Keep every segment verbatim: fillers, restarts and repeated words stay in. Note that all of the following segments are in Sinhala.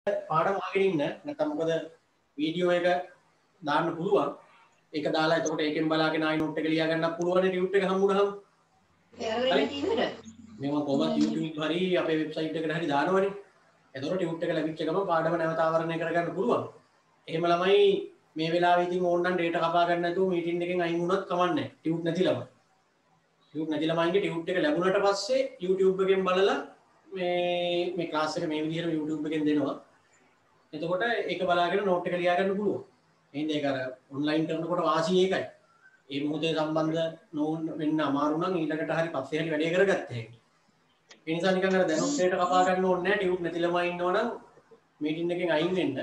පාඩම අහගෙන ඉන්න නැත්නම් මොකද වීඩියෝ එක දාන්න පුළුවන් ඒක දාලා එතකොට ඒකෙන් බලාගෙන ආයි නෝට් එක ලියා ගන්නත් පුළුවන් ටියුට් එක හම්බුනහම හරි මේව කොහොමද YouTube හරි අපේ වෙබ්සයිට් එකට හරි දානවනේ එතකොට ටියුට් එක ලැබිච්ච ගමන් පාඩම නැවත ආවරණය කරගන්න පුළුවන් එහෙම ළමයි මේ වෙලාවේ ඉතින් ඕන්නම් ඩේටා කපා ගන්න නැතුව මීටින් එකෙන් අයින් වුණොත් කමන්නේ ටියුට් නැති ළමයි ටියුට් නැති ළමයින්ගේ ටියුට් එක ලැබුණට පස්සේ YouTube එකෙන් බලලා මේ මේ ක්ලාස් එක මේ විදිහට YouTube එකෙන් දෙනවා එතකොට ඒක බලාගෙන නෝට් එක ලියා ගන්න පුළුවන්. එහෙනම් ඒක අර ඔන්ලයින් කරනකොට වාසිය ඒකයි. ඒ මොහොතේ සම්බන්ධ නොවුන් වෙන්න අමාරු නම් ඊළඟට හරි පස්සේ හරි වැඩේ කරගත්ත හැකියි. ඒ නිසා නිකන් අර දැනුත් දෙයට කපා ගන්න ඕනේ නැහැ. ටියුට් නැති ළමයි ඉන්නවනම් මීටින් එකෙන් අයින් වෙන්න.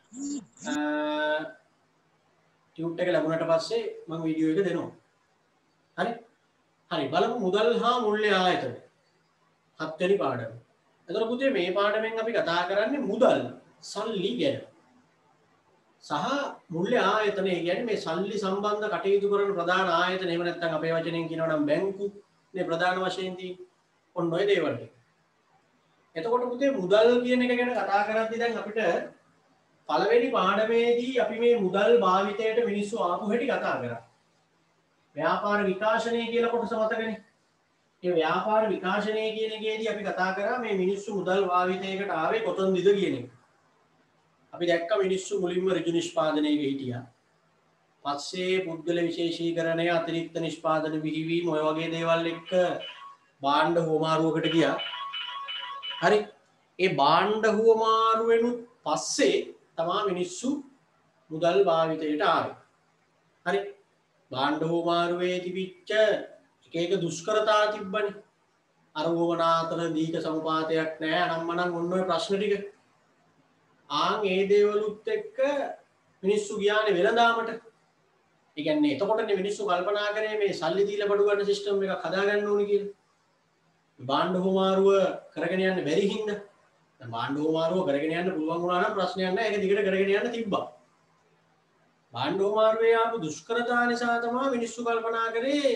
ටියුට් එක ලැබුණට පස්සේ මම වීඩියෝ එක දෙනවා. හරි? හරි බලමු මුදල් හා මුල්‍ය ආයතන. හත් වෙනි පාඩම. එතකොට පුතේ මේ පාඩමෙන් අපි කතා කරන්නේ මුදල් සල්ලි ගැන සහ මුල්‍ය ආයතනය කියන්නේ මේ සල්ලි සම්බන්ධ කටයුතු කරන ප්‍රධාන ආයතන එහෙම නැත්නම් අපේ වචනෙන් කියනවා නම් බැංකු නේ ප්‍රධාන වශයෙන් තියෙන ඔන්න ඔය දේවල් ටික. එතකොට පුතේ මුදල් කියන එක ගැන කතා කරද්දී දැන් අපිට පළවෙනි පාඩමේදී අපි මේ මුදල් භාවිතයට මිනිස්සු ආපු හැටි කතා කරා. ව්‍යාපාර විකාශනය කියලා කොටස මතකනේ. ඒ ව්‍යාපාර විකාශනය කියන එකේදී අපි කතා කරා මේ මිනිස්සු මුදල් භාවිතයකට ආවේ කොතනදද කියන එක. අපි දැක්ක මිනිස්සු මුලින්ම ඍජු නිෂ්පාදනයක හිටියා. පස්සේ පුද්ගල විශේෂීකරණය අතිරික්ත නිෂ්පාදන බිහිවීම ඔය වගේ දේවල් එක්ක භාණ්ඩ හුවමාරුවකට ගියා. හරි. ඒ භාණ්ඩ හුවමාරුවෙනුත් පස්සේ තමයි මිනිස්සු මුදල් භාවිතයට ආවේ. හරි. භාණ්ඩ හුවමාරුවේ තිබිච්ච එක එක දුෂ්කරතා තිබ්බනේ. අර වුවනාතර දීක සමුපාතයක් නැහැ අනම්මනම් ඔන්න ඔය ප්‍රශ්න ටික ආන් ඒ දේවලුත් එක්ක මිනිස්සු ගියානේ වෙළඳාමට. ඒ කියන්නේ එතකොටනේ මිනිස්සු කල්පනා කරේ මේ සල්ලි දීලා බඩු ගන්න සිස්ටම් එකක් හදාගන්න ඕනේ කියලා. භාණ්ඩ හොමාරුව කරගෙන යන්න බැරි හින්දා. දැන් භාණ්ඩ හොමාරුව කරගෙන යන්න පුළුවන් වුණා නම් ප්‍රශ්නයක් නැහැ. ඒක දිගට කරගෙන යන්න තිබ්බා. භාණ්ඩ හොමාරුවේ ආපු දුෂ්කරතා නිසා තමයි මිනිස්සු කල්පනා කරේ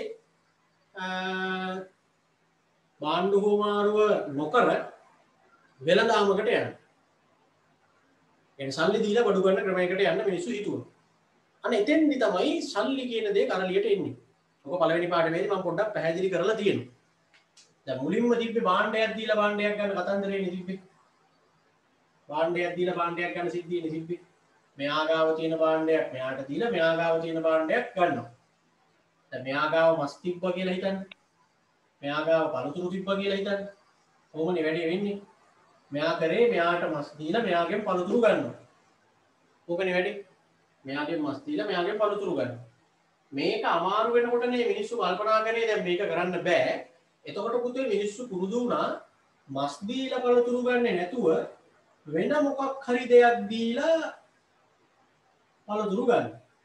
භාණ්ඩ හොමාරුව නොකර වෙළඳාමකට යන්න. සල්ලි දීලා බඩු ගන්න ක්‍රමයකට යන්න මිනිස්සු හිතුවා. අන්න එතෙන්දි තමයි සල්ලි කියන දේ කරලියට එන්නේ. ඔක පළවෙනි පාඩමේදී මම පොඩ්ඩක් පැහැදිලි කරලා තියෙනවා. දැන් මුලින්ම තිබ්බේ භාණ්ඩයක් දීලා භාණ්ඩයක් ගන්න කතන්දරේනේ තිබ්බේ. භාණ්ඩයක් දීලා භාණ්ඩයක් ගන්න සිද්ධියනේ තිබ්බේ. මෙයා ගාව තියෙන භාණ්ඩයක් මෙයාට දීලා මෙයා ගාව තියෙන භාණ්ඩයක් ගන්නවා. දැන් මෙයා ගාව මස් තිබ්බා කියලා හිතන්න. මෙයා ගාව පළතුරු තිබ්බා කියලා හිතන්න. කොහොමනේ වැඩේ වෙන්නේ? මෙයා කරේ මෙයාට මස් දීලා මෙයාගෙන් පළතුරු ගන්නවා. ඕකනේ වැඩි. මෙයාගෙන් මස් දීලා මෙයාගෙන් පළතුරු ගන්නවා. මේක අමාරු වෙනකොටනේ මිනිස්සු කල්පනා කරේ දැන් මේක කරන්න බෑ. එතකොට පුතේ මිනිස්සු පුරුදු වුණා මස් දීලා පළතුරු ගන්නේ නැතුව වෙන මොකක් හරි දෙයක් දීලා පළතුරු ගන්න.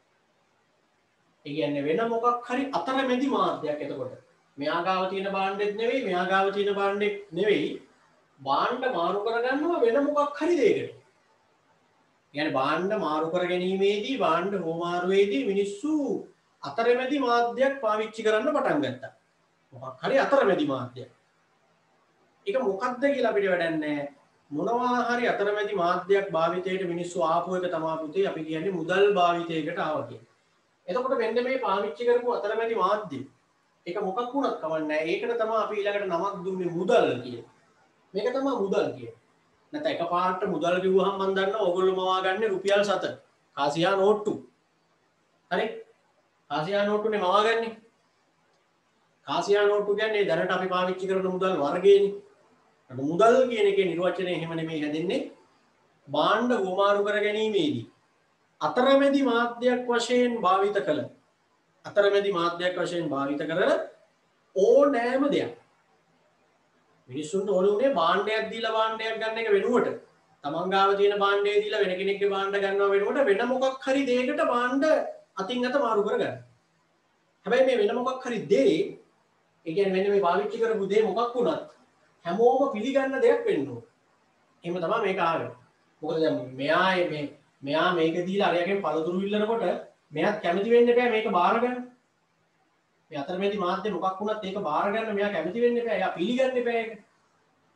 ඒ කියන්නේ වෙන මොකක් හරි අතරමැදි මාධ්‍යයක් එතකොට. මෙයා ගාව තියෙන භාණ්ඩෙත් නෙවෙයි මෙයා ගාව තියෙන භාණ්ඩෙත් නෙවෙයි භාණ්ඩ මාරු කරගන්නවා වෙන මොකක් හරි දෙයකට. يعني භාණ්ඩ මාරු කර ගැනීමේදී භාණ්ඩ හොමාරුවේදී මිනිස්සු අතරමැදි මාධ්‍යයක් පාවිච්චි කරන්න පටන් ගත්තා. මොකක් හරි අතරමැදි මාධ්‍යයක්. ඒක මොකක්ද කියලා අපිට වැඩක් නැහැ. මොනවා හරි අතරමැදි මාධ්‍යයක් භාවිතයට මිනිස්සු ආපු එක තමයි පුතේ අපි කියන්නේ මුදල් භාවිතයකට ආවා කියන්නේ. එතකොට මෙන්න මේ පාවිච්චි කරපු අතරමැදි මාධ්‍ය ඒක මොකක් වුණත් කවන්නේ නැහැ. ඒකට තමයි අපි ඊළඟට නමක් දුන්නේ මුදල් කියලා. මේක තමයි මුදල් කියන්නේ. නැත්නම් එකපාරට මුදල් කිව්වහම මම දන්නවා ඕගොල්ලෝ මවා ගන්න රුපියල් සත. කාසියා නෝට්ටු. හරි? කාසියා නෝට්ටුනේ මවා ගන්නේ. කාසියා නෝට්ටු කියන්නේ දැනට අපි පාවිච්චි කරන මුදල් වර්ගයනේ. අර මුදල් කියන එකේ නිර්වචනය එහෙම නෙමෙයි හැදෙන්නේ. භාණ්ඩ හොමාරු කර ගැනීමේදී අතරමැදි මාධ්‍යයක් වශයෙන් භාවිත කළ අතරමැදි මාධ්‍යයක් වශයෙන් භාවිත කරන ඕනෑම දෙයක් මිනිස්සුන්ට ඕන උනේ භාණ්ඩයක් දීලා භාණ්ඩයක් ගන්න එක වෙනුවට තමන් ගාව තියෙන භාණ්ඩය දීලා වෙන කෙනෙක්ගේ භාණ්ඩ ගන්නවා වෙනුවට වෙන මොකක් හරි දෙයකට භාණ්ඩ අතින් අත මාරු කරගන්න. හැබැයි මේ වෙන මොකක් හරි දේ ඒ කියන්නේ මෙන්න මේ පාවිච්චි කරපු දේ මොකක් වුණත් හැමෝම පිළිගන්න දෙයක් වෙන්න ඕන. එහෙම තමයි මේක ආවේ. මොකද දැන් මෙයා මේ මෙයා මේක දීලා අරයාගෙන් පළතුරු ඉල්ලනකොට මෙයාත් කැමති වෙන්න එපා මේක බාර ගන්න. මේ අතරමැදි මාධ්‍ය මොකක් වුණත් ඒක බාර ගන්න මෙයා කැමති වෙන්න එපා. එයා පිළිගන්න එපා ඒක.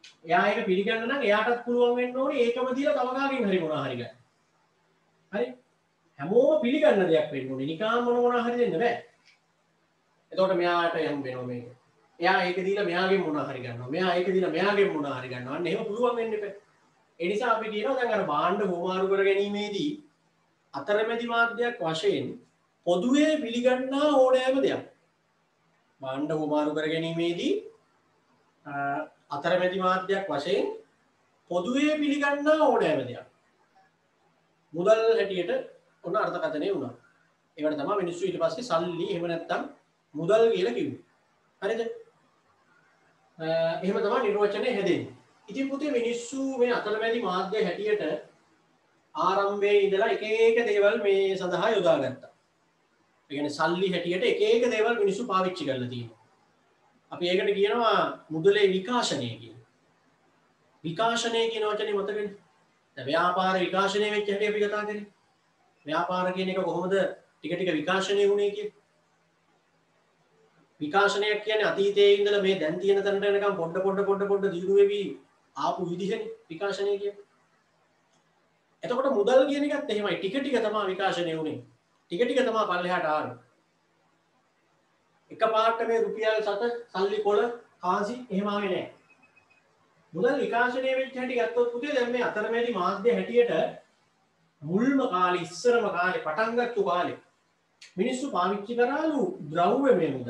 එයා ඒක පිළිගන්න නම් එයාටත් පුළුවන් වෙන්න ඕනේ ඒකම දීලා තව කාගෙන් හරි මොනවා හරි ගන්න. හරි? හැමෝම පිළිගන්න දෙයක් වෙන්න ඕනේ. නිකාම් මොන මොනවා හරි දෙන්න බෑ. එතකොට මෙයාට යම් වෙනවා මේක. එයා ඒක දීලා මෙයාගෙන් මොනවා හරි ගන්නවා. මෙයා ඒක දීලා මෙයාගෙන් මොනවා හරි ගන්නවා. අන්න එහෙම පුළුවන් වෙන්න එපා. ඒ නිසා අපි කියනවා දැන් අර භාණ්ඩ හුවමාරු කර ගැනීමේදී අතරමැදි මාධ්‍යයක් වශයෙන් පොදුවේ පිළිගන්නා ඕනෑම දෙයක්. භාණ්ඩ හුවමාරු කර ගැනීමේදී අතරමැදි මාධ්‍යයක් වශයෙන් පොදුවේ පිළිගන්නා ඕනෑම දෙයක්. මුදල් හැටියට ඔන්න අර්ථකථනය වුණා. ඒකට තමයි මිනිස්සු ඊට පස්සේ සල්ලි එහෙම නැත්නම් මුදල් කියලා කිව්වේ. හරිද? එහෙම තමයි නිර්වචනය හැදෙන්නේ. ඉතින් පුතේ මිනිස්සු මේ අතරමැදි මාධ්‍ය හැටියට ආරම්භයේ ඉඳලා එක එක දේවල් මේ සඳහා යොදාගත්තා. ඒ කියන්නේ සල්ලි හැටියට එක එක දේවල් මිනිස්සු පාවිච්චි කරලා තියෙනවා. අපි ඒකට කියනවා මුදලේ විකාශනය කියලා. විකාශනය කියන වචනේ මතකනේ. දැන් ව්‍යාපාර විකාශනය වෙච්ච හැටි අපි කතා කරේ. ව්‍යාපාර කියන එක කොහොමද ටික ටික විකාශනය වුණේ කියලා. විකාශනයක් කියන්නේ අතීතයේ ඉඳලා මේ දැන් තියෙන තැනට එනකම් පොඩ පොඩ පොඩ පොඩ දියුණු වෙවි ආපු විදිහනේ විකාශනය කියන්නේ. එතකොට මුදල් කියන එකත් එහෙමයි ටික ටික තමයි විකාශනය වුණේ. ටික ටික තමයි පල්ලෙහාට ආවේ. එකපාරට මේ රුපියල් සත සල්ලි කොළ කාසි එහෙම ආවේ නැහැ. මුදල් විකාශනය වෙච්ච හැටි ගත්තොත් පුතේ දැන් මේ අතරමැදි මාධ්‍ය හැටියට මුල්ම කාලේ ඉස්සරම කාලේ පටන් ගත්තු කාලේ මිනිස්සු පාවිච්චි කරාලු ද්‍රව්‍යමය මුදල්.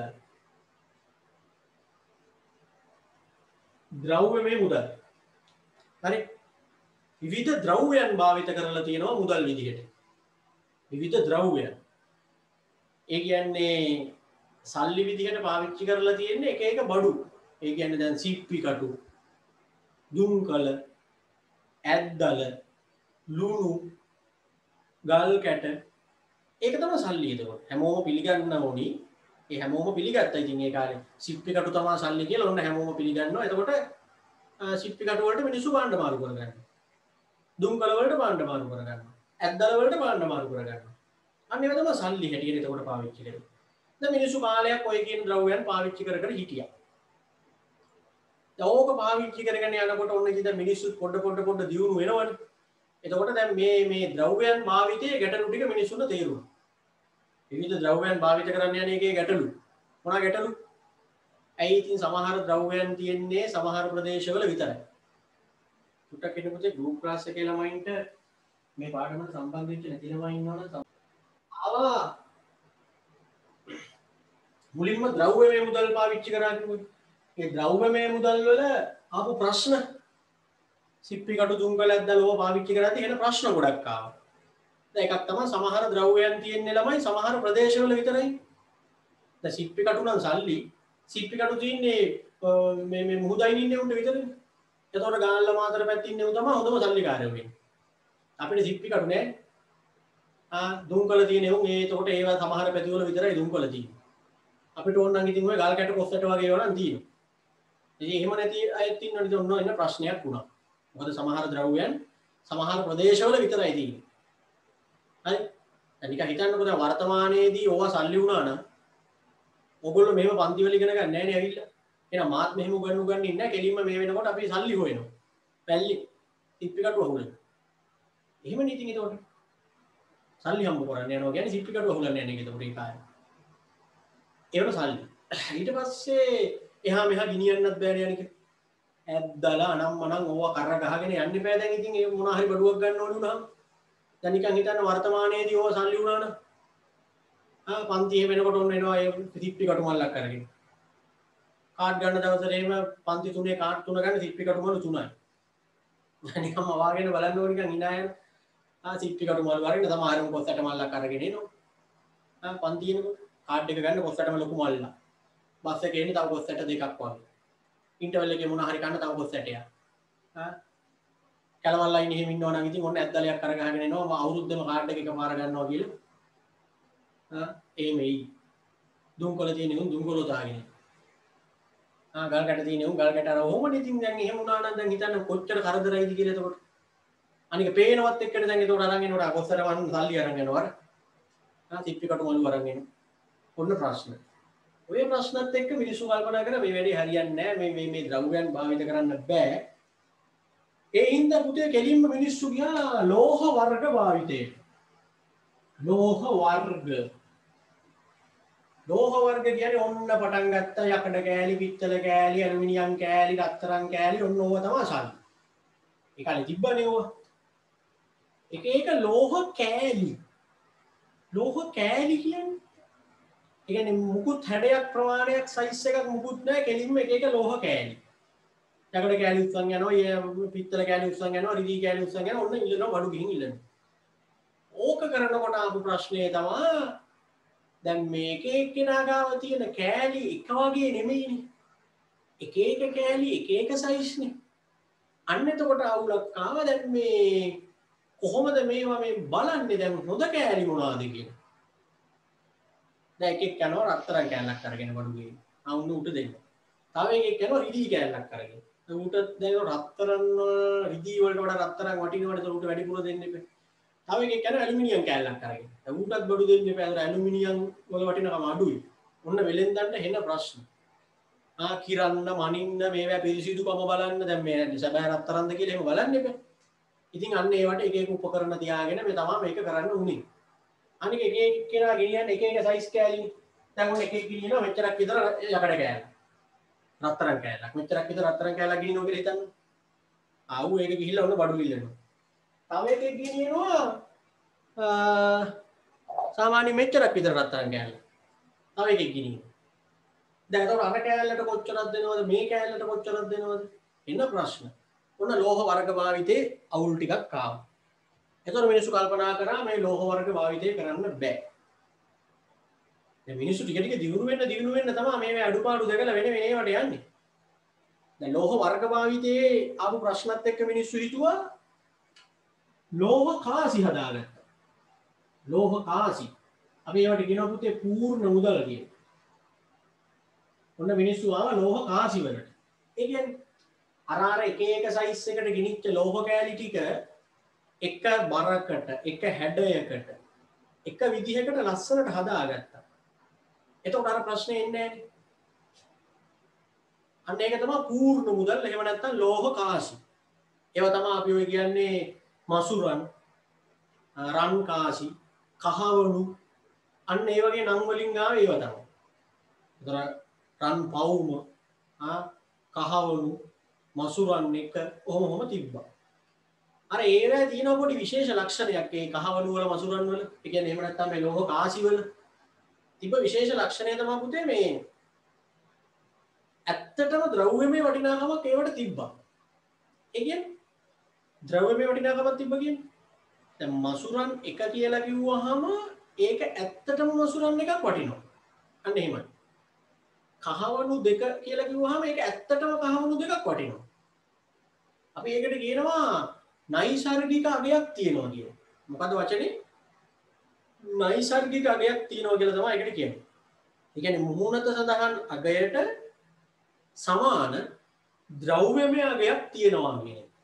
ද්‍රව්‍යමය මුදල්. හරි. විවිධ ද්‍රව්‍යයන් භාවිත කරලා තියෙනවා මුදල් විදිහට. විවිධ ද්‍රව්‍යයන්. ඒ කියන්නේ සල්ලි විදිහට පාවිච්චි කරලා තියෙන්නේ එක එක බඩු. ඒ කියන්නේ දැන් සිප්පි කටු, දුම්කල, ඇද්දල, ලුණු, ගල් කැට ඒක තමයි සල්ලි. එතකොට හැමෝම පිළිගන්න ඕනි. ඒ හැමෝම පිළිගත්තා. ඉතින් ඒ කාලේ සිප්පි කටු තමයි සල්ලි කියලා ඔන්න හැමෝම පිළිගන්නවා. එතකොට සිප්පි කටු වලට මිනිස්සු භාණ්ඩ මාරු කරගන්නවා. දුම්කල වලට භාණ්ඩ මාරු කරගන්නවා. ඇද්දල වලට භාණ්ඩ මාරු කරගන්නවා. අන්න ඒවා තමයි සල්ලි හැටියට එතකොට පාවිච්චි කරන්නේ. දැන් මිනිස්සු කාලයක් ඔය කියන ද්‍රව්‍යයන් පාවිච්චි කර කර හිටියා. දැන් ඕක පාවිච්චි කරගෙන යනකොට ඔන්න ඉතින් මිනිස්සු පොඩ පොඩ පොඩ දියුණු වෙනවනේ. එතකොට දැන් මේ මේ ද්‍රව්‍යයන් භාවිතයේ ගැටලු ටික මිනිස්සුන්ට තේරුණා. විවිධ ද්‍රව්‍යයන් භාවිත කරන්න යන එකේ ගැටලු. මොනවා ගැටලු? ඇයි ඉතින් සමහර ද්‍රව්‍යයන් තියෙන්නේ සමහර ප්‍රදේශවල විතරයි. පුටක් කෙනෙකුට ගෲප් ක්ලාස් එකේ ළමයින්ට මේ පාඩමට සම්බන්ධ වෙච්ච නැති ළමයි ඉන්නවනම් ආවා මුලින්ම ද්‍රව්‍යමය මුදල් පාවිච්චි කරා කිව්වේ. ඒ ද්‍රව්‍යමය මුදල් වල ආපු ප්‍රශ්න සිප්පි කටු දුම්කල ඇද්දල ඕවා පාවිච්චි කරද්දී එන ප්‍රශ්න ගොඩක් ආවා. දැන් එකක් තමයි සමහර ද්‍රව්‍යයන් තියෙන්නේ ළමයි සමහර ප්‍රදේශවල විතරයි. දැන් සිප්පි කටු නම් සල්ලි සිප්පි කටු තියෙන්නේ මේ මේ මුහුදයින් ඉන්නේ උන්ට විතරනේ. එතකොට ගාල්ල මාතර පැත්තේ ඉන්නේ උන් තමයි හොඳම සල්ලිකාරයෝ වෙන්නේ. අපිට සිප්පි කටු නෑ. ආ දුම්කල තියෙන්නේ උන් ඒ එතකොට ඒවා සමහර පැතිවල විතරයි දුම්කල තියෙන්නේ. අපිට ඕන නම් ඉතින් ඔය ගල් කැට කොස්සට වගේ ඒවා නම් තියෙනවා. ඉතින් එහෙම නැති අයත් ඉන්නවනේ ඉතින් ඔන්න එන්න ප්‍රශ්නයක් වුණා. මොකද සමහර ද්‍රව්‍යයන් සමහර ප්‍රදේශවල විතරයි තියෙන්නේ. හරි? දැන් නිකන් හිතන්නකෝ දැන් වර්තමානයේදී ඕවා සල්ලි වුණා නම් ඔයගොල්ලෝ මෙහෙම පන්ති වල ඉගෙන ගන්න නැහැ නේ ඇවිල්ලා. එහෙනම් මාත් මෙහෙම උගන්වු ගන්න ඉන්නේ නැහැ. කෙලින්ම මේ වෙනකොට අපි සල්ලි හොයනවා. පැල්ලි සිප්පි කටු අහුලන. එහෙමනේ ඉතින් ඒතකොට. සල්ලි හම්බ කරන්න යනවා කියන්නේ සිප්පි කටු අහුලන්න යන්නේ ඒකට ඒ කාර්යය. ඒවල සල්ලි. ඊට පස්සේ එහා මෙහා ගිනියන්නත් බෑනේ අනික. ඇද්දලා අනම් මනම් ඕවා කර ගහගෙන යන්න බෑ දැන් ඉතින් ඒ මොනවා හරි බඩුවක් ගන්න ඕනේ වුණාම. දැන් නිකන් හිතන්න වර්තමානයේදී ඕවා සල්ලි වුණා නම් ආ පන්ති එහෙම වෙනකොට ඔන්න එනවා ඒ සිප්පි කටු මල්ලක් අරගෙන. කාඩ් ගන්න දවසට එහෙම පන්ති තුනේ කාඩ් තුන ගන්න සිප්පි කටු මල්ල තුනයි. දැන් නිකම්ම වාගෙන බලන්න ඕන නිකන් hina යන ආ සිප්පි කටු මල් වරින්න සමහරම පොස්සට මල්ලක් අරගෙන එනවා. ආ පන්ති එනකොට කාඩ් එක ගන්න පොස්සටම ලොකු මල්ලා. බස් එකේ එන්නේ තව පොස්සට දෙකක් වගේ. ඉන්ටර්වල් එකේ මොනවා හරි කන්න තව පොස්සටයක්. ආ කලවල්ලා ඉන්නේ එහෙම ඉන්නවා නම් ඉතින් ඔන්න ඇද්දලයක් අරගහගෙන එනවා අවුරුද්දම කාඩ් එක එකපාර ගන්නවා කියලා. ආ එහෙම එයි. දුම්කොළ තියෙන උන් දුම්කොළ දාගෙන. ආ ගල් කැට තියෙන උන් ගල් කැට අර ඔහොමනේ ඉතින් දැන් එහෙම වුණා නම් දැන් හිතන්න කොච්චර කරදරයිද කියලා එතකොට. අනික පේනවත් එක්කනේ දැන් එතකොට අරන් එනකොට පොස්සට වන් සල්ලි අරන් යනවා. ආ සිප්පි කටු මලු අරන් එනවා. ඔන්න ප්‍රශ්න. ඔය ප්‍රශ්නත් එක්ක මිනිස්සු කල්පනා කරා මේ වැඩේ හරියන්නේ නැහැ මේ මේ මේ ද්‍රව්‍යයන් භාවිත කරන්න බෑ. ඒ හින්දා පුතේ කෙලින්ම මිනිස්සු ගියා ලෝහ වර්ග භාවිතයට. ලෝහ වර්ග ලෝහ වර්ග කියන්නේ ඔන්න පටන් ගත්ත යකඩ කෑලි, පිත්තල කෑලි, ඇලුමිනියම් කෑලි, රත්තරන් කෑලි ඔන්න ඕවා තමයි සල්ලි. ඒ කාලේ තිබ්බනේ ඕවා. එක එක ලෝහ කෑලි. ලෝහ කෑලි කියන්නේ ඒ කියන්නේ මුකුත් හැඩයක් ප්‍රමාණයක් සයිස් එකක් මුකුත් නැහැ කෙලින්ම එක එක ලෝහ කෑලි. යකඩ කෑලි උස්සන් යනවා, පිත්තල කෑලි උස්සන් යනවා, රිදී කෑලි උස්සන් යනවා ඔන්න ඉල්ලනවා බඩු ගිහින් ඉල්ලනවා. ඕක කරනකොට ආපු ප්‍රශ්නේ තමයි දැන් මේක එක්කෙනා ගාව තියෙන කෑලි එක වගේ නෙමෙයිනේ. එක එක කෑලි එක එක සයිස්නේ. අන්න එතකොට අවුලක් ආවා දැන් මේ කොහොමද මේවා මේ බලන්නේ දැන් හොඳ කෑලි මොනවද කියලා. දැන් එකෙක් යනවා රත්තරන් කෑල්ලක් අරගෙන බඩු ගේන්න. ආ උන්න උට දෙන්න. තව එකෙක් යනවා රිදී කෑල්ලක් අරගෙන. උට දැන් රත්තරන් රිදී වලට වඩා රත්තරන් වටිනවට උට වැඩිපුර දෙන්න එපා. තව එකෙක් යනවා ඇලුමිනියම් කෑල්ලක් අරගෙන. දැන් උටත් බඩු දෙන්න එපා. අර ඇලුමිනියම් වල වටිනකම අඩුයි. ඔන්න වෙලෙන්දන්ට හෙන ප්‍රශ්න. ආ කිරන්න මනින්න මේවා පිරිසිදුකම බලන්න දැන් මේ සැබෑ රත්තරන්ද කියලා එහෙම බලන්න එපා. ඉතින් අන්න ඒවට එක එක උපකරණ තියාගෙන මේ තමයි මේක කරන්න උනේ. අනික එක එක කෙනා ගෙනියන්නේ එක එක සයිස් කෑලි. දැන් ඔන්න එක එක ගෙනියනවා මෙච්චරක් විතර යකඩ කෑල්ල. රත්තරන් කෑල්ලක්. මෙච්චරක් විතර රත්තරන් කෑල්ලක් ගෙනියනවා කියලා හිතන්න. ආවු ඒක ගිහිල්ලා ඔන්න බඩු ඉල්ලනවා. තව එකෙක් ගෙනියනවා සාමාන්‍ය මෙච්චරක් විතර රත්තරන් කෑල්ල. තව එකෙක් ගෙනියනවා. දැන් ඒතකොට අර කෑල්ලට කොච්චරක් දෙනවද මේ කෑල්ලට කොච්චරක් දෙනවද? එන ප්‍රශ්න. ඔන්න ලෝහ වර්ග භාවිතේ අවුල් ටිකක් ආවා. එතකොට මිනිස්සු කල්පනා කරා මේ ලෝහ වර්ග භාවිතය කරන්න බෑ. දැන් මිනිස්සු ටික ටික දියුණු වෙන්න දියුණු වෙන්න තමයි මේ අඩුපාඩු දෙකලා වෙන වෙනේවට යන්නේ. දැන් ලෝහ වර්ග භාවිතයේ ආපු ප්‍රශ්නත් එක්ක මිනිස්සු හිතුවා ලෝහ කාසි හදාගත්තා. ලෝහ කාසි. අපි ඒවට කියනවා පුතේ පූර්ණ මුදල කියලා. ඔන්න මිනිස්සු ආවා ලෝහ කාසි වලට. ඒ කියන්නේ අර අර එක එක සයිස් එකට ගෙනිච්ච ලෝහ කෑලි ටික එක බරකට එක හැඩයකට එක විදිහකට ලස්සනට හදාගත්තා. එතකොට අර ප්‍රශ්නේ එන්නේ නැහැ. අන්න ඒක තමයි පූර්ණ මුදල්. එහෙම නැත්නම් ලෝහ කාසි. ඒවා තමයි අපි ඔය කියන්නේ මසුරන්, රන් කාසි, කහවණු අන්න ඒ වගේ නම් වලින් ආව ඒවා තමයි. ඒතර රන් පවුම, ආ කහවණු, මසුරන් එක ඔහොම ඔහොම තිබ්බා. අර ඒවැ තියෙන පොඩි විශේෂ ලක්ෂණයක් ඒ කහවණු වල මසුරන් වල. ඒ කියන්නේ එහෙම නැත්නම් මේ ලෝහ කාසි වල තිබ්බ විශේෂ ලක්ෂණය තමයි පුතේ මේ ඇත්තටම ද්‍රව්‍යමය වටිනාකමක් ඒවට තිබ්බා. ඒ කියන්නේ ද්‍රව්‍යමය වටිනාකමක් තිබ්බ කියන්නේ දැන් මසුරන් එක කියලා කිව්වහම ඒක ඇත්තටම මසුරන් එකක් වටිනවා. අන්න එහෙමයි. කහවණු දෙක කියලා කිව්වහම ඒක ඇත්තටම කහවණු දෙකක් වටිනවා. අපි ඒකට කියනවා නයිසර්ගික අගයක් තියෙනවා කියන. මොකද්ද වචනේ? නයිසර්ගික අගයක් තියෙනවා කියලා තමයි ඒකට කියන්නේ. ඒ කියන්නේ මුහුණත සඳහන් අගයට සමාන ද්‍රව්‍යමය අගයක් තියෙනවා කියන එක.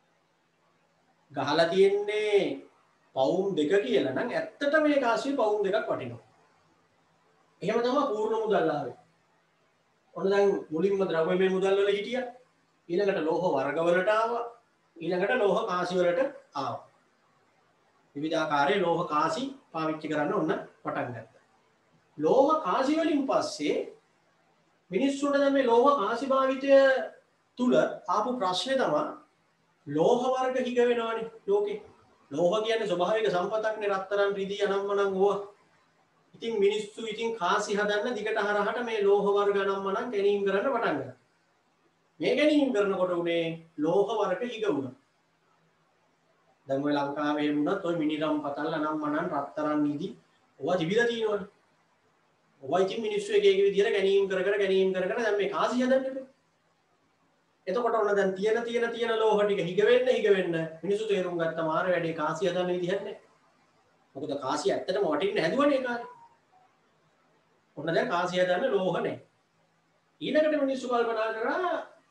ගහලා තියෙන්නේ පවුම් දෙක කියලා නම් ඇත්තටම මේ කාසිය පවුම් දෙකක් වටිනවා. එහෙම තමයි පූර්ණ මුදල් ආවේ. ඔන්න දැන් මුලින්ම ද්‍රව්‍යමය මුදල් වල හිටියා. ඊළඟට ලෝහ වර්ග වලට ආවා. ඊළඟට ලෝහ කාසි වලට ආවා. විවිධාකාරයේ ලෝහ කාසි පාවිච්චි කරන්න ඔන්න පටන් ගත්තා. ලෝහ කාසි වලින් පස්සේ මිනිස්සුන්ට දැන් මේ ලෝහ කාසි භාවිතය තුල ආපු ප්‍රශ්නේ තමයි ලෝහ වර්ග හිග වෙනවනේ ලෝකේ. ලෝහ කියන්නේ ස්වභාවික සම්පතක්නේ රත්තරන් රිදී අනම්මනම් ඕවා. ඉතින් මිනිස්සු ඉතින් කාසි හදන්න දිගට හරහට මේ ලෝහ වර්ග අනම්මනම් ගැනීම කරන්න පටන් ගත්තා. මේ ගැනීම කරනකොට උනේ ලෝහ වර්ග හිග වුණා. දැන් ඔය ලංකාවේ වුණත් ඔය මිනිරම් පතල් අනම්මනම් රත්තරන් නිදි ඕවා තිබිලා තියෙනවනේ. ඕවා ඉතින් මිනිස්සු එක එක විදිහට ගැනීම කර කර ගැනීම කර කර දැන් මේ කාසි හදන්නේ. එතකොට ඔන්න දැන් තියෙන තියෙන තියෙන ලෝහ ටික හිග වෙන්න හිග වෙන්න මිනිස්සු තේරුම් ගත්තා මාර වැඩේ කාසි හදන්න විදිහක් නැහැ. මොකද කාසි ඇත්තටම වටින්න හැදුවනේ කාලේ. ඔන්න දැන් කාසි හදන්න ලෝහ නැහැ. ඊළඟට මිනිස්සු කල්පනා කරා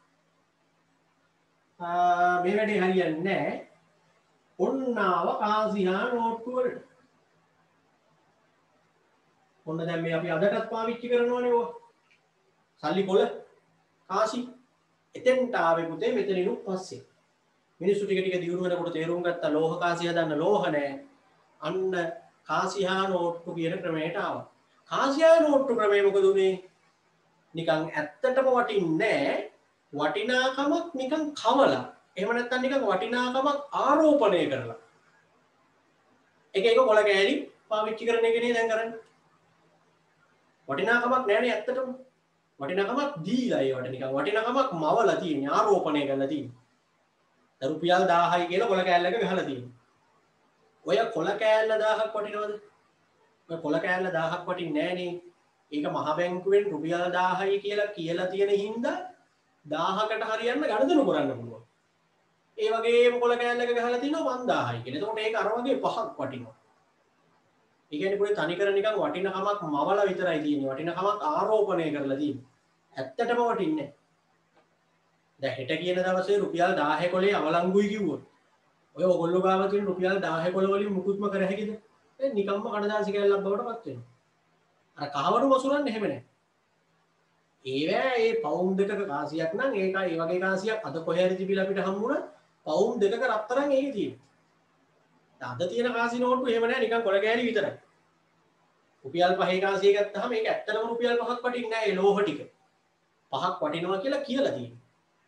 ආ මේ වැඩේ හරියන්නේ නැහැ. ඔන්නාව කාසියා නෝට්ටු වලට. ඔන්න දැන් මේ අපි අදටත් පාවිච්චි කරනවනේ ඔය. සල්ලි කොළ කාසි එතෙන්ට ආවේ පුතේ මෙතනිනුත් පස්සේ. මිනිස්සු ටික ටික දියුණු වෙනකොට තේරුම් ගත්තා ලෝහ කාසි හදන්න ලෝහ නැහැ. අන්න කාසියා නෝට්ටු කියන ක්‍රමයට ආවා. කාසියා නෝට්ටු ක්‍රමය මොකද උනේ? නිකන් ඇත්තටම වටින්නේ නැහැ. වටිනාකමක් නිකන් කවලා. එහෙම නැත්නම් නිකන් වටිනාකමක් ආරෝපණය කරලා. එක එක කොළ කෑලි පාවිච්චි කරන එකනේ දැන් කරන්නේ. වටිනාකමක් නැහැනේ ඇත්තටම. වටිනාකමක් දීලා ඒවට නිකන් වටිනාකමක් මවලා තියෙන්නේ ආරෝපණය කරලා තියෙන්නේ. රුපියල් දාහයි කියලා කොළ කෑල්ලක ගහලා තියෙනවා. ඔය කොළ කෑල්ල දාහක් වටිනවද? ඔය කොළ කෑල්ල දාහක් වටින්නේ නැහනේ. ඒක මහ බැංකුවෙන් රුපියල් දාහයි කියලා කියලා තියෙන හින්දා දාහකට හරියන්න ගණදෙනු කරන්න පුළුවන්. ඒ වගේම කොළ කෑල්ලක ගහලා තිනවා පන්දාහයි කියලා. එතකොට ඒක අර වගේ පහක් වටිනවා. ඒ කියන්නේ පොඩි තනිකර නිකන් වටිනකමක් මවලා විතරයි තියෙන්නේ. වටිනකමක් ආරෝපණය කරලා තියෙන්නේ. ඇත්තටම වටින්නේ නැහැ. දැන් හෙට කියන දවසේ රුපියල් දාහේ කොලේ අවලංගුයි කිව්වොත් ඔය ඔයගොල්ලෝ ගාව තියෙන රුපියල් දාහේ කොළ වලින් මුකුත්ම කර හැකිද? ඒ නිකම්ම කඩදාසි කැල්ලක් බවට පත් වෙනවා. අර කහවණු වසුරන්නේ එහෙම නැහැ. ඒවැ ඒ පවුම් දෙකක කාසියක් නම් ඒක ඒ වගේ කාසියක් අද කොහේ හරි තිබිලා අපිට හම්බුණා පවුම් දෙකක රත්තරන් ඒකේ තියෙනවා. අද තියෙන කාසි නෝට්ටු එහෙම නැහැ නිකන් කොළ කෑලි විතරයි. රුපියල් පහේ කාසිය ගත්තාම ඒක ඇත්තටම රුපියල් පහක් වටින්නේ නැහැ ඒ ලෝහ ටික. පහක් වටිනවා කියලා කියලා තියෙනවා.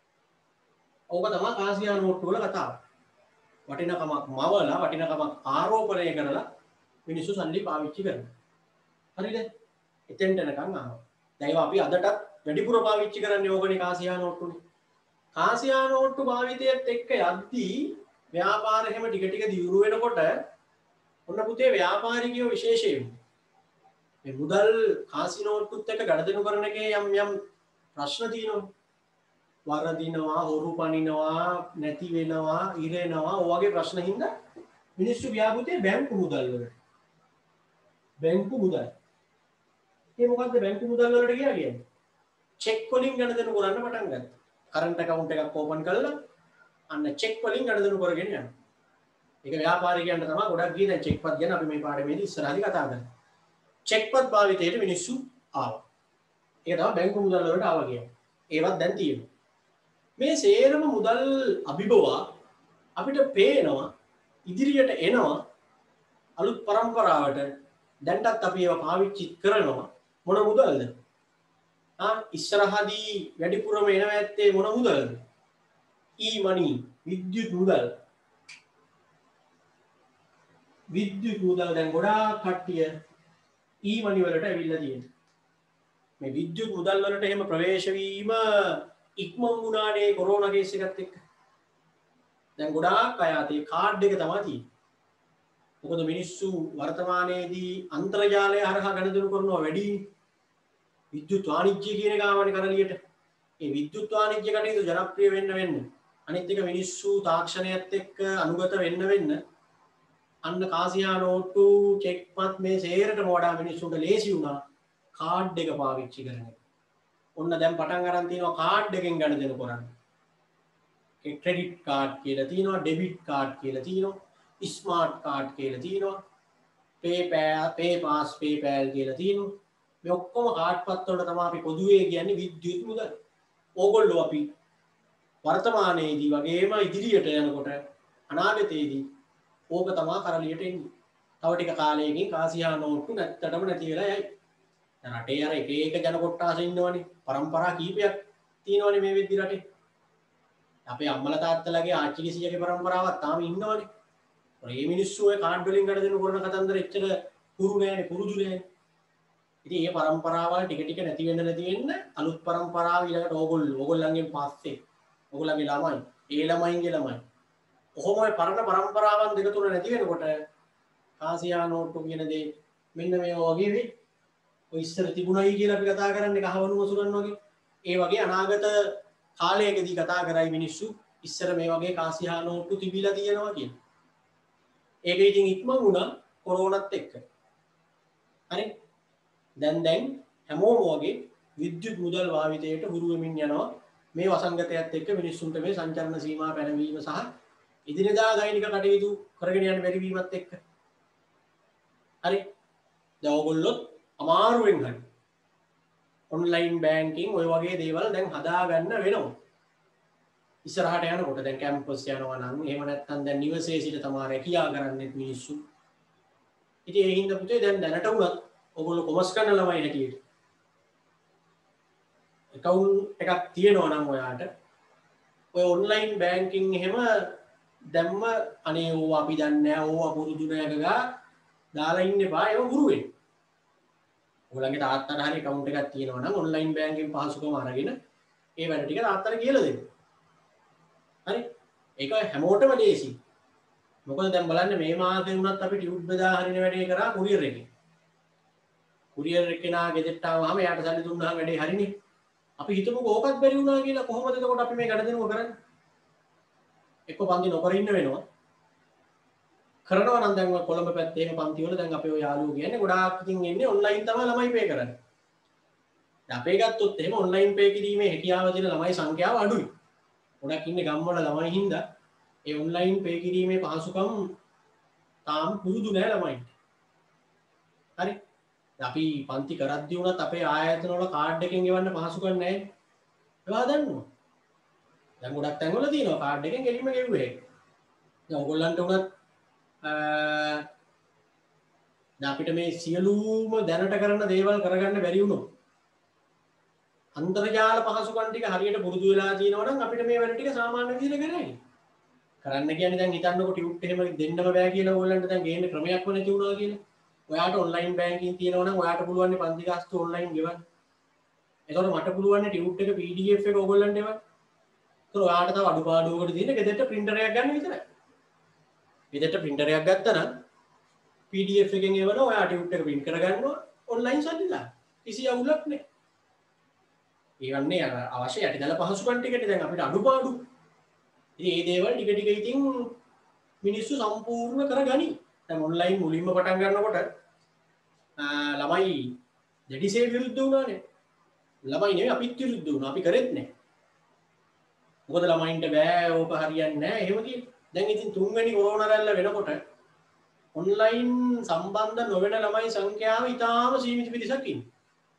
ඕක තමයි කාසියා නෝට්ටු වල කතාව. වටිනකමක් මවලා වටිනකමක් ආරෝපණය කරලා මිනිස්සු සල්ලි පාවිච්චි කරනවා. හරිද? එතෙන්ට එනකන් ආවා. දැන් ඒවා අපි අදටත් වැඩිපුර පාවිච්චි කරන්නේ ඕකනේ කාසියා නෝට්ටුනේ. කාසියා නෝට්ටු භාවිතයත් එක්ක යද්දී ව්‍යාපාර හැම ටික ටික දියුණු වෙනකොට ඔන්න පුතේ ව්‍යාපාරිකයෝ විශේෂයෙන් මේ මුදල් කාසි නෝට්ටුත් එක්ක ගනුදෙනු කරන එකේ යම් යම් ප්‍රශ්න තියෙනවා. වරදිනවා, හොරු පනිනවා, නැති වෙනවා, ඉරෙනවා, ඔය වගේ ප්‍රශ්න හින්දා මිනිස්සු ගියා පුතේ බැංකු මුදල් වලට. බැංකු මුදල්. ඒ මොකද්ද බැංකු මුදල් වලට ගියා කියන්නේ? චෙක් වලින් ගනුදෙනු කරන්න පටන් ගත්තා. කරන්ට් account එකක් ඕපන් කරලා අන්න චෙක් වලින් ගනුදෙනු කරගෙන යනවා. ඒක ව්‍යාපාරිකයන්ට තමයි ගොඩක් ගියේ. දැන් චෙක් පත් ගැන අපි මේ පාඩමේදී ඉස්සරහදී කතා කරමු. චෙක් පත් භාවිතයට මිනිස්සු ආවා. ඒක තමයි බැංකු මුදල් වලට ආවා කියන්නේ. ඒවත් දැන් තියෙනවා. මේ සේරම මුදල් අභිබවා අපිට පේනවා ඉදිරියට එනවා අලුත් પરම්පරාවට දැන්ටත් අපි ඒවා පාවිච්චි කරනවා මොන මුදල්ද? ආ ඉස්සරහදී වැඩිපුරම එනවා ඇත්තේ මොන මුදල්ද? ඊ-මනි විද්‍යුත් මුදල්. විද්‍යුත් මුදල් දැන් ගොඩාක් කට්ටිය ඊ-මනි වලට ඇවිල්ලා තියෙනවා. මේ විද්‍යුත් මුදල් වලට එහෙම ප්‍රවේශ වීම ඉක්මන් වුණානේ කොරෝනා කේස් එකත් එක්ක. දැන් ගොඩාක් අය අතේ කාඩ් එක තමයි තියෙන්නේ. මොකද මිනිස්සු වර්තමානයේදී අන්තර්ජාලය හරහා ගනුදෙනු කරනවා වැඩි. විද්‍යුත් වාණිජ්‍ය කියන එක ආවනේ කරලියට. මේ විද්‍යුත් වාණිජ්‍ය කටයුතු ජනප්‍රිය වෙන්න වෙන්න අනිත් එක මිනිස්සු තාක්ෂණයත් එක්ක අනුගත වෙන්න වෙන්න අන්න කාසියා නෝට්ටු චෙක්පත් මේ සේරටම වඩා මිනිස්සුන්ට ලේසි වුණා කාඩ් එක පාවිච්චි කරන එක. ඔන්න දැන් පටන් අරන් තියෙනවා කාඩ් එකෙන් ගනුදෙනු කරන්න. ඒ ක්‍රෙඩිට් කාඩ් කියලා තියෙනවා, ඩෙබිට් කාඩ් කියලා තියෙනවා, ස්මාර්ට් කාඩ් කියලා තියෙනවා, PayPal, PayPass, PayPal කියලා තියෙනවා. මේ ඔක්කොම කාඩ් පත් වලට තමයි අපි පොදුවේ කියන්නේ විද්‍යුත් මුදල්. ඕගොල්ලෝ අපි වර්තමානයේදී වගේම ඉදිරියට යනකොට අනාගතයේදී ඕක තමයි කරලියට එන්නේ. තව ටික කාලයකින් කාසියා නෝට්ටු නැත්තටම නැති වෙලා යයි. රටේ අර එක එක ජන කොට්ටාස ඉන්නවනේ. પરම්පරා කීපයක් තියෙනවනේ මේ වෙද්දි රටේ. අපේ අම්මලා තාත්තලාගේ ආච්චි සීයාගේ પરම්පරාවක් තාම ඉන්නවනේ. ඒ මිනිස්සු ඔය කාඩ් වලින් ගනුදෙනු කරන කතන්දර එච්චර පුරු නෑනේ, පුරුදු නෑනේ. ඉතින් මේ પરම්පරාවල් ටික ටික නැති වෙන්න නැති වෙන්න අලුත් પરම්පරාව ඊළඟට ඕගොල්ලෝ ඕගොල්ලන්ගෙන් පස්සේ ඕගොල්ලන්ගේ ළමයි, ඒ ළමයින්ගේ ළමයි. කොහොම ඔය පරණ પરම්පරාවන් දෙක තුන නැති වෙනකොට කාසියා නෝට්ටු කියන දේ මෙන්න මේ වගේ වෙයි. ඔය ඉස්සර තිබුණයි කියලා අපි කතා කරන්නේ කහවණු වසුරන් වගේ. ඒ වගේ අනාගත කාලයකදී කතා කරයි මිනිස්සු ඉස්සර මේ වගේ කාසියා නෝට්ටු තිබිලා තියෙනවා කියන. ඒක ඉතින් ඉක්මන් වුණා කොරෝනාත් එක්ක. හරි. දැන් දැන් හැමෝම වගේ විද්‍යුත් මුදල් භාවිතයට හුරු වෙමින් යනවා. මේ වසංගතයත් එක්ක මිනිස්සුන්ට මේ සංචලන සීමා පැනවීම සහ ඉදිනදා දෛනික කටයුතු කරගෙන යන්න බැරි වීමත් එක්ක. හරි. දැන් ඕගොල්ලොත් අමාරුවෙන් හරි ඔන්ලයින් බෑන්කින් ඔය වගේ දේවල් දැන් හදාගන්න වෙනවා. ඉස්සරහට යනකොට දැන් කැම්පස් යනවා නම් එහෙම නැත්නම් දැන් නිවසේ සිට තමයි රැකියා කරන්නේ මිනිස්සු. ඉතින් ඒ හින්දා පුතේ දැන් දැනට උනත් ඔයගොල්ලෝ කොමර්ස් කරන ළමයි හැටියට account එකක් තියෙනවා නම් ඔයාට ඔය ඔන්ලයින් බෑන්කින් එහෙම දැම්ම අනේ ඕවා අපි දන්නේ නැහැ ඕවා පුරුදු නැහැ ගා දාලා ඉන්න එපා ඒව ගුරු වෙන්න. ඔයගොල්ලන්ගේ තාත්තට හරි account එකක් තියෙනවා නම් ඔන්ලයින් බෑන්කින් පහසුකම අරගෙන ඒ වැඩ ටික තාත්තට කියලා දෙන්න. හරි ඒක හැමෝටම ලේසි. මොකද දැන් බලන්න මේ මාසේ වුණත් අපි ටියුබ් බෙදා හරින වැඩේ කරා කුරියර් එකෙන්. කුරියර් එකේනා ගෙදරට ආවම එයාට සල්ලි දුන්නාම වැඩේ හරිනේ. අපි හිතමුකෝ ඕකත් බැරි වුණා කියලා කොහොමද එතකොට අපි මේ ගණදෙනුව කරන්නේ? එක්ක පන්ති නොකර ඉන්න වෙනවා. කරනවා නම් දැන් කොළඹ පැත්තේ එහෙම පන්ති වල දැන් අපේ ඔය යාළුවෝ කියන්නේ ගොඩාක් ඉතින් එන්නේ ඔන්ලයින් තමයි ළමයි පේ කරන්නේ. දැන් අපේ ගත්තොත් එහෙම ඔන්ලයින් පේ කිරීමේ හැකියාව තියෙන ළමයි සංඛ්‍යාව අඩුයි. ගොඩක් ඉන්නේ ගම්වල ළමයි හින්දා ඒ ඔන්ලයින් පේ කිරීමේ පහසුකම් තාම පුරුදු නෑ ළමයින්ට. හරි. අපි පන්ති කරද්දී වුණත් අපේ ආයතන වල කාඩ් එකෙන් ගෙවන්න පහසුකම් නැහැ. ඒවා දන්නවා. දැන් ගොඩක් තැන්වල තියෙනවා කාඩ් එකෙන් ගෙලින්ම ගෙවුවේ. දැන් ඔයගොල්ලන්ට උනත් දැන් අපිට මේ සියලුම දැනට කරන දේවල් කරගන්න බැරි වුණොත් අන්තර්ජාල පහසුකම් ටික හරියට පුරුදු වෙලා තියෙනවා නම් අපිට මේ වැඩ ටික සාමාන්‍ය විදිහට කරන්නේ. කරන්න කියන්නේ දැන් හිතන්නකො ටියුට් එහෙම දෙන්නම බෑ කියලා ඕගොල්ලන්ට දැන් ගේන්න ක්‍රමයක් නැති වුණා කියලා. ඔයාට ඔන්ලයින් බෑන්කින් තියෙනවා නම් ඔයාට පුළුවන් නේ පන්ති ගාස්තු ඔන්ලයින් ගෙවන්න. එතකොට මට පුළුවන් නේ ටියුට් එක පී ඩී එෆ් එක ඕගොල්ලන්ට එවන්න. ඒතකොට ඔයාට තව අඩුපාඩුවකට තියෙන ගෙදරට printer එකක් ගන්න විතරයි. ගෙදරට printer එකක් ගත්තා නම් පී ඩී එෆ් එකෙන් එවන ඔයා ටියුට් එක print කරගන්නවා ඔන්ලයින් සල්ලිලා. කිසි අවුලක් නැහැ. ඒ වන්නේ අර අවශ්‍ය යටිදල පහසුකම් ටිකට දැන් අපිට අඩුපාඩු. ඉතින් මේ දේවල් ටික ටික ඉතින් මිනිස්සු සම්පූර්ණ කරගනි. දැන් ඔන්ලයින් මුලින්ම පටන් ගන්නකොට ළමයි දෙඩිසේ විරුද්ධ වුණානේ. ළමයි නෙවෙයි අපිත් විරුද්ධ වුණා. අපි කරෙත් නැහැ. මොකද ළමයින්ට බෑ ඕක හරියන්නේ නැහැ. එහෙම කිව්වා. දැන් ඉතින් තුන්වෙනි කොරෝනා රැල්ල වෙනකොට ඔන්ලයින් සම්බන්ධ නොවන ළමයි සංඛ්‍යාව ඉතාම සීමිත පිරිසක් ඉන්නවා.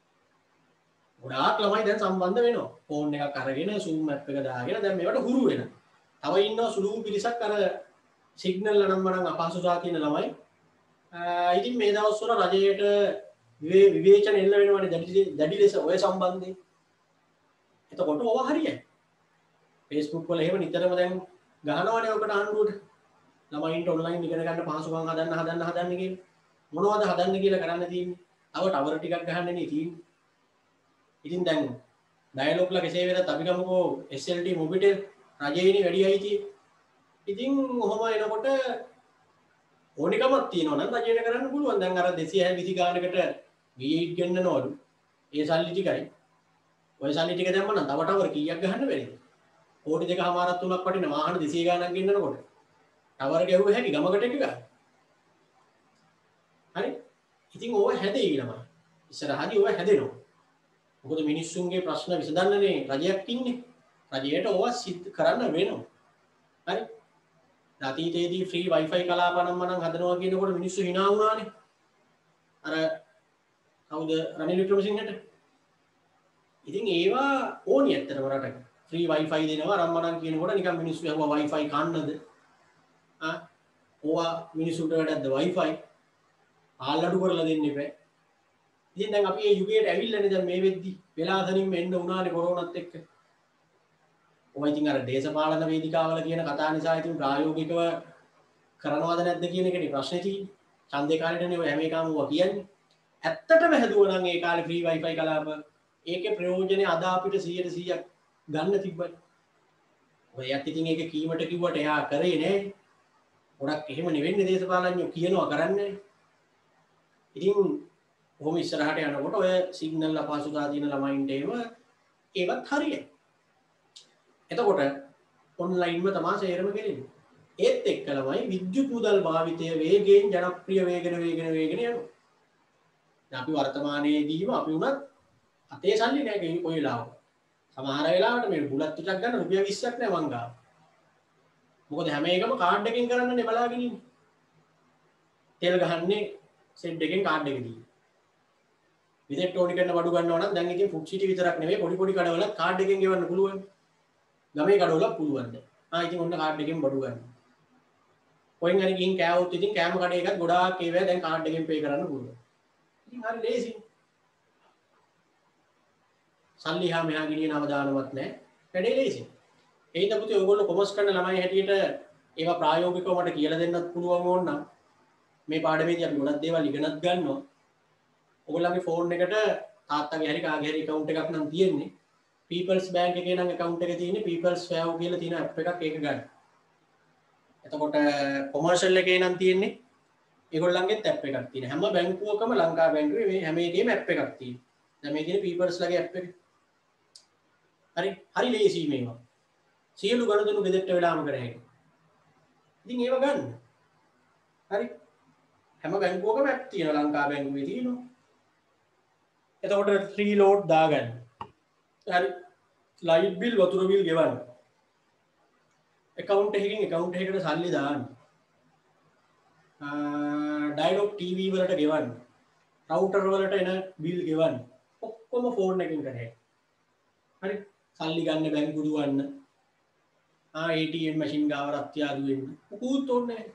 ගොඩාක් ළමයි දැන් සම්බන්ධ වෙනවා. ෆෝන් එකක් අරගෙන Zoom app එක දාගෙන දැන් මේවට හුරු වෙනවා. තව ඉන්නවා සුළු පිරිසක් අර සිග්නල් අනම්මනම් අපහසුතාව තියෙන ළමයි. ඉතින් මේ දවස්වල රජයට විවේචන එල්ල වෙනවනේ දැඩි දැඩි ලෙස ඔය සම්බන්ධයෙන්. එතකොට ඕවා හරියයි. Facebook වල එහෙම නිතරම දැන් ගහනවනේ ඔකට ආණ්ඩුවට. ළමයින්ට ඔන්ලයින් ඉගෙන ගන්න පහසුකම් හදන්න හදන්න හදන්න කියලා. මොනවද හදන්න කියලා කරන්න තියෙන්නේ? තව ටවර් ටිකක් ගහන්නනේ තියෙන්නේ. ඉතින් දැන් ඩයලොග්ලා කෙසේ වෙතත් අපි ගමුකෝ එස් එල් ටී මොබිටෙල් රජයේනේ වැඩි අයිතිය. ඉතින් ඔහොම එනකොට ඕනිකමක් තියෙනවා නම් රජයට කරන්න පුළුවන්. දැන් අර දෙසිය විසි ගානකට වී එයිට් ගන්නනවලු. ඒ සල්ලි ටිකයි. ඔය සල්ලි ටික දැම්ම නම් තව ටවර් කීයක් ගහන්න බැරිද? කෝටි දෙකමාරක් තුනක් වටින වාහන දෙසිය ගානක් ගෙන්නනකොට ටවර් ගැහුව හැකි ගමකට එක ගන්න. හරි? ඉතින් ඕව හැදෙයි ළමයි. ඉස්සරහදී ඕව හැදෙනවා. මොකද මිනිස්සුන්ගේ ප්‍රශ්න විසඳන්නනේ රජයක් ඉන්නේ. රජයට ඕව සිද්ධ කරන්න වෙනවා. හරි? අතීතයේදී ෆ්‍රී වයිෆයි කලාපනම් මනම් හදනවා කියනකොට මිනිස්සු hina වුණානේ. අර කවුද රනිල් වික්‍රමසිංහට. ඉතින් ඒවා ඕනි ඇත්තටම රටක. ෆ්‍රී වයිෆයි දෙනවා රම්මනම් කියනකොට නිකන් මිනිස්සු යවුවා වයිෆයි කන්නද? ආ ඕවා මිනිස්සුන්ට වැඩක්ද වයිෆයි? ආල්ලඩු කරලා දෙන්න එපා. ඉතින් දැන් අපි මේ යුගයට ඇවිල්ලානේ දැන් මේ වෙද්දි වෙලාසනින්ම එන්න උනානේ කොරෝනාත් එක්ක. ඔය ඉතින් අර දේශපාලන වේදිකාවල කියන කතා නිසා ඉතින් ප්‍රායෝගිකව කරනවද නැද්ද කියන එකනේ ප්‍රශ්නේ තියෙන්නේ. ඡන්දේ කාලේටනේ ඔය හැම එකම ඔවා කියන්නේ. ඇත්තටම හැදුවා නම් ඒ කාලේ ෆ්‍රී වයිෆයි කලාප ඒකේ ප්‍රයෝජනේ අද අපිට සීයට සීයක් ගන්න තිබ්බයි. ඔයත් ඉතින් ඒක කීමට කිව්වට එයා කරේ නෑ. ගොඩක් එහෙම නෙවෙන්නේ දේශපාලඥයෝ කියනවා කරන්නේ. ඉතින් කොහොම ඉස්සරහට යනකොට ඔය සිග්නල් අපහසුතාව තියෙන ළමයින්ට ඒව ඒවත් හරියයි. එතකොට ඔන්ලයින්ම තමයි සේරම කෙරෙන්නේ. ඒත් එක්ක ළමයි විද්‍යුත් මුදල් භාවිතය වේගයෙන් ජනප්‍රිය වේගන වේගන වේගන යනවා. දැන් අපි වර්තමානයේදීම අපි උනත් අතේ සල්ලි නැහැ කොයි වෙලාවක. සමහර වෙලාවට මේ බුලත් ටිකක් ගන්න රුපියල් විස්සක් නැහැ මං ගාව. මොකද හැම එකම කාඩ් එකෙන් කරන්නනේ බලාගෙන ඉන්නේ. තෙල් ගහන්නේ සෙට් එකෙන් කාඩ් එක දී. විදෙට් ඕනි කරන බඩු ගන්නවා නම් දැන් ඉතින් ෆුඩ් සිටි විතරක් නෙවෙයි පොඩි පොඩි කඩවල කාඩ් එකෙන් ගෙවන්න පුළුවන්. ගමේ කඩවල පුළුවන්. ආ ඉතින් ඔන්න කාඩ් එකෙන් බඩු ගන්න. කොහෙන් හරි ගිහින් කෑවොත් ඉතින් කෑම කඩේ එකත් ගොඩාක් ඒවා දැන් කාඩ් එකෙන් පේ කරන්න පුළුවන්. ඉතින් හරි ලේසි. සල්ලි හා මෙහා ගිනියන අවදානමක් නැහැ. වැඩේ ලේසි. ඒත් පුතේ ඔයගොල්ලෝ කොමර්ස් කරන ළමයි හැටියට ඒවා ප්‍රායෝගිකව මට කියලා දෙන්නත් පුළුවන් ඕන නම් මේ පාඩමේදී අපි ගොඩක් දේවල් ඉගෙනත් ගන්නවා. ඔයගොල්ලන්ගේ ෆෝන් එකට තාත්තගේ හරි කාගේ හරි account එකක් නම් තියෙන්නේ. People's Bank එකේ නම් account එක තියෙන්නේ People's Fair කියලා තියෙන app එකක් ඒක ගන්න. එතකොට කොමර්ෂල් එකේ නම් තියෙන්නේ ඒගොල්ලන්ගේත් app එකක් තියෙන. හැම බැංකුවකම ලංකා බැංකුවේ මේ හැම එකේම app එකක් තියෙනවා. දැන් මේ තියෙන People's ලගේ app එක. හරි හරි ලේසි මේවා. සියලු ගණදෙනු ගෙදරට වෙලාම කර හැකියි. ඉතින් ඒව ගන්න. හරි. හැම බැංකුවකම app තියෙනවා ලංකා බැංකුවේ තියෙනවා. එතකොට ත්‍රී ලෝඩ් දාගන්න. හරි. ලයිට් බිල් වතුර බිල් ගෙවන්න. account එකකින් account එකකට සල්ලි දාන්න. ඩයලොග් ටීවී වලට ගෙවන්න. රවුටර් වලට එන බිල් ගෙවන්න. ඔක්කොම ෆෝන් එකකින් කරේ. හරි. සල්ලි ගන්න බැංකු දුවන්න. ආ A T M මැෂින් ගාව රත්යාදු වෙන්න. මොකුත් ඕනේ නැහැ.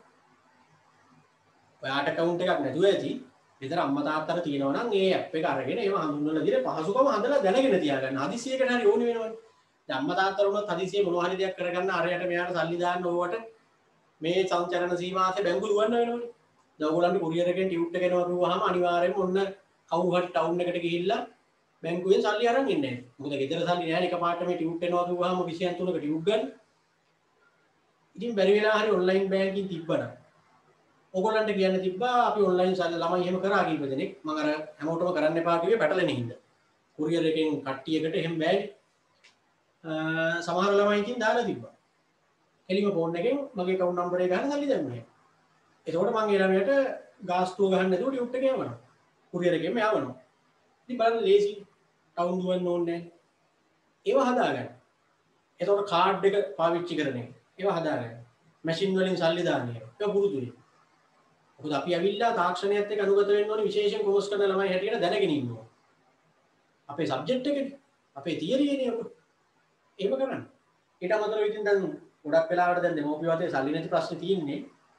ඔයාට account එකක් නැතුව ඇති. විතර අම්මා තාත්තලා තියෙනවා නම් ඒ app එක අරගෙන ඒව හඳුන්වලා දීලා පහසුකම හදලා දැනගෙන තියාගන්න. හදිසියකට හරි ඕනේ වෙනවනේ. දැන් අම්මා තාත්තලා උනත් හදිසියෙ මොනවා හරි දෙයක් කරගන්න අරයට මෙයාට සල්ලි දාන්න ඕවට මේ සංචරණ සීමාවේ බැංකු දුවන්න වෙනවනේ. දැන් ඔයගොල්ලන්ට කුරියර් එකෙන් ටියුට් එක එනවා කිව්වහම අනිවාර්යයෙන්ම ඔන්න කවුරු හරි ටවුන් එකට ගිහිල්ලා බැංකුවෙන් සල්ලි අරන් ඉන්නේ නැහැ. මොකද ගෙදර සල්ලි නැහැ නේ එකපාරට මේ ටියුට් එනවා කිව්වහම විෂයන් තුනක ටියුට් ගන්න. ඉතින් බැරි වෙලා හරි ඔන්ලයින් බැංකින් තිබ්බනම් ඔයගොල්ලන්ට කියන්න තිබ්බා අපි ඔන්ලයින් සල්ලි ළමයි එහෙම කරා කීප දෙනෙක් මම අර හැමෝටම කරන්න එපා කිව්වේ පැටලෙන හින්දා. කුරියර් එකෙන් කට්ටියකට එහෙම බෑනේ. සමහර ළමයි ඉතින් දාලා තිබ්බා. එළිම ෆෝන් එකෙන් මගේ account number එක ගහලා සල්ලි දැම්මේ. එතකොට මම ඒ ළමයට ගාස්තුව ගහන්න නැතුව ටියුට් එක යවනවා. කුරියර් එකෙන් යවනවා. ඉතින් බලන්න ලේසි. account දුවන්න ඕනේ නැහැ. ඒව හදාගන්න. එතකොට කාඩ් එක පාවිච්චි කරන එක. ඒව හදාගන්න. මැෂින් වලින් සල්ලි දාන්න එක. ඒක පුරුදු වෙන්න. මොකද අපි ඇවිල්ලා තාක්ෂණයත් එක්ක අනුගත වෙන්න ඕනේ විශේෂයෙන් කොමර්ස් කරන ළමයි හැටියට දැනගෙන ඉන්න ඕනේ. අපේ සබ්ජෙක්ට් එකනේ. අපේ තියරි එනේ ඔක. ඒක කරන්න. ඊට අමතරව ඉතින් දැන් ගොඩක් වෙලාවට දැන් දෙමෝපිය වතේ සල්ලි නැති ප්‍රශ්නේ තියෙන්නේ.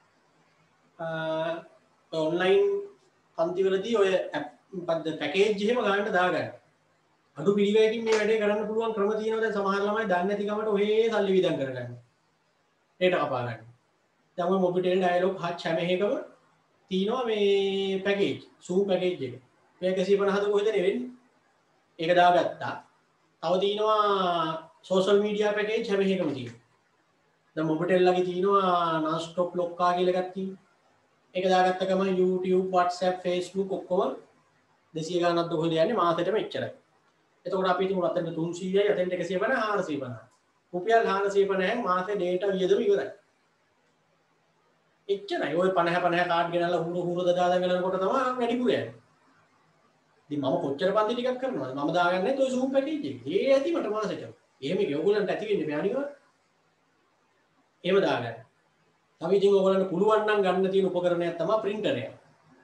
අ ඔන්ලයින් පන්ති වලදී ඔය මොකද්ද පැකේජ් එහෙම ගන්න දාගන්න. අඩු පිළිවෙලකින් මේ වැඩේ කරන්න පුළුවන් ක්‍රම තියෙනවා. දැන් සමහර ළමයි දන්නේ නැති කමට ඔහේ සල්ලි වියදම් කරගන්න. ඒට කපා ගන්න. දැන් ඔය මොබිටෙල් ඩයලොග් හච් හැම එකකම තියෙනවා මේ පැකේජ් සූම් පැකේජ් එක. මේ එකසිය පනහද කොහෙද වෙන්නේ? ඒක දාගත්තා. තව තියෙනවා සෝෂල් මීඩියා පැකේජ් හැම එකකම තියෙනවා. දැන් මොබිටෙල් ලගේ තියෙනවා non stop ලොක්කා කියලා එකක් තියෙනවා. ඒක දාගත්ත ගමන් YouTube, WhatsApp, Facebook ඔක්කොම දෙසිය ගානක් දුක දෙන්නේ මාසෙටම එච්චරයි. එතකොට අපි හිතමු අතෙන් තුන්සීයයි අතෙන් එකසිය පනහ හාරසිය පනහ. රුපියල් හාරසිය පනහෙන් මාසේ data වියදම ඉවරයි. එච්චරයි. ඔය පනහ පනහ කාඩ් ගෙනල්ලා හුරු හුරු දාලා ගෙනනකොට තමයි වැඩිපුර යන්නේ. ඉතින් මම කොච්චර පන්ති ටිකක් කරනවද? මම දාගන්නේ ඔය Zoom පැකේජ් එක. ඒ ඇති මට මාසෙට. එහෙම කිය ඔයගොල්ලන්ට ඇති වෙන්නේ මේ අනිවාර්ය. එහෙම දාගන්න. තව ඉතින් ඔයගොල්ලන්ට පුළුවන් නම් ගන්න තියෙන උපකරණයක් තමයි printer එක.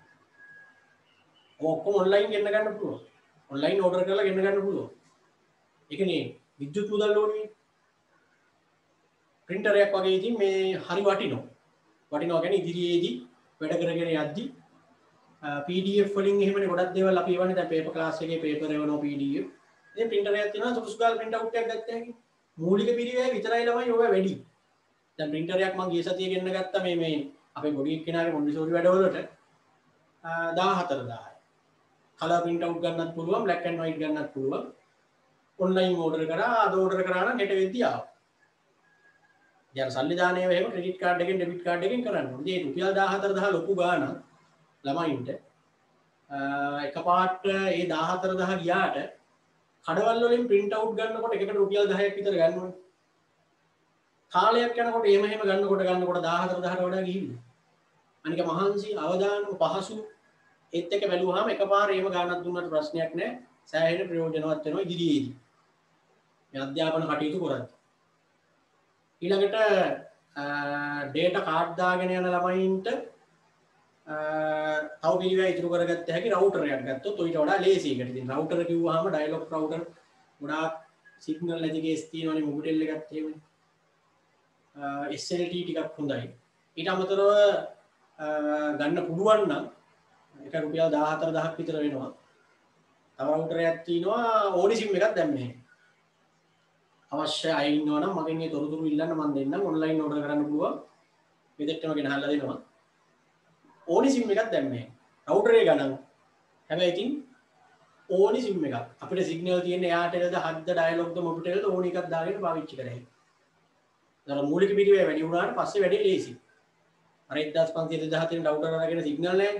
ඔක්කොම ඔන්ලයින් ගෙන්න ගන්න පුළුවන්. ඔන්ලයින් ඕඩර් කරලා ගෙන්න ගන්න පුළුවන්. ඒකනේ විද්‍යුත් මුදල් ඕනේ. printer එකක් වගේ ඉතින් මේ හරි වටිනවා. වටිනවා කියන්නේ ඉදිරියේදී වැඩ කරගෙන යද්දි P D F වලින් එහෙමනේ ගොඩක් දේවල් අපි එවන්නේ දැන් පේපර් ක්ලාස් එකේ පේපර් එවනවා P D F. ඉතින් printer එකක් තියෙනවා සුසුගාල් print out එකක් ගත්තා හැකි. මූලික පිළිවෙල විතරයි ළමයි ඔය වැඩි. දැන් printer එකක් මම ගිය සතියේ ගෙන්න ගත්තා මේ මේ අපේ පොඩි එක්කෙනාගේ මොන්ඩිසෝරි වැඩවලට දාහතර දාහයි. කලර් print out ගන්නත් පුළුවන්, black and white ගන්නත් පුළුවන්. ඔන්ලයින් ඕඩර් කරා, අද ඕඩර් කරා නම් හෙට වෙද්දී ආවා. දැන් සල්ලි දාන ඒවා එහෙම ක්‍රෙඩිට් කාඩ් එකෙන් ඩෙබිට් කාඩ් එකෙන් කරන්න ඕනේ. ඉතින් රුපියල් දාහතර දහ ලොකු ගාණක් ළමයින්ට. එකපාරට ඒ දාහතර දහ ගියාට කඩවල් වලින් print out ගන්නකොට එකකට රුපියල් දහයක් විතර ගන්න ඕනේ. කාලයක් යනකොට එහෙම එහෙම ගන්නකොට ගන්නකොට දාහතර දහට වඩා ගිහිල්ලා. අනික මහන්සි අවදානම පහසු ඒත් එක බැලුවාම එකපාර එහෙම ගාණක් දුන්නට ප්‍රශ්නයක් නැහැ. සෑහෙන ප්‍රයෝජනවත් වෙනවා ඉදිරියේදී. මේ අධ්‍යාපන කටයුතු කරද්දී. ඊළඟට ඩේටා කාඩ් දාගෙන යන ළමයින්ට තව පිළිවෙල ඉතුරු කරගත්ත හැකි රවුටර් එකක් ගත්තොත් ඊට වඩා ලේසි එකට. ඉතින් රවුටර් කිව්වහම ඩයලොග් රවුටර් ගොඩාක් සිග්නල් නැති කේස් තියෙනවනේ මොබිටෙල් එකත් එහෙම. S L T ටිකක් හොඳයි. ඊට අමතරව ගන්න පුළුවන් නම් එක රුපියල් දාහතර දහයක් විතර වෙනවා. තව රවුටර් එකක් තියෙනවා ඕනි සිම් එකක් දැන් මෙහෙ. අවශ්‍ය අය ඉන්නවා නම් මගෙන් මේ තොරතුරු ඉල්ලන්න මම දෙන්නම් ඔන්ලයින් ඕඩර් කරන්න පුළුවන්. මෙතෙක්ටම ගෙනහල්ලා දෙනවා. ඕනි සිම් එකක් දැන් මෙහෙ. රවුටර් එක ගන්න. හැබැයි ඉතින් ඕනි සිම් එකක්. අපිට සිග්නල් තියෙන එයාටෙල්ද හත්ද ඩයලොග්ද මොබිටෙල්ද ඕනි එකක් දාගෙන පාවිච්චි කරේ. දර මූලික පිළිවෙල වැඩි වුණාට පස්සේ වැඩි ලේසි. අර එක්දාස් පන්සිය දෙදාහ තියෙන රවුටර් අරගෙන සිග්නල් නැහැ.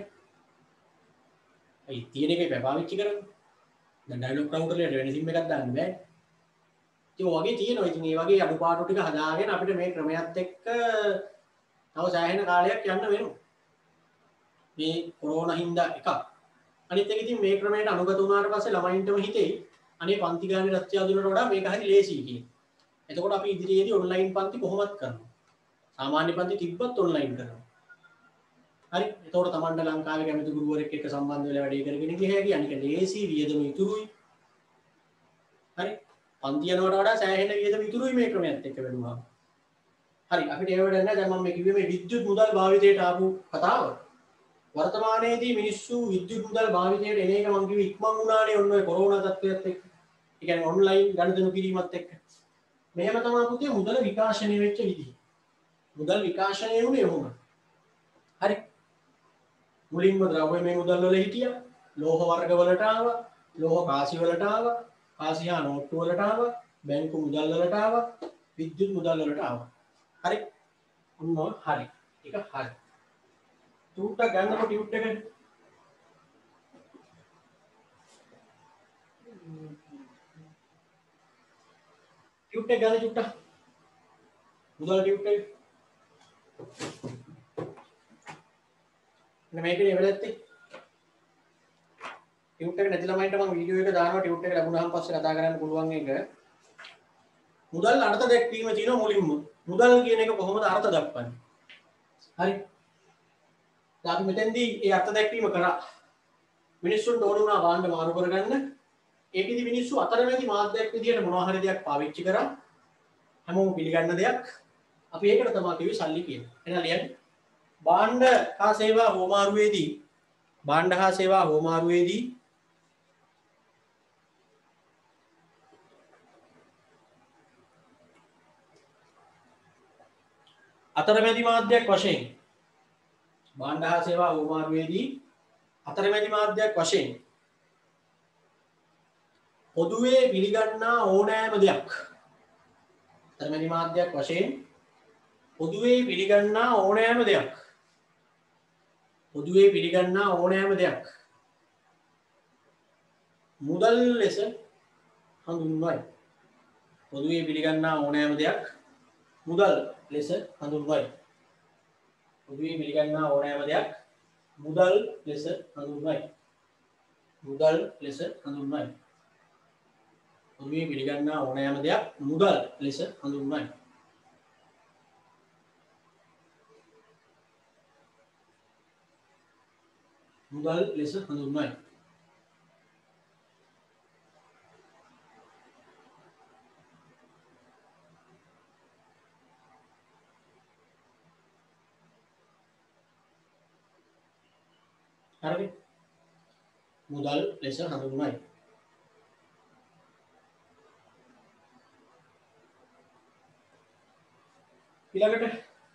ඒ තියෙන එකේ පාවිච්චි කරන්නේ. දැන් ඩයලොග් රවුටර් එකට වෙන සිම් එකක් දාන්න බෑ. ඒ වගේ තියෙනවා. ඉතින් මේ වගේ අඩුපාඩු ටික හදාගෙන අපිට මේ ක්‍රමයක් එක්ක තව සෑහෙන කාලයක් යන්න වෙනවා. මේ කොරෝනා හින්දා එකක්. අනිත් එක ඉතින් මේ ක්‍රමයට අනුගත වුණාට පස්සේ ළමයින්ටම හිතේ අනේ පන්ති ගානේ රස්තිය දුන්නට වඩා මේක හරි ලේසියි කියන. එතකොට අපි ඉදිරියේදී ඔන්ලයින් පන්ති කොහොමද කරන්නේ? සාමාන්‍ය පන්ති තිබ්බත් ඔන්ලයින් කරනවා. හරි. එතකොට Tamanට ලංකාවේ කැමති ගුරුවරයෙක් එක්ක සම්බන්ධ වෙලා වැඩේ කරගෙන ගිය හැකි. අනික ලේසි වියදම ඉතුරුයි. හරි. පන්ති යනවට වඩා සෑහෙන වියදම ඉතුරුයි මේ ක්‍රමයත් එක්ක වෙනවා. හරි. අපිට ඒව වැඩක් නැහැ. දැන් මම මේ කිව්වේ මේ විද්‍යුත් මුදල් භාවිතයට ආපු කතාව. වර්තමානයේදී මිනිස්සු විද්‍යුත් මුදල් භාවිතයට එන එක මම කිව්වේ ඉක්මන් වුණානේ ඔන්න ඔය කොරෝනා තත්ත්වයත් එක්ක. ඒ කියන්නේ ඔන්ලයින් ගනුදෙනු කිරීමත් එක්ක. මෙහෙම තමයි පුතේ මුදල විකාශනය වෙච්ච විදිහ. මුදල් විකාශනය වුණේ එහෙම. හරි. මුලින්ම ද්‍රව්‍යමය මුදල් වල හිටියා. ලෝහ වර්ග වලට ආවා. ලෝහ කාසි වලට ආවා. කාසි හා නෝට්ටු වලට ආවා. බැංකු මුදල් වලට ආවා. විද්‍යුත් මුදල් වලට ආවා. හරි. ඔන්න හරි. ඒක හරි. චුට්ටක් ගන්නකො ටියුට් එක. ටියුට් එක ගන්න චුට්ටක්. මුදල් ටියුට් එක. මෙන්න මේකනේ වෙලත්තේ. ටියුට් එක නැති ළමයින්ට මම වීඩියෝ එක දානවා ටියුට් එක ලැබුණාම පස්සේ කතා කරන්න පුළුවන් එක. මුදල් අර්ථ දැක්වීම තියෙනවා මුලින්ම. මුදල් කියන එක කොහොමද අර්ථ දක්වන්නේ? හරි. දැන් අපි මෙතෙන්දී ඒ අර්ථ දැක්වීම කරා. මිනිස්සුන්ට ඕන වුණා භාණ්ඩ මාරු කරගන්න. ඒකෙදි මිනිස්සු අතරමැදි මාධ්‍යයක් විදියට මොනවා හරි දෙයක් පාවිච්චි කරා. හැමෝම පිළිගන්න දෙයක්. අපි ඒකට තමයි කිව්වේ සල්ලි කියන්නේ. එහෙනම් ලියන්න. භාණ්ඩ හා සේවා හෝමාරුවේදී භාණ්ඩ හා සේවා හෝමාරුවේදී අතරමැදි මාධ්‍යයක් වශයෙන් භාණ්ඩ හා සේවා හෝමාරුවේදී අතරමැදි මාධ්‍යයක් වශයෙන් පොදුවේ පිළිගන්නා ඕනෑම දෙයක් අතරමැදි මාධ්‍යයක් වශයෙන් පොදුවේ පිළිගන්නා ඕනෑම දෙයක් පොදුවේ පිළිගන්නා ඕනෑම දෙයක් මුදල් ලෙස හඳුන්වයි. පොදුවේ පිළිගන්නා ඕනෑම දෙයක් මුදල් ලෙස හඳුන්වයි. පොදුවේ පිළිගන්නා ඕනෑම දෙයක් මුදල් ලෙස හඳුන්වයි. මුදල් ලෙස හඳුන්වයි. පොදුවේ පිළිගන්නා ඕනෑම දෙයක් මුදල් ලෙස හඳුන්වයි. මුදල් ලෙස හඳුන්වයි. හරිද? මුදල් ලෙස හඳුන්වයි. ඊළඟට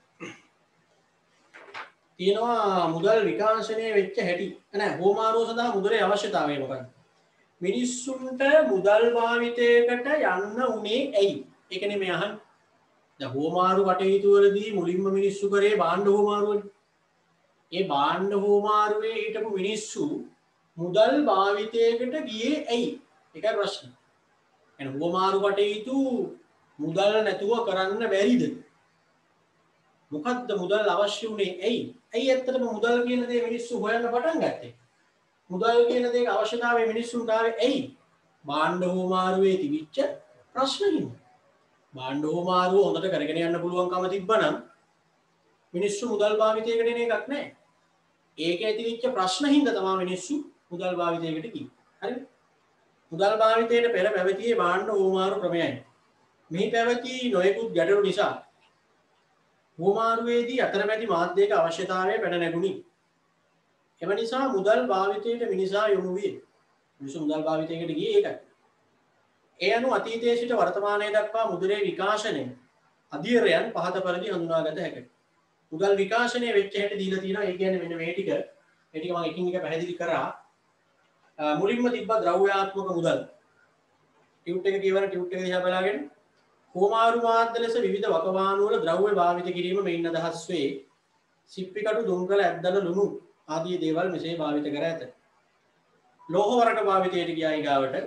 තියෙනවා මුදල් විකාශනය වෙච්ච හැටි. නෑ හෝමාරුව සඳහා මුදලේ අවශ්‍යතාවය මොකක්ද? මිනිස්සුන්ට මුදල් භාවිතයකට යන්න උනේ ඇයි? ඒකනේ මේ අහන්නේ. දැන් හෝමාරු කටයුතු වලදී මුලින්ම මිනිස්සු කරේ භාණ්ඩ හෝමාරුවනේ. ඒ භාණ්ඩ හෝමාරුවේ හිටපු මිනිස්සු මුදල් භාවිතයකට ගියේ ඇයි? ඒකයි ප්‍රශ්නේ. එහෙනම් හෝමාරු කටයුතු මුදල් නැතුව කරන්න බැරිද? මොකද්ද මුදල් අවශ්‍ය උනේ ඇයි? ඇයි ඇත්තටම මුදල් කියන දේ මිනිස්සු හොයන්න පටන් ගත්තේ? මුදල් කියන දේක අවශ්‍යතාවය මිනිස්සුන්ට ආවේ ඇයි? භාණ්ඩ හෝමාරුවේ තිබිච්ච ප්‍රශ්නින්. භාණ්ඩ හෝමාරුව හොඳට කරගෙන යන්න පුළුවන්කම තිබ්බනම් මිනිස්සු මුදල් භාවිතයකට එන එකක් නැහැ. ඒක ඇතිවෙච්ච ප්‍රශ්න හින්දා තමයි මිනිස්සු මුදල් භාවිතයකට ගියේ. හරිද? මුදල් භාවිතයට පෙර පැවතියේ භාණ්ඩ ඕමාරු ක්‍රමයයි. මේ පැවති නොයෙකුත් ගැටලු නිසා ඕමාරුවේදී අතරමැදි මාධ්‍යයක අවශ්‍යතාවය පැන නැගුණි. එම නිසා මුදල් භාවිතයට මිනිසා යොමු විය. මිනිස්සු මුදල් භාවිතයකට ගියේ ඒකයි. ඒ අනුව අතීතයේ සිට වර්තමානයේ දක්වා මුදලේ විකාශනය අධීරයන් පහත පරිදි හඳුනාගත හැකියි. මුදල් විකාශනය වෙච්ච හැටි දීලා තියෙනවා. ඒ කියන්නේ මෙන්න මේ ටික මේ ටික මම එකින් එක පැහැදිලි කරා. මුලින්ම තිබ්බ ද්‍රව්‍යාත්මක මුදල්. ටියුට් එක කියවන ටියුට් එක දිහා බලාගෙන හෝමාරු මාධ්‍ය ලෙස විවිධ වකවානු වල ද්‍රව්‍ය භාවිත කිරීම මෙයින් අදහස් වේ. සිප්පිකටු දුම්කල ඇද්දල ලුණු ආදී දේවල් මෙසේ භාවිත කර ඇත. ලෝහ වර්ග භාවිතයට ගියා ඊගාවට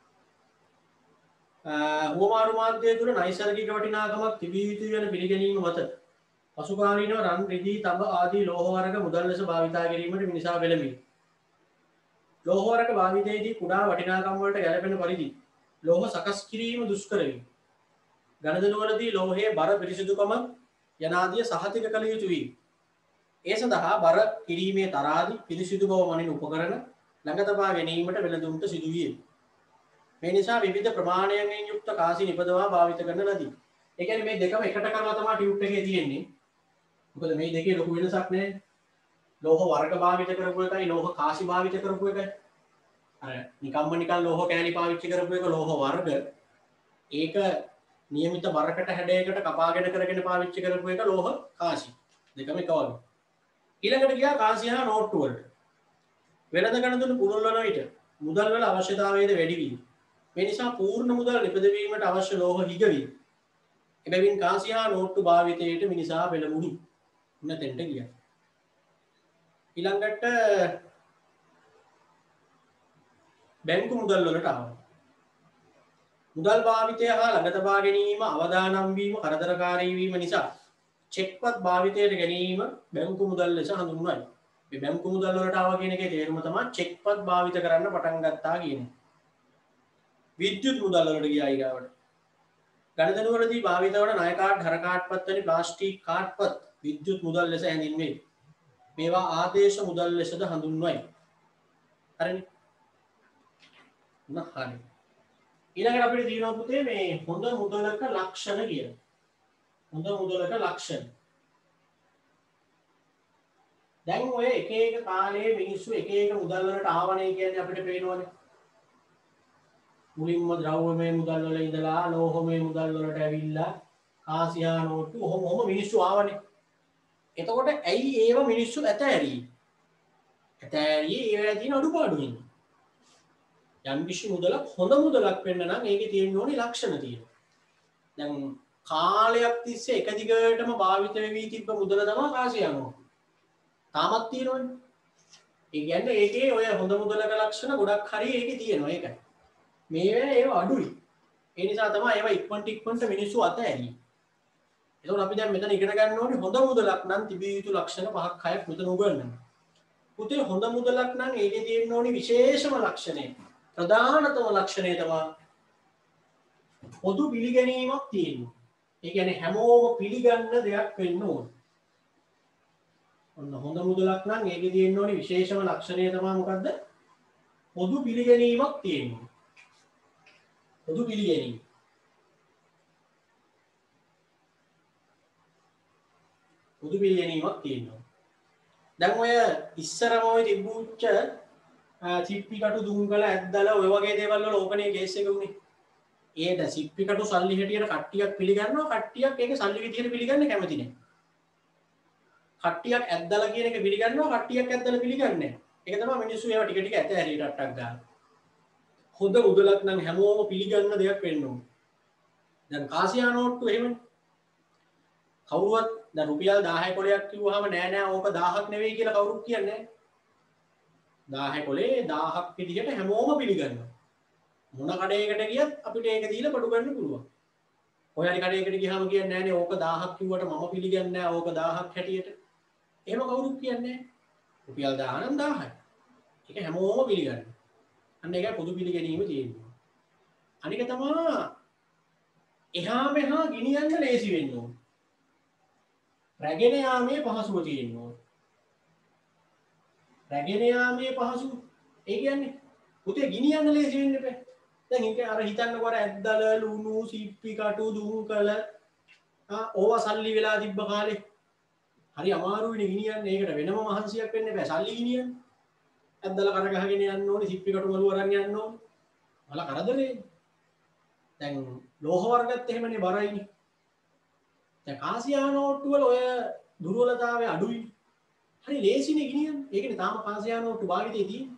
හෝමාරු මාධ්‍ය තුළ නයිසර්ගික වටිනාකමක් තිබිය යුතු යන පිළිගැනීම මත පසුකාලීනව රන් රිදී තඹ ආදී ලෝහ වර්ග මුදල් ලෙස භාවිතා කිරීමට මිනිසා පෙළඹී. ලෝහ වර්ග භාවිතයේදී කුඩා වටිනාකම් වලට ගැලපෙන පරිදි ලෝහ සකස් කිරීම දුෂ්කර වේ. ගණදෙනුවලදී ලෝහයේ බර පිරිසිදුකම යනාදිය සහතික කළ යුතු වේ. ඒ සඳහා බර කිරීමේ තරාදි පිරිසිදු බව මනින උපකරණ ළඟ තබා ගැනීමට වෙළඳුන්ට සිදු විය. මේ නිසා විවිධ ප්‍රමාණයන්ගෙන් යුක්ත කාසි නිපදවා භාවිත කරන ලදී. ඒ කියන්නේ මේ දෙකම එකට කරලා තමයි ටියුට් එකේ තියෙන්නේ. මොකද මේ දෙකේ ලොකු වෙනසක් නැහැ. ලෝහ වර්ග භාවිත කරපු එකයි ලෝහ කාසි භාවිත කරපු එකයි. අර නිකම්ම නිකන් ලෝහ කෑලි පාවිච්චි කරපු එක ලෝහ වර්ග. ඒක නියමිත බරකට හැඩයකට කපාගෙන කරගෙන පාවිච්චි කරපු එක ලෝහ කාසි. දෙකම එක වගේ. ඊළඟට ගියා කාසි හා නෝට්ටු වලට. වෙළඳ ගණතුණු පුරුල් වන විට මුදල් වල අවශ්‍යතාවයද වැඩි වී. මේ නිසා පූර්ණ මුදල් නිපදවීමට අවශ්‍ය ලෝහ හිග වී. එබැවින් කාසි හා නෝට්ටු භාවිතයට මිනිසා පෙළඹුණි. උන්න තෙන්ට ගියා. ඊළඟට බැංකු මුදල් වලට ආවා. මුදල් භාවිතය හා ළඟ තබා ගැනීම අවදානම් වීම කරදරකාරී වීම නිසා චෙක්පත් භාවිතයට ගැනීම බැංකු මුදල් ලෙස හඳුන්වයි. මේ බැංකු මුදල් වලට ආවා කියන එකේ තේරුම තමයි චෙක්පත් භාවිත කරන්න පටන් ගත්තා කියන්නේ. විද්‍යුත් මුදල් වලට ගියා ඊගාවට. ගණදෙනු වලදී භාවිත වන ණය කාඩ්, හර කාඩ් පත් වැනි ප්ලාස්ටික් කාඩ් පත් විද්‍යුත් මුදල් ලෙස හැඳින්වේ. මේවා ආදේශ මුදල් ලෙසද හඳුන්වයි. හරිනේ. නහරි. ඊළඟට අපිට තියෙනවා පුතේ මේ හොඳ මුදලක ලක්ෂණ කියලා. හොඳ මුදලක ලක්ෂණ. දැන් ඔය එක එක කාලේ මිනිස්සු එක එක මුදල් වලට ආවනේ කියන්නේ අපිට පේනවනේ. මුලින්ම ද්‍රව්‍යමය මුදල් වල ඉඳලා ලෝහමය මුදල් වලට ඇවිල්ලා කාසි හා නෝට්ටු ඔහොම ඔහොම මිනිස්සු ආවනේ. එතකොට ඇයි ඒව මිනිස්සු ඇතෑරියේ? ඇතෑරියේ ඒවැ තියෙන අඩුපාඩු හින්දා. යම් කිසි මුදලක් හොඳ මුදලක් වෙන්න නම් ඒකේ තියෙන්න ඕනේ ලක්ෂණ තියෙනවා. දැන් කාලයක් තිස්සේ එක දිගටම භාවිත වෙවි තිබ්බ මුදල තමයි කාසි හා නෝට්ටු. තාමත් තියෙනවනේ. ඒ කියන්නේ ඒකේ ඔය හොඳ මුදලක ලක්ෂණ ගොඩක් හරි ඒකේ තියෙනවා ඒකයි. මේවා ඒව අඩුයි. ඒ නිසා තමයි ඒවා ඉක්මනට ඉක්මනට මිනිස්සු අතෑරියේ. එතකොට අපි දැන් මෙතන ඉගෙන ගන්න ඕනේ හොඳ මුදලක් නම් තිබිය යුතු ලක්ෂණ පහක් හයක් මෙතන උගන්වන්න. පුතේ හොඳ මුදලක් නම් ඒකේ තියෙන්න ඕනේ විශේෂම ලක්ෂණය. ප්‍රධානතම ලක්ෂණය තමයි පොදු පිළිගැනීමක් තියෙනවා. ඒ කියන්නේ හැමෝම පිළිගන්න දෙයක් වෙන්න ඕනේ. ඔන්න හොඳ මුදලක් නම් ඒකේ තියෙන්න ඕනේ විශේෂම ලක්ෂණය තමයි මොකද්ද? පොදු පිළිගැනීමක් තියෙනවා. පොදු පිළිගැනීම. පොදු පිළිගැනීමක් තියෙනවා. දැන් ඔය ඉස්සරම ඔය තිබුච්ච සිප්පි කටු දුම්කල ඇද්දලා ඔය වගේ දේවල් වල ඕකනේ කේස් එක උනේ. ඒද සිප්පි කටු සල්ලි හැටියට කට්ටියක් පිළිගන්නවා කට්ටියක් ඒක සල්ලි විදියට පිළිගන්න කැමති නැහැ. කට්ටියක් ඇද්දලා කියන එක පිළිගන්නවා කට්ටියක් ඇද්දලා පිළිගන්නේ නැහැ. ඒක තමයි මිනිස්සු ඒවා ටික ටික ඇත හැරියට අට්ටක් ගන්න. හොඳ මුදලක් නම් හැමෝම පිළිගන්න දෙයක් වෙන්න ඕනේ. දැන් කාසි හා නෝට්ටු එහෙමනේ. කවුරුවත් දැන් රුපියල් දහය කොලයක් කිව්වහම නෑ නෑ ඕක දහයක් නෙවෙයි කියලා කවුරුත් කියන්නේ නෑ. දහය කොලේ දහයක් විදිහට හැමෝම පිළිගන්නවා. මොන කඩේකට ගියත් අපිට ඒක දීලා බඩු ගන්න පුළුවන්. ඔය හරි කඩේකට ගියාම කියන්නේ නෑනේ ඕක දහයක් කිව්වට මම පිළිගන්නේ නෑ ඕක දහයක් හැටියට. එහෙම කවුරුත් කියන්නේ නෑ. රුපියල් දහය නම් දහයයි. ඒක හැමෝම පිළිගන්නවා. අන්න ඒකයි පොදු පිළිගැනීම තියෙන්නේ. අනික තමයි එහා මෙහා ගෙනියන්න ලේසි වෙන්න ඕනේ. රැගෙන යාමේ පහසුව තියෙන්න ඕනේ. රැගෙන යාමේ පහසු. ඒ කියන්නේ පුතේ ගිනියන්න ලේසි වෙන්න බෑ. දැන් ඒක අර හිතන්නකො අර ඇද්දල ලුණු සිප්පි කටු දුම්කල ආ ඕවා සල්ලි වෙලා තිබ්බ කාලේ හරි අමාරුයිනේ ගිනියන්න. ඒකට වෙනම මහන්සියක් වෙන්න බෑ සල්ලි ගිනියන්න. ඇද්දල කර ගහගෙන යන්න ඕනේ සිප්පි කටු මලු අරන් යන්න ඕනේ. මල කරදරේ. දැන් ලෝහ වර්ගත් එහෙමනේ බරයිනේ. දැන් කාසියා නෝට්ටු වල ඔය දුර්වලතාවය අඩුයි. හරි ලේසිනේ ගිනියන්න. ඒකනේ තාම කාසියා නෝට්ටු භාවිතේ තියෙන්නේ.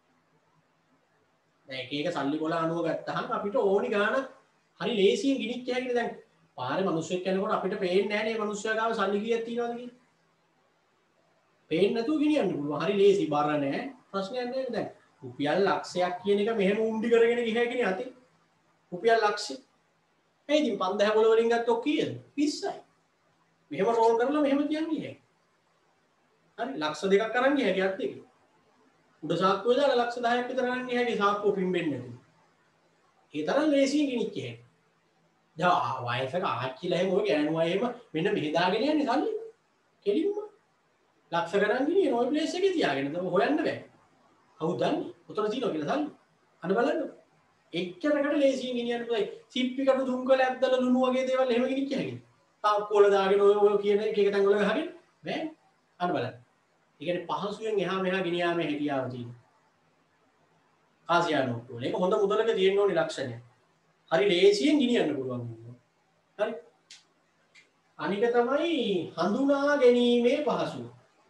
දැන් එක එක සල්ලි කොල අණුව ගත්තාම අපිට ඕනි ගානක් හරි ලේසියෙන් ගිනිච්ච හැකිනේ. දැන් පාරේ මිනිස්සෙක් යනකොට අපිට පේන්නේ නැහැ නේ මිනිස්සයා ගාව සල්ලි කීයක් තියෙනවද කියලා. පේන්නේ නැතුව ගෙනියන්න පුළුවන්. හරි ලේසි බර නැහැ. ප්‍රශ්නයක් නැහැ. දැන් රුපියල් ලක්ෂයක් කියන එක මෙහෙම උණ්ඩි කරගෙන ගිහයි කියන්නේ අතේ. රුපියල් ලක්ෂය. ඒ ඉතින් පන්දහ පොළ වලින් ගත්තොත් කීයද? විස්සයි. මෙහෙම රෝල් කරලා මෙහෙම තියන්නේ නැහැ. හරි ලක්ෂ දෙකක් අරන් ගියා කියත් එක. උඩ සාක්කුවේ දාලා ලක්ෂ දහයක් විතර අරන් ගියා කි සාක්කුව පිම්බෙන්නේ නැති. ඒ තරම් ලේසියෙන් ගෙනිච්ච හැටි. දැන් වයසක ආච්චිලා එහෙම ඔය ගෑනුවා එහෙම මෙන්න මෙහෙ දාගෙන යන්නේ සල්ලි. කෙලින්ම ලක්ෂ ගණන් ගිනින ඔය ප්ලේස් එකේ තියාගෙන තමයි හොයන්න බෑ. කවුද දන්නේ? උතන තියෙනවා කියලා සල්ලි. අන්න බලන්න. එච්චරකට ලේසියෙන් ගෙනියන්න පුළුවන්. සිප්පි කටු දුම්කල ඇද්දල ලුණු වගේ දේවල් එහෙම ගෙනිච්ච හැකියි. තාක්කුවල දාගෙන ඔය ඔය කියන එක එක තැන් වල ගහගෙන බෑ. අන්න බලන්න. ඒ කියන්නේ පහසුවෙන් එහා මෙහා ගෙනියාමේ හැකියාව තියෙනවා. කාසියා නෝට්ටු වල. ඒක හොඳ මුදලක තියෙන්න ඕනේ ලක්ෂණය. හරි ලේසියෙන් ගෙනියන්න පුළුවන්. හරි. අනික තමයි හඳුනා ගැනීමේ පහසුව.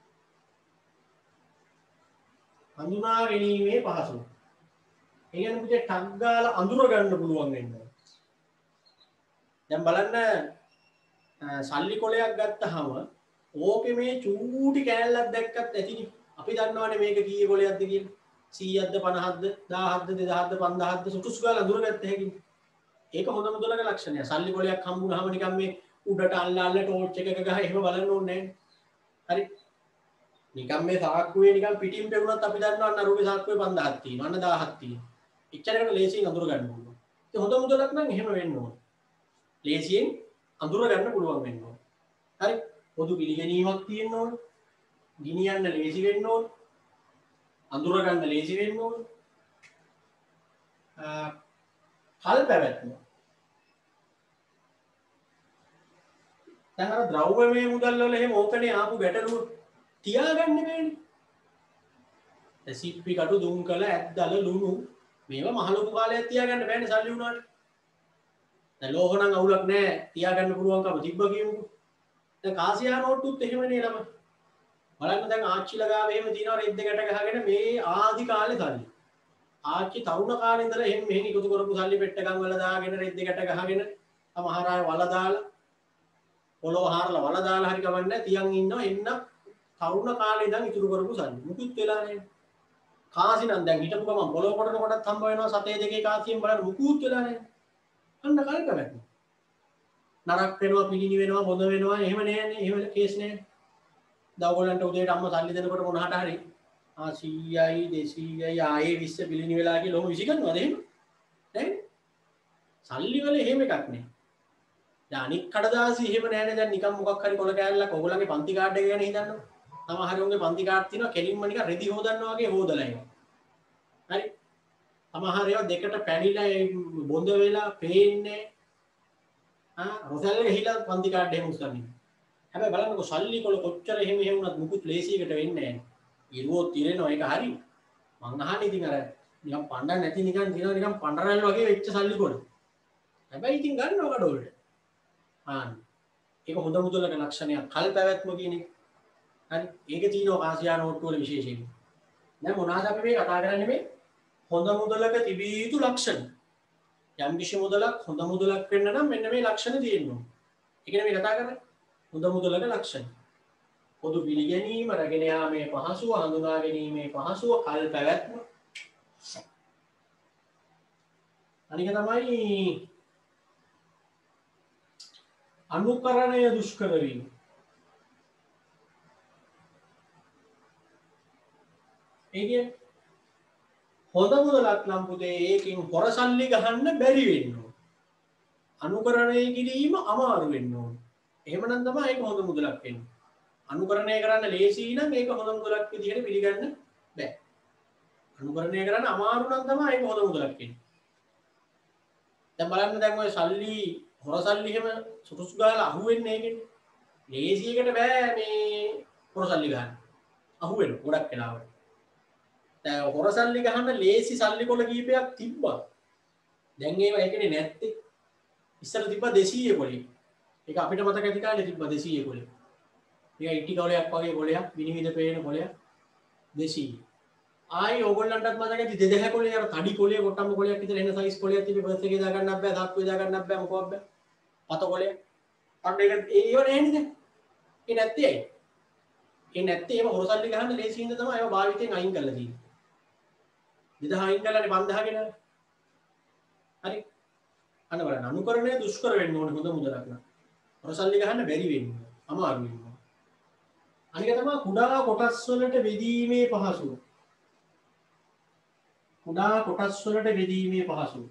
හඳුනා ගැනීමේ පහසුව. ඒ කියන්නේ පුතේ ටග් ගාලා අඳුර ගන්න පුළුවන් වෙනවා. දැන් බලන්න සල්ලි කොලයක් ගත්තාම ඕකේ මේ චූටි කෑල්ලක් දැක්කත් ඇතිනේ. අපි දන්නවනේ මේක කීයේ කොලයක්ද කියලා. සීයක්ද පනහක්ද දහයක්ද දෙදහක්ද පන්දහක්ද සුටුස් ගාලා අඳුරගත්ත හැකියි. ඒක හොඳ මුදලක ලක්ෂණය. සල්ලි කොලයක් හම්බුනහම නිකන් මේ උඩට අල්ලා අල්ලා ටෝච් එකක ගහ එහෙම බලන්න ඕනේ නැහැ. හරි. නිකන් මේ සාක්කුවේ නිකන් පිටින් පෙවුනත් අපි දන්නවා අන්න අරුගේ සාක්කුවේ පන්දහක් තියෙනවා. අන්න දහයක් තියෙනවා. එච්චරකට ලේසියෙන් අඳුර ගන්න පුළුවන්. ඒ හොඳ මුදලක් නම් එහෙම වෙන්න ඕනේ. ලේසියෙන් අඳුර ගන්න පුළුවන් වෙන්න ඕනේ. හරි. පොදු පිළිගැනීමක් තියෙන්න ඕනේ. ගිනියන්න ලේසි වෙන්න ඕනේ. අඳුර ගන්න ලේසි වෙන්න ඕනේ. කල් පැවැත්ම. දැන් අර ද්‍රව්‍යමය මුදල් වල එහෙම ඕකනේ ආපු ගැටලුව තියාගන්න බෑනේ. දැන් සිප්පි කටු දුම්කල ඇද්දල ලුණු මේවා මහ ලොකු කාලයක් තියාගන්න බෑනේ සල්ලි වුණාට. දැන් ලෝහ නම් අවුලක් නෑ තියාගන්න පුළුවන්කම තිබ්බ කියමුකෝ. දැන් කාසියා නෝට්ටුත් එහෙමනේ ළම. බලන්න දැන් ආච්චිලා ගාව එහෙම තියනවා රෙද්ද ගැට ගහගෙන මේ ආදි කාලේ සල්ලි. ආච්චි තරුණ කාලේ ඉඳලා එහෙම මෙහෙන් එකතු කරපු සල්ලි පෙට්ටකම් වල දාගෙන රෙද්ද ගැට ගහගෙන සමහර අය වල දාලා පොළොව හාරලා වල දාලා හරි කවන්නේ තියන් ඉන්නවා එන්න තරුණ කාලේ ඉඳන් ඉතුරු කරපු සල්ලි. මුකුත් වෙලා නැහැ. කාසි නම් දැන් හිටපු ගමන් පොළොව කොටන කොටත් හම්බ වෙනවා සතේ දෙකේ කාසියෙන් බලන්න මුකුත් වෙලා නැහැ. අන්න කල්ප වැටෙනවා. නරක් වෙනවා පිළිණි වෙනවා බොඳ වෙනවා එහෙම නෑනේ. එහෙම කේස් නෑ. දවගලන්ට උදේට අම්මා සල්ලි දෙනකොට මොනහට හරි ආ සීයයි දෙසීයයි ආයේ විස්ස පිළිණි වෙලා කියලා ඔහොම විසි කරනවාද එහෙම? නෑ. සල්ලි වල එහෙම එකක් නෑ. දැන් අනික් කඩදාසි එහෙම නෑනේ. දැන් නිකන් මොකක් හරි කොල කෑල්ලක් ඔයගොල්ලන්ගේ පන්ති කාඩ් එක ගැන හිතන්න. සමහර උන්ගේ පන්ති කාඩ් තියෙනවා කෙලින්ම නිකන් රෙදි හොදන්නවා වගේ හොදලා එනවා. හරි. සමහර ඒවා දෙකට පැනිලා බොඳ වෙලා පේන්නේ ආ රොසල් ගහිලා පන්ති කාඩ් එහෙම උස්සන්නේ. හැබැයි බලන්නකො සල්ලි කොල කොච්චර එහෙම එහෙම වුණත් මුකුත් ලේසියකට වෙන්නේ නැහැ. ඉරුවොත් ඉරෙනවා ඒක හරි. මං අහන්නේ ඉතින් අර නිකන් පණ්ඩම් නැති නිකන් දිනවා නිකන් පණ්ඩරල් වගේ වෙච්ච සල්ලි කොල. හැබැයි ඉතින් ගන්නවා කඩවලට. ආන්න. ඒක හොඳ මුදලක ලක්ෂණයක්. කල් පැවැත්ම කියන එක. හරි. ඒකේ තියෙනවා කාසියා නෝට්ටු වල විශේෂයෙන්. දැන් මොනවාද අපි මේ කතා කරන්නේ මේ හොඳ මුදලක තිබිය යුතු ලක්ෂණ. යම් කිසි මුදලක් හොඳ මුදලක් වෙන්න නම් මෙන්න මේ ලක්ෂණ තියෙනවා. ඒකනේ මේ කතා කරන්නේ. හොඳ මුදලක ලක්ෂණ. පොදු පිළිගැනීම, රැගෙන යාමේ පහසුව, හඳුනා ගැනීමේ පහසුව, කල් පැවැත්ම. අනික තමයි අනුකරණය දුෂ්කර වීම. ඒ කියන්නේ හොඳ මුදලක් නම් පුතේ ඒකෙන් හොර සල්ලි ගහන්න බැරි වෙන්න ඕන. අනුකරණය කිරීම අමාරු වෙන්න ඕන. එහෙමනම් තමයි ඒක හොඳ මුදලක් වෙන්නේ. අනුකරණය කරන්න ලේසි නම් ඒක හොඳ මුදලක් විදිහට පිළිගන්න බෑ. අනුකරණය කරන්න අමාරු නම් තමයි ඒක හොඳ මුදලක් කියන්නේ. දැන් බලන්න දැන් ඔය සල්ලි හොර සල්ලි එහෙම සුටුසු ගාලා අහුවෙන්නේ ඒකනේ. ලේසියකට බෑ මේ හොර සල්ලි ගන්න. අහුවෙන ගොඩක් වෙලාවට. දැන් හොර සල්ලි ගහන්න ලේසි සල්ලි කොල කීපයක් තිබ්බා. දැන් ඒවා ඒකනේ නැත්තේ. ඉස්සර තිබ්බා දෙසීය කොලේ. ඒක අපිට මතක ඇති කාලේ තිබ්බා දෙසීය කොලේ. මේක ඉටි කොලයක් වගේ කොලයක් විනිවිද පේන කොලයක් දෙසීය. ආයි ඕගොල්ලන්ටත් මතක ඇති දෙදහ කොලේ අර තඩි කොලේ කොට්ටම්බ කොලයක් විතර එන සයිස් කොලයක් තිබ්බේ බර්ත් එකේ දා ගන්නත් බෑ දාක්කුවේ දා ගන්නත් බෑ මොකවත් බෑ. පත කොලයක්. අන්න ඒක ඒව නෑනේ දැන්. ඒ නැත්තේ ඇයි? ඒ නැත්තේ ඒව හොර සල්ලි ගහන්න ලේසි හින්දා තමයි ඒව භාවිතයෙන් අයින් කරලා තියෙන්නේ. දෙදහ අයින් කරලානේ පන්දහ ගෙනල්ලා. හරි. අන්න බලන්න අනුකරණය දුෂ්කර වෙන්න ඕනේ හොඳ මුදලක් නම්. හොර සල්ලි ගහන්න බැරි වෙන්නේ. අමාරු වෙනවා. අනික තමයි කුඩා කොටස් වලට බෙදීමේ පහසුව. කුඩා කොටස් වලට බෙදීමේ පහසුව.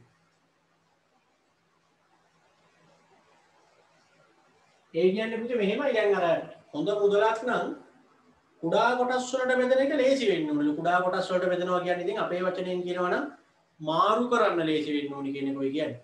ඒ කියන්නේ පුතේ මෙහෙමයි දැන් අර හොඳ මුදලක් නම් කුඩා කොටස් වලට බෙදෙන එක ලේසි වෙන්න ඕනේ. කුඩා කොටස් වලට බෙදනවා කියන්නේ ඉතින් අපේ වචනයෙන් කියනවා නම් මාරු කරන්න ලේසි වෙන්න ඕනේ කියන එක ඔය කියන්නේ.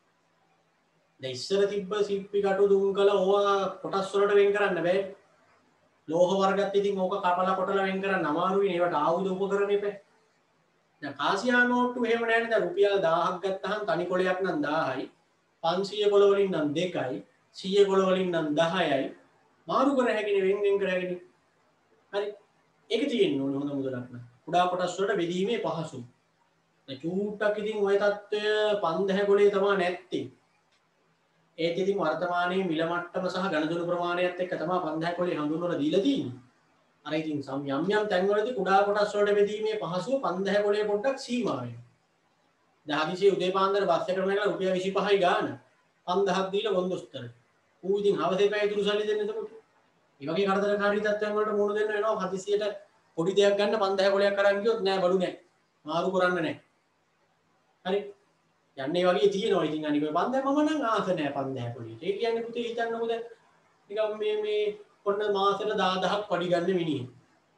දැන් ඉස්සර තිබ්බ සිප්පි කටු දුම්කල ඕවා කොටස් වලට වෙන් කරන්න බෑ. ලෝහ වර්ගත් ඉතින් ඕක කපලා කොටලා වෙන් කරන්න අමාරුයි. ඒවට ආයුධ උපකරණ එපා. දැන් කාසියා නෝට්ටු එහෙම නැහැ නේද? රුපියල් දහයක් ගත්තාම තනි කොලයක් නම් දහයයි. පන්සිය කොල වලින් නම් දෙකයි. සිය කොල වලින් නම් දහයයි. මාරු කර හැකිනේ වෙන් වෙන් කර හැකිනේ. හරි. ඒක තියෙන්න ඕනේ හොඳ මුදලක් නම්. කුඩා කොටස් වලට බෙදීමේ පහසුව. දැන් චූට්ටක් ඉතින් ওই තත්ත්වය පන්දහ කොලේ තමයි නැත්තේ. ඒත් ඉතින් වර්තමානයේ මිල මට්ටම සහ ගණදුණු ප්‍රමාණයත් එක්ක තමයි පන්දහ කොලේ හඳුන්වලා දීලා තියෙන්නේ. අර ඉතින් සම් යම් යම් තැන්වලදී කුඩා කොටස් වලට බෙදීමේ පහසුව පන්දහ කොලේ පොඩ්ඩක් සීමා වෙනවා. දැන් හදිසියේ උදේ පාන්දර බස් එකට නැගලා රුපියල් විසිපහයි ගාන පන්දහක් දීලා ගොන්දොස්තර. ඌ ඉතින් හවසේ පැය ඉතුරු සල්ලි දෙන්න එතකොට. මේ වගේ කරදරකාරී තත්ත්වයන් වලට මුහුණ දෙන්න වෙනවා හදිසියට පොඩි දෙයක් ගන්න පන්දහ කොලයක් අරන් ගියොත් නෑ බඩු නෑ. මාරු කරන්න නෑ. හරි. යන්නේ වගේ තියෙනවා ඉතින් අනික පන්දහ මම නම් ආස නෑ පන්දහ කොලේ. ඒ කියන්නේ පුතේ හිතන්නකො දැන් නිකන් මේ මේ ඔන්න මාසෙට දහදහක් පඩි ගන්න මිනිහෙක්.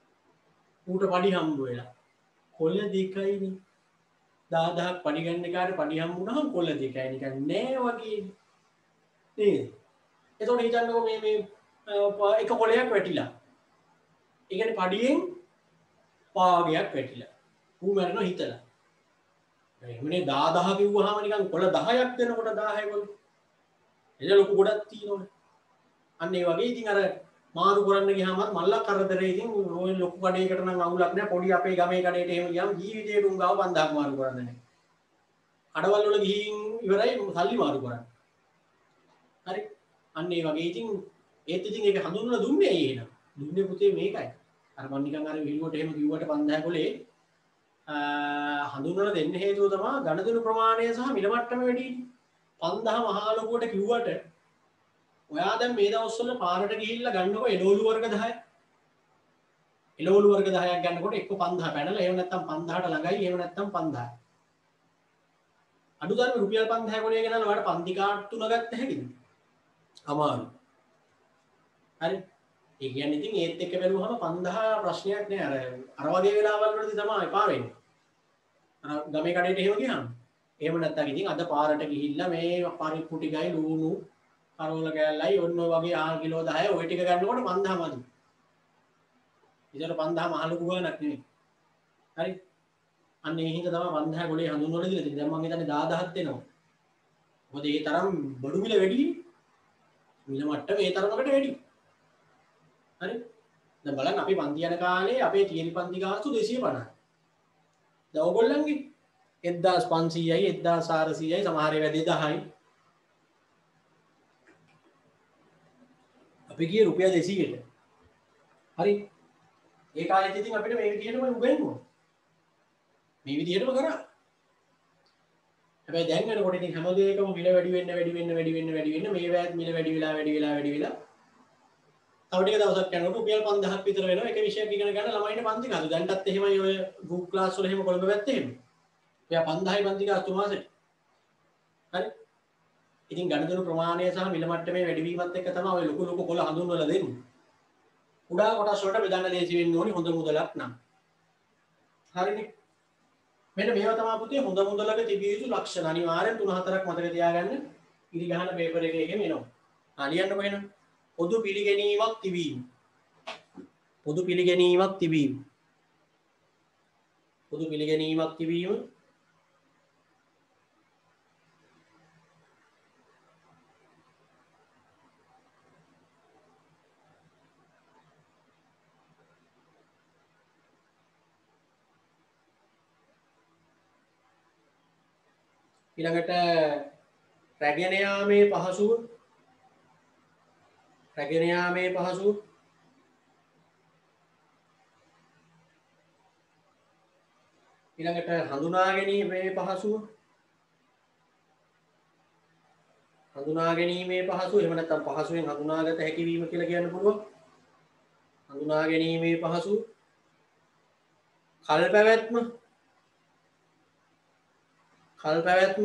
ඌට පඩි හම්බ වෙලා. කොළ දෙකයිනේ. දහදහක් පඩි ගන්න කාට පඩි හම්බ වුණාම කොළ දෙකයි නිකන් නෑ වගේ. නේද? එතකොට හිතන්නකො මේ මේ එක කොලයක් වැටිලා. ඒ කියන්නේ පඩියෙන් පාගයක් වැටිලා. ඌ මරනවා හිතලා. එමුනේ දහදහ කිව්වහම නිකන් කොළ දහයක් දෙනකොට දහය වල. එද ලොකු ගොඩක් තියෙනවනේ. අන්න ඒ වගේ ඉතින් අර මාරු කරන්න ගියාම මල්ලක් කරදරේ ඉතින් ඔය ලොකු කඩේකට නම් අවුලක් නෑ. පොඩි අපේ ගමේ කඩේට එහෙම ගියාම ජීවිතේට උන් ගාව පන්දහක් මාරු කරන්න නෑ. කඩවල වල ගිහින් ඉවරයි සල්ලි මාරු කරන්න. හරි. අන්න ඒ වගේ ඉතින් ඒත් ඉතින් ඒක හඳුන්වලා දුන්නේ ඇයි එහෙනම්? දුන්නේ පුතේ මේකයි. අර මම නිකන් අර විහිළුවට එහෙම කිව්වට පන්දහ කොලේ හඳුන්වලා දෙන්න හේතුව තමයි ගණදුණු ප්‍රමාණය සහ මිල මට්ටම වැඩි. පන්දහ මහා ලොකුවට කිව්වට ඔයා දැන් මේ දවස්වල පාරට ගිහිල්ලා ගන්නකො එළවලු වර්ග දහය. එළවලු වර්ග දහයක් ගන්නකොට එක්ක පන්දහ පැනලා එහෙම නැත්නම් පන්දහට ළඟයි එහෙම නැත්නම් පන්දහයි. අඩුතරම රුපියල් පන්දහ කොලේ ගෙනල්ලා ඔයාලට පන්ති කාඩ් තුන ගත්ත හැකිද? අමාරු. හරි. ඒ කියන්නේ ඉතින් ඒත් එක්ක බැලුවහම පන්දහ ප්‍රශ්නයක් නෑ. අර අර වගේ වෙලාවල් වලදී තමයි එපා වෙන්නේ. අර ගමේ කඩේට එහෙම ගියාම. එහෙම නැත්නම් ඉතින් අද පාරට ගිහිල්ලා මේ පරිප්පු ටිකයි ලුණු කරවල කෑල්ලයි ඔන්න ඔය වගේ ආ කිලෝ දහය ඔය ටික ගන්නකොට පන්දහ මදි. ඉතින් පන්දහ මහ ලොකු ගානක් නෙවෙයි. හරි. අන්න ඒ හින්දා තමයි පන්දහ ගොඩේ හඳුන්වලා දීලා තියෙන්නේ. දැන් මම හිතන්නේ දහදහක් දෙනවා. මොකද ඒ තරම් බඩු මිල වැඩි. මිල මට්ටම ඒ තරමකට වැඩි. හරි. දැන් බලන්න අපි පන්ති යන කාලේ අපේ තියරි පන්ති ගාස්තු දෙසිය පනහයි. දැන් ඕගොල්ලන්ගේ එක්දාස් පන්සීයයි එක්දාස් හාරසීයයි සමහර ඒවා දෙදහයි. අපි ගියේ රුපියල් දෙසීයට. හරි. ඒ කාලෙත් ඉතින් අපිට මේ විදිහටම උගන්වුවා. මේ විදිහටම කරා. හැබැයි දැන් වෙනකොට ඉතින් හැම දෙයකම මිල වැඩි වෙන්න වැඩි වෙන්න වැඩි වෙන්න වැඩි වෙන්න මේ වැයත් මිල වැඩි වෙලා වැඩි වෙලා වැඩි වෙලා තව ටික දවසක් යනකොට රුපියල් පන්දහක් විතර වෙනවා. එක විෂයක් ඉගෙන ගන්න ළමයින්ට පන්ති ගාස්තු. දැන්ටත් එහෙමයි ඔය ගෲප් ක්ලාස් වල එහෙම කොළඹ පැත්තේ එහෙම. ඔයා පන්දහයි පන්ති ගාස්තු මාසෙට. හරි. ඉතින් ගණදුණු ප්‍රමාණය සහ මිල මට්ටමේ වැඩිවීමත් එක්ක තමයි ඔය ලොකු ලොකු කොළ හඳුන්වලා දෙන්නේ. කුඩා කොටස් වලට බෙදන්න ලේසි වෙන්න ඕනි හොඳ මුදලක් නම්. හරිනේ. මෙන්න මේවා තමයි පුතේ හොඳ මුදලක තිබිය යුතු ලක්ෂණ. අනිවාර්යෙන් තුන හතරක් මතක තියාගන්න. ඉරි ගහන පේපර් එකේ එහෙම එනවා. ආ ලියන්නකො එහෙනම්. පොදු පිළිගැනීමක් තිබීම. පොදු පිළිගැනීමක් තිබීම. පොදු පිළිගැනීමක් තිබීම. ඊළඟට රැගෙන යාමේ පහසුව රැගෙන යාමේ පහසුව ඊළඟට හඳුනා ගැනීමේ පහසුව හඳුනා ගැනීමේ පහසුව එහෙම නැත්නම් පහසුවෙන් හඳුනාගත හැකි වීම කියලා කියන්න පුළුවන්. හඳුනා ගැනීමේ පහසුව කල් පැවැත්ම කල් පැවැත්ම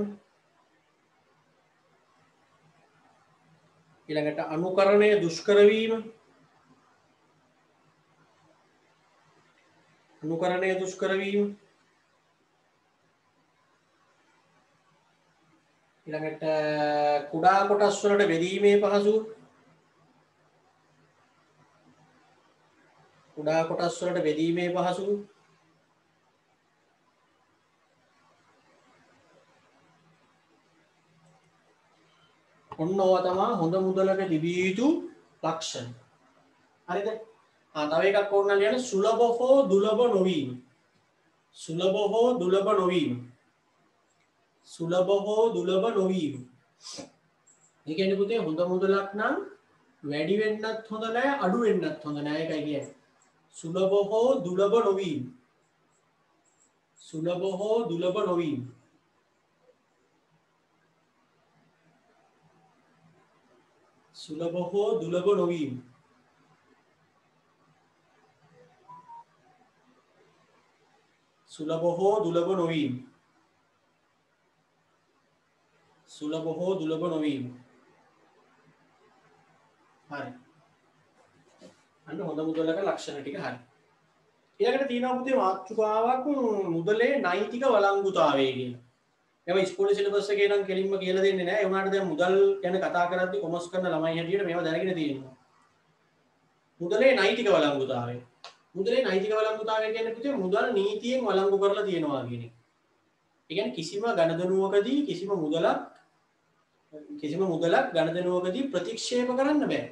ඊළඟට අනුකරණය දුෂ්කර වීම අනුකරණය දුෂ්කර වීම ඊළඟට කුඩා කොටස් වලට බෙදීමේ පහසුව කුඩා කොටස් වලට බෙදීමේ පහසුව ඔන්න ඕවා තමයි හොඳ මුදලක තිබිය යුතු ලක්ෂණ. හරිද? ආ තව එකක් ඕන ලියන්න සුලභ හෝ දුලභ නොවීම. සුලභ හෝ දුලභ නොවීම. සුලභ හෝ දුලභ නොවීම. ඒ කියන්නේ පුතේ හොඳ මුදලක් නම් වැඩි වෙන්නත් හොඳ නැහැ අඩු වෙන්නත් හොඳ නැහැ ඒකයි කියන්නේ. සුලභ හෝ දුලභ නොවීම. සුලභ හෝ දුලභ නොවීම. සුලභ හෝ දුලභ නොවීම. සුලභ හෝ දුලභ නොවීම. සුලභ හෝ දුලභ නොවීම. හරි. අන්න හොඳ මුදලක ලක්ෂණ ටික හරි. ඊළඟට තියෙනවා පුතේ මාතෘකාවක් මුදලේ නෛතික වළංගුතාවය කියන. ඒවා ඉස්කෝලේ සිලබස් එකේ නම් කෙලින්ම කියලා දෙන්නේ නැහැ. ඒ වුණාට දැන් මුදල් ගැන කතා කරද්දී කොමර්ස් කරන ළමයි හැටියට මේවා දැනගෙන තියෙනවා. මුදලේ නෛතික වළංගුතාවය. මුදලේ නෛතික වළංගුතාවය කියන්නේ පුතේ මුදල් නීතියෙන් වළංගු කරලා තියෙනවා කියන එක. ඒ කියන්නේ කිසිම ගණදනුවකදී කිසිම මුදලක් කිසිම මුදලක් ගණදනුවකදී ප්‍රතික්ෂේප කරන්න බෑ.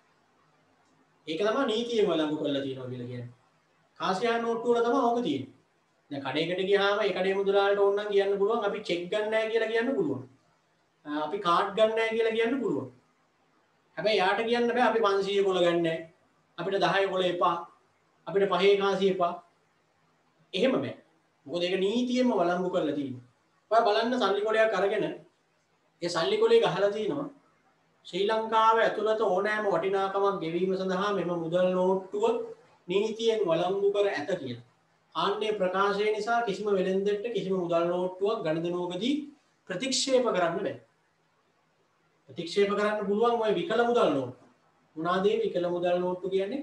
ඒක තමයි නීතියෙන් වළංගු කරලා තියෙනවා කියලා කියන්නේ. කාසියා නෝට්ටු වල තමයි ඕක තියෙන්නේ. දැන් කඩේකට ගියාම ඒ කඩේ මුදලාලට ඕන නම් කියන්න පුළුවන් අපි චෙක් ගන්න නැහැ කියලා කියන්න පුළුවන්. අපි කාඩ් ගන්න නැහැ කියලා කියන්න පුළුවන්. හැබැයි යාට කියන්න බෑ අපි පන්සීය කොල ගන්න නැහැ. අපිට දහය කොල එපා. අපිට පහේ කාසිය එපා. එහෙම බෑ. මොකද ඒක නීතියෙන්ම වළංගු කරලා තියෙනවා. ඔයා බලන්න සල්ලි කොලයක් අරගෙන ඒ සල්ලි කොලේ ගහලා තිනවා ශ්‍රී ලංකාව ඇතුළත ඕනෑම වටිනාකමක් ගෙවීම සඳහා මෙම මුදල් නෝට්ටුව නීතියෙන් වළංගු කර ඇත කියලා. ආන්නේ ප්‍රකාශය නිසා කිසිම වෙළෙන්දෙට කිසිම මුදල් නෝට්ටුවක් ගණදනුවකදී ප්‍රතික්ෂේප කරන්න බෑ. ප්‍රතික්ෂේප කරන්න පුළුවන් ඔය විකල මුදල් නෝට්ටු. මොනවාද මේ විකල මුදල් නෝට්ටු කියන්නේ?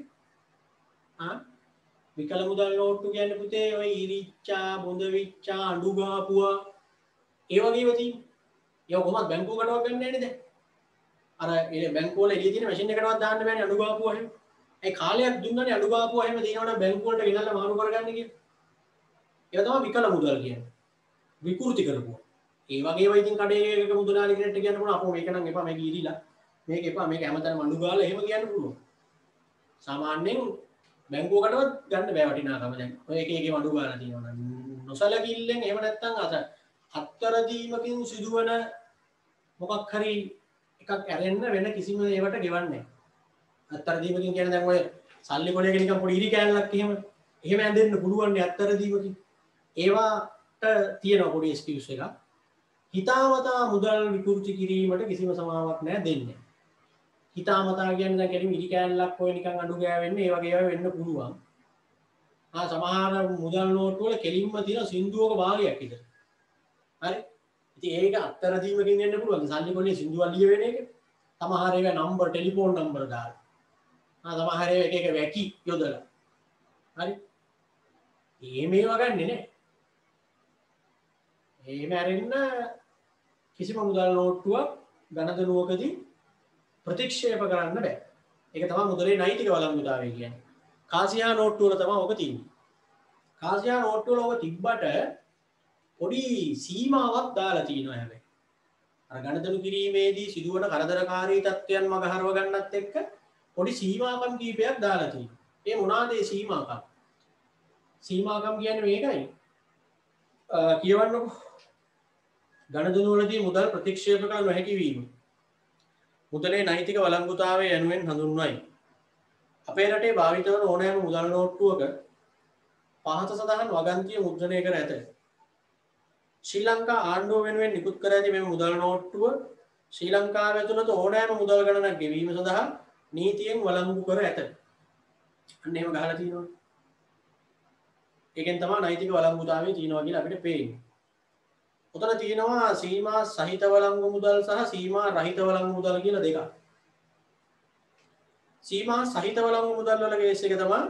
ආ විකල මුදල් නෝට්ටු කියන්නේ පුතේ ඔය ඉරිච්චා, බොඳවිච්චා, අඬු ගාපුවා ඒ වගේම තියෙන්නේ. ඒක කොහොමද බැංකුවකටවත් ගන්න නැහැ නේද? අර ඒ බැංකුව වල එළිය තියෙන මැෂින් එකකටවත් දාන්න බෑනේ අඬු ගාපුවා එහෙම. ඒ කාලයක් දුන්නනේ අඬු ගාපුවා එහෙම දිනවනම් බැංකුව වලට ගෙනල්ලා මාරු කරගන්න කියලා. ඒක තමයි විකල මුදල් කියන්නේ. විකෘති කරපුවා. ඒ වගේම ඉතින් කඩේක මුදලාලි කෙනෙක්ට කියන්න පුළුවන් අපෝ මේක නම් එපා මේක ඉරිලා. මේක එපා මේක හැමතැනම අඬු ගාලා එහෙම කියන්න පුළුවන්. සාමාන්‍යයෙන් බැංකුවකටවත් ගන්න බෑ වටිනාකම දැන්. ඔය එක එකේ අඬු ගාලා තියෙනවා නම් නොසලකිල්ලෙන් එහෙම නැත්නම් අත හත්තර දීමකින් සිදුවන මොකක් හරි එකක් ඇරෙන්න වෙන කිසිම ඒවට ගෙවන්නේ නැහැ. හත්තර දීමකින් කියන්නේ දැන් ඔය සල්ලි කොලයක නිකන් පොඩි ඉරි කෑල්ලක් එහෙම එහෙම ඇඳෙන්න පුළුවන් නේ හත්තර දීමකින්. ඒවට තියෙන පොඩි එක්ස්කියුස් එකක්. හිතාමතා මුදල් විකෘති කිරීමට කිසිම සමාවක් නැහැ දෙන්නේ. හිතාමතා කියන්නේ දැන් කෙලින් ඉරි කෑල්ලක් ඔය නිකන් අඬු ගෑවෙන්නේ ඒ වගේ ඒවා වෙන්න පුළුවන්. ආ සමහර මුදල් නෝට්ටු වල කෙලින්ම තියෙන සින්දුවක භාගයක් විතර. හරි. ඉතින් ඒක අත්තර දීමකින් එන්න පුළුවන්. සල්ලි කොලේ සින්දුවක් ලියවෙන එක. සමහර ඒවා නම්බර් ටෙලිෆෝන් නම්බර් දාලා. ආ සමහර ඒවා එක එක වැකි යොදලා. හරි. ඒ මේවා ගන්නෙ නෑ. එහෙම අරින්න කිසිම මුදල් නෝට්ටුවක් ගණදනුවකදී ප්‍රතික්ෂේප කරන්න බෑ. ඒක තමයි මුදලේ නෛතික වළංගුතාවය කියන්නේ. කාසියා නෝට්ටු වල තමයි ඔක තියෙන්නේ. කාසියා නෝට්ටු වල ඔක තිබ්බට පොඩි සීමාවක් දාලා තියෙනවා හැබැයි. අර ගණදනු කිරීමේදී සිදුවන කරදරකාරී තත්ත්වයන් මගහරව ගන්නත් එක්ක පොඩි සීමාකම් කීපයක් දාලා තියෙනවා. ඒ මොනවාද ඒ සීමාකම්? සීමාකම් කියන්නේ මේකයි. කියවන්නකො. ගණදනු වලදී මුදල් ප්‍රතික්ෂේප කළ නොහැකි වීම. මුදලේ නෛතික වළංගුතාවය යනුවෙන් හඳුන්වයි. අපේ රටේ භාවිත වන ඕනෑම මුදල් නෝට්ටුවක පහත සඳහන් වගන්තිය මුද්‍රණය කර ඇත. ශ්‍රී ලංකා ආණ්ඩුව වෙනුවෙන් නිකුත් කර ඇති මෙම මුදල් නෝට්ටුව ශ්‍රී ලංකාව ඇතුළත ඕනෑම මුදල් ගණනක් ගෙවීම සඳහා නීතියෙන් වළංගු කර ඇත. අන්න එහෙම ගහලා තියෙනවා. ඒකෙන් තමයි නෛතික වළංගුතාවය තියෙනවා කියලා අපිට පේන්නේ. උතන තියෙනවා සීමා සහිත වළංගු මුදල් සහ සීමා රහිත වළංගු මුදල් කියලා දෙකක්. සීමා සහිත වළංගු මුදල් වල කේස් එක තමයි